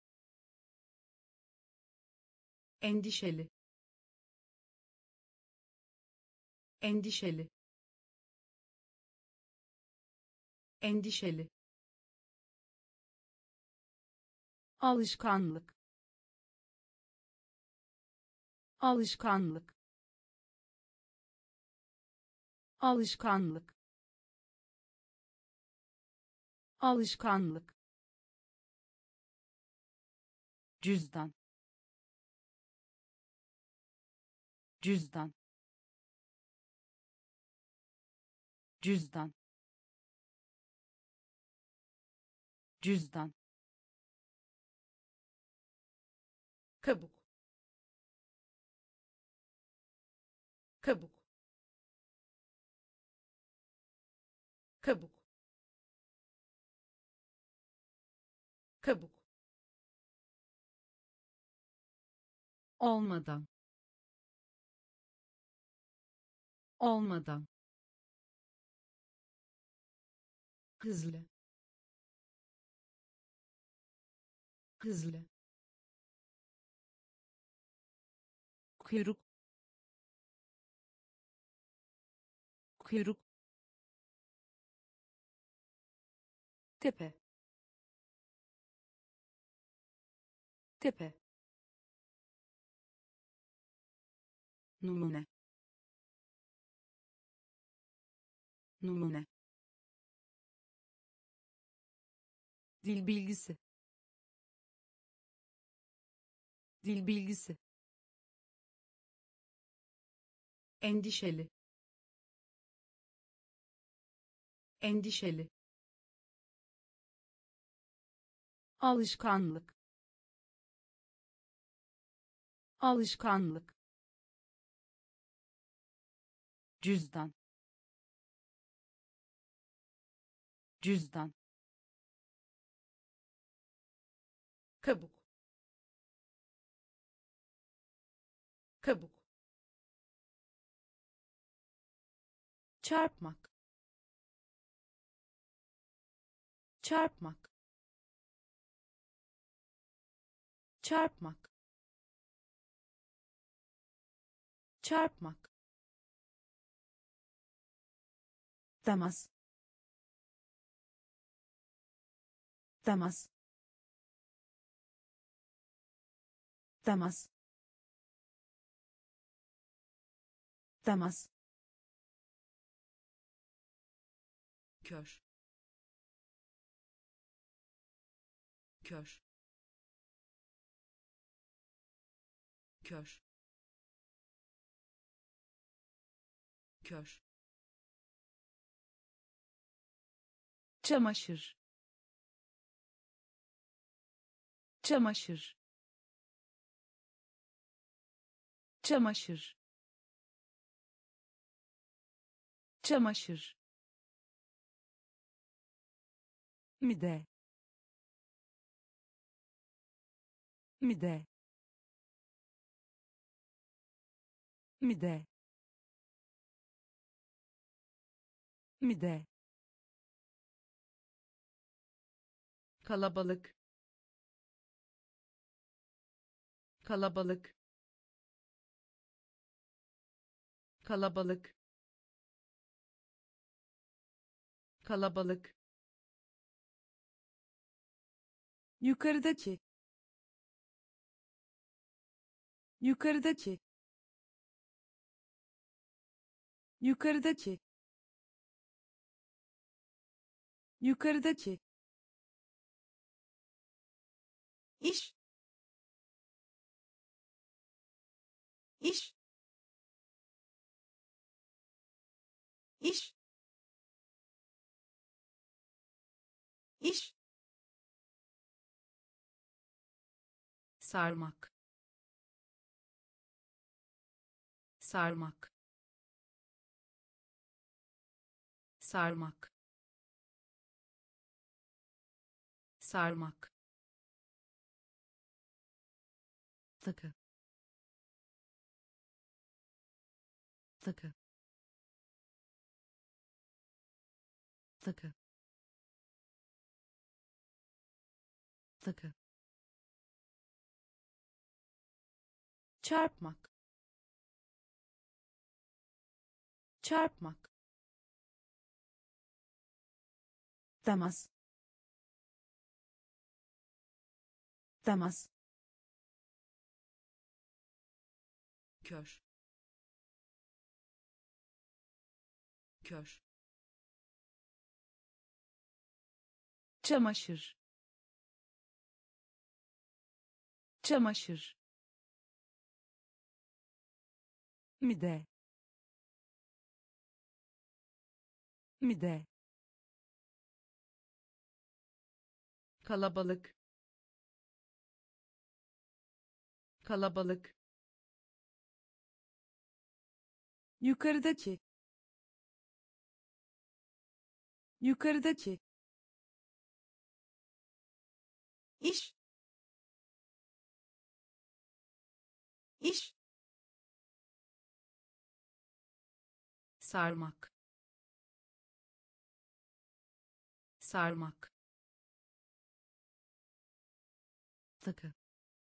endişeli, endişeli, endişeli, alışkanlık, alışkanlık, alışkanlık, alışkanlık, cüzdan, cüzdan, cüzdan, cüzdan, kabuk, kabuk, kabuk, kabuk, olmadan, olmadan, hızlı, hızlı, kuyruk, kuyruk, tepe, tepe, numune, numune, dil bilgisi, dil bilgisi, endişeli, endişeli, alışkanlık, alışkanlık, cüzdan, cüzdan, kabuk, kabuk, çarpmak, çarpmak, çarpmak, çarpmak, temas, temas, temas, temas, kör, kör, kör, kör, çamaşır, çamaşır, çamaşır, çamaşır, mide, mide, mide, mide, kalabalık, kalabalık, kalabalık, kalabalık, yukarıdaki, yukarıdaki, yukarıdaki, yukarıdaki, iş, iş, iş, iş, sarmak, sarmak, sarmak, sarmak, takı, takı, takı, takı, çarpmak, çarpmak, temas, temas, kör, kör, çamaşır, çamaşır, mide, mide, kalabalık, kalabalık, yukarıdaki, yukarıdaki, iş, iş, sarmak, sarmak, takı,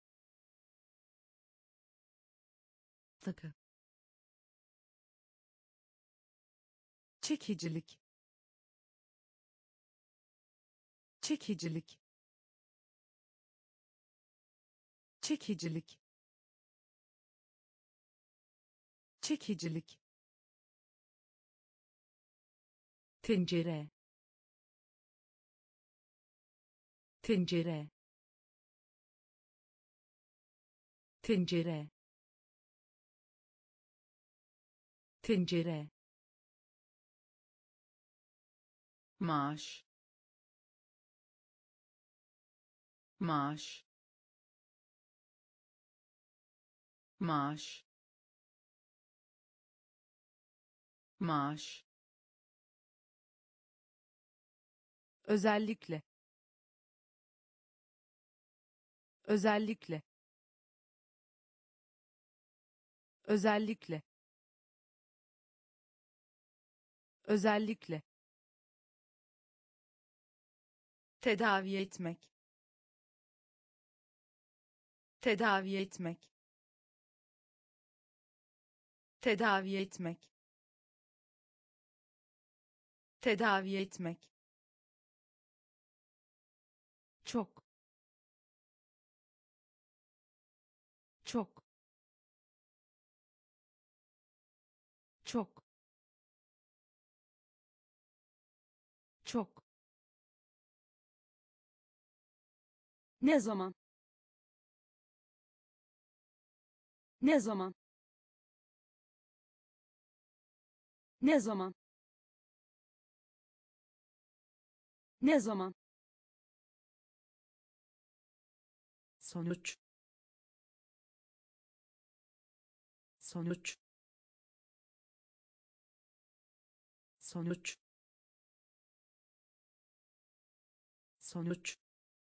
takı, çekicilik, çekicilik, çekicilik, çekicilik, tencere, tencere, tencere, tencere, maaş, maaş, maaş, maaş, özellikle, özellikle, özellikle, özellikle, tedavi etmek, tedavi etmek, tedavi etmek, tedavi etmek, çok, çok, çok, çok, ne zaman, ne zaman, ne zaman, ne zaman, sonuç, sonuç, sonuç, sonuç,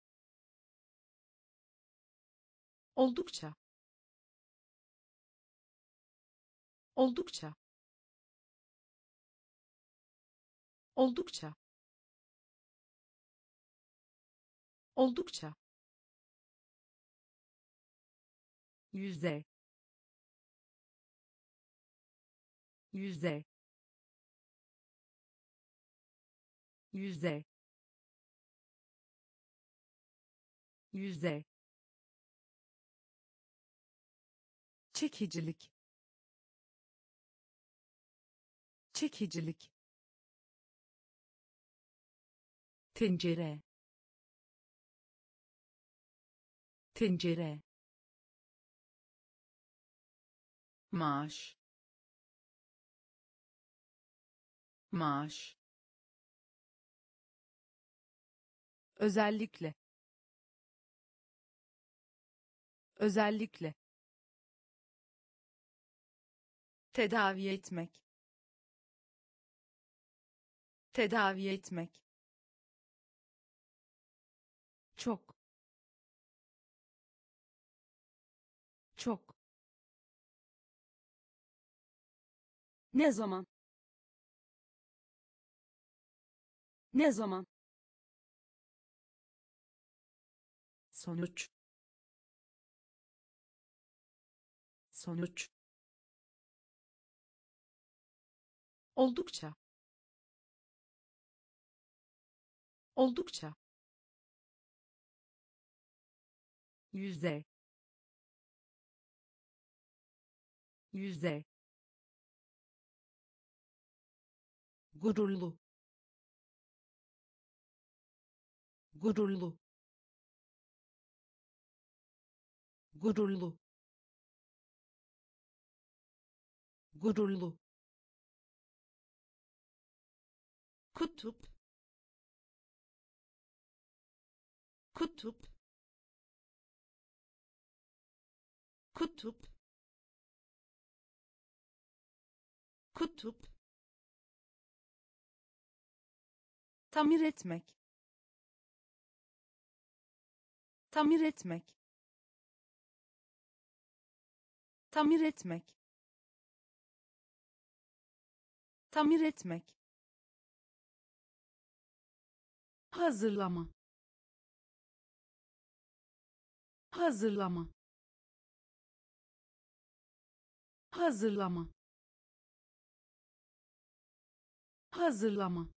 oldukça, oldukça, oldukça, oldukça, yüzde, yüzde, yüzde, yüzde, çekicilik, çekicilik, tencere, tencere, maaş, maaş, özellikle, özellikle, tedavi etmek, tedavi etmek, çok, çok, Ne zaman? Ne zaman? sonuç, sonuç, oldukça, oldukça, yüzde, yüzde, gururlu, gururlu, gururlu, gururlu, kutup, kutup, kutup, kutup, Tamir etmek. Tamir etmek. Tamir etmek. Tamir etmek. hazırlama, hazırlama, hazırlama, hazırlama,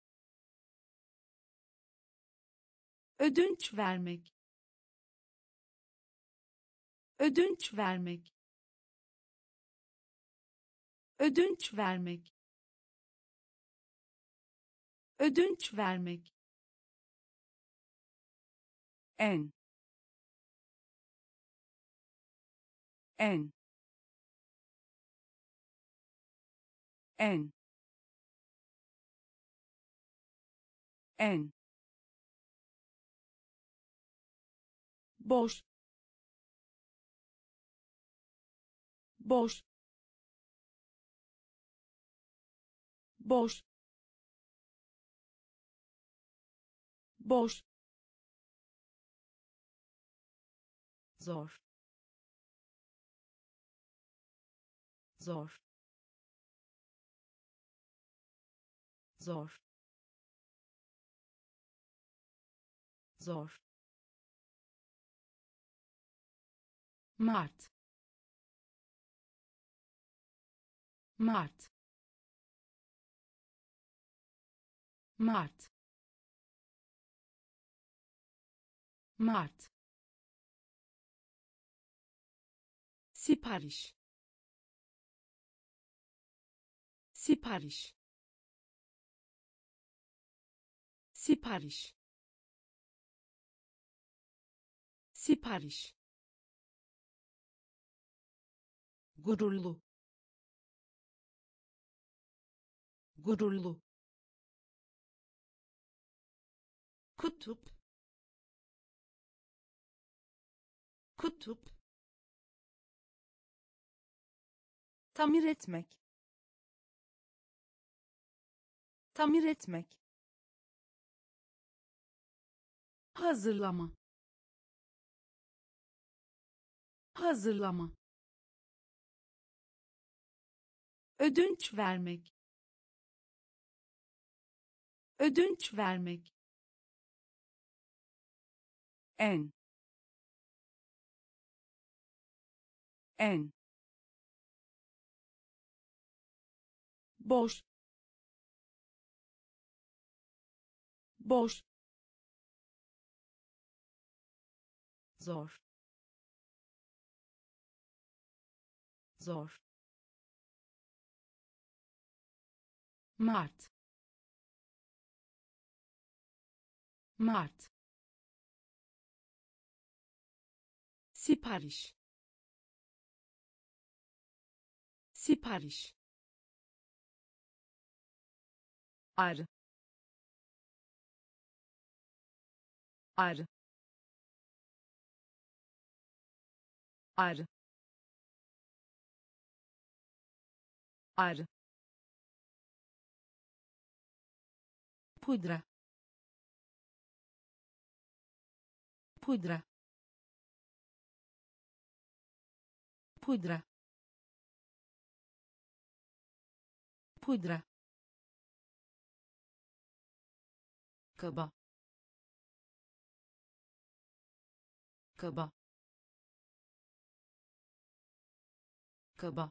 ödünç vermek, ödünç vermek, ödünç vermek, ödünç vermek, en, en, en, en, boş, boş, boş, boş, zor, zor, zor, zor, Mart, Mart, Mart, Mart, sipariş, sipariş, sipariş, sipariş, gururlu, gururlu, kutup, kutup, Tamir etmek. Tamir etmek. hazırlama, hazırlama, ödünç vermek, ödünç vermek, en, en, boş, boş, zor, zor, Mart, Mart, sipariş, sipariş, arı, arı, arı, arı, pudra, pudra, pudra, pudra, kaba, kaba, kaba,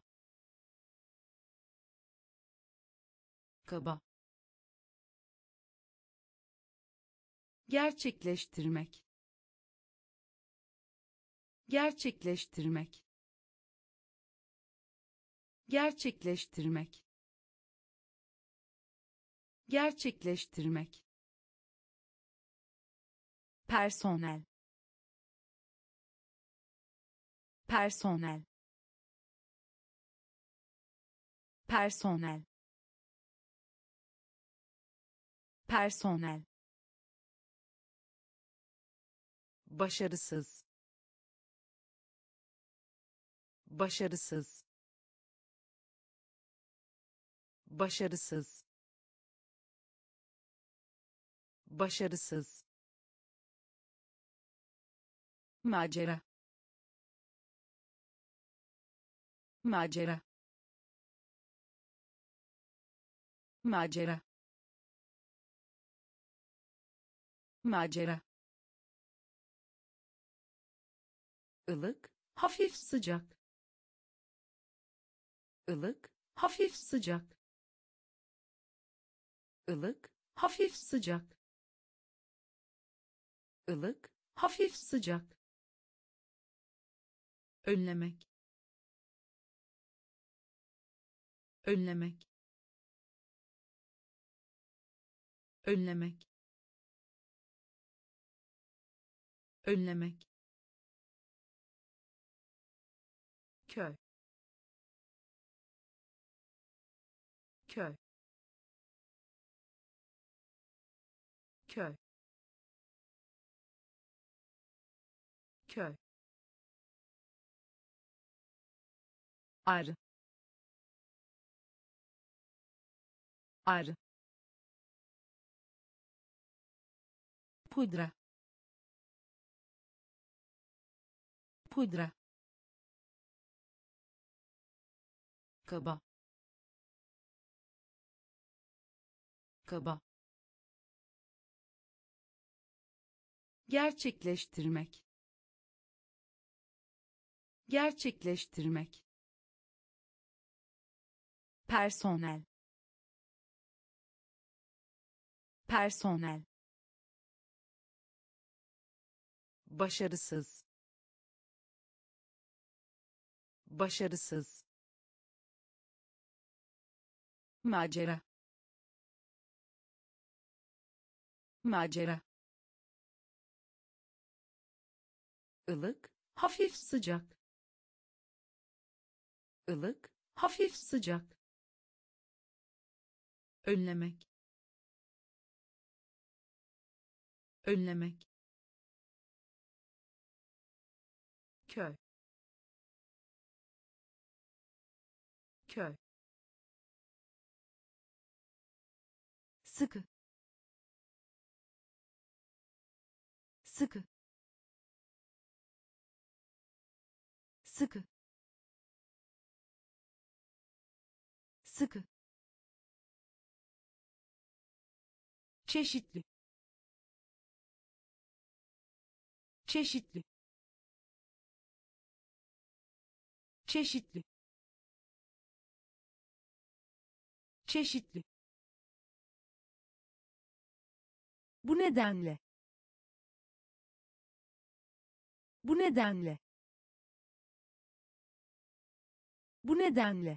kaba, gerçekleştirmek, gerçekleştirmek, gerçekleştirmek, gerçekleştirmek, personel, personel, personel, personel, başarısız, başarısız, başarısız, başarısız, macera, macera, macera, macera, ılık, hafif sıcak, ılık, hafif sıcak, ılık, hafif sıcak, ılık, hafif sıcak, önlemek, önlemek, önlemek, önlemek, köy, köy, köy, köy, arı, arı, pudra, pudra, kaba, kaba, gerçekleştirmek, gerçekleştirmek, personel, personel, başarısız, başarısız, macera, macera, ılık, hafif sıcak, ılık, hafif sıcak, önlemek, önlemek, köy, köy, sıkı, sıkı, sıkı, sıkı, çeşitli, çeşitli, çeşitli, çeşitli, bu nedenle, bu nedenle, bu nedenle,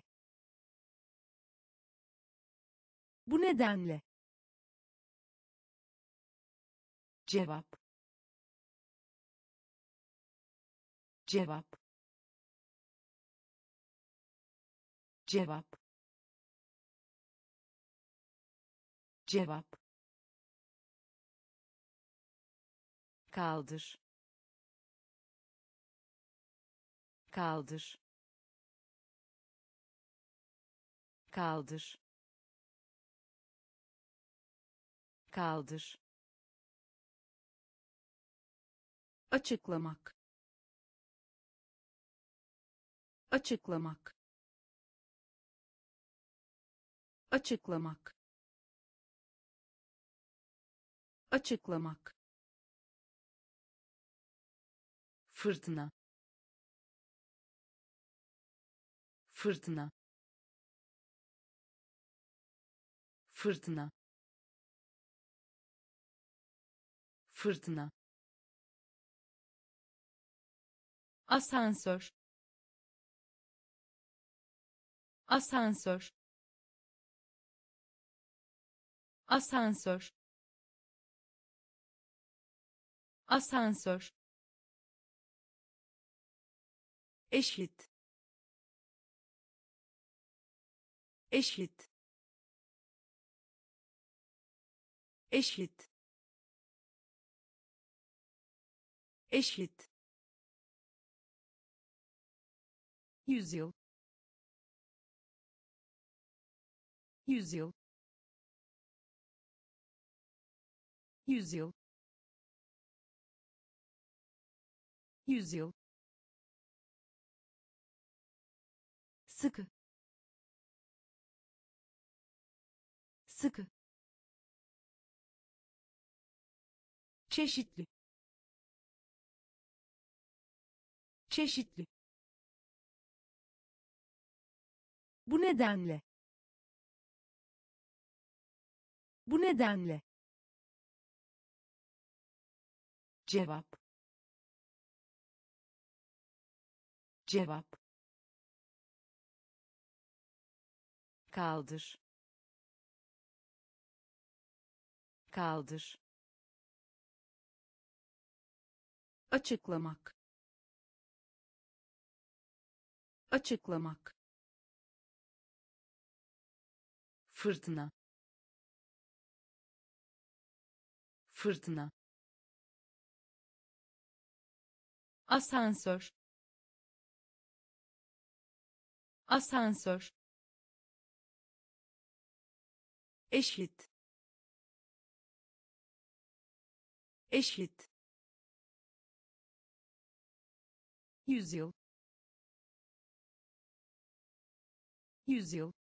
bu nedenle, cevap, cevap, cevap, cevap, kaldır, kaldır, kaldır, kaldır, açıklamak, açıklamak, açıklamak, açıklamak, fırtına, fırtına, fırtına, fırtına, asansör, asansör, asansör, asansör, eşit, eşit, eşit, eşit, yüzyıl, yüzyıl, yüzyıl, yüzyıl, sıkı, sıkı, çeşitli, çeşitli, bu nedenle, bu nedenle, cevap, cevap, kaldır, kaldır, açıklamak, açıklamak, fırtına, fırtına, asansör, asansör, eşit, eşit, yüzyıl, yüzyıl,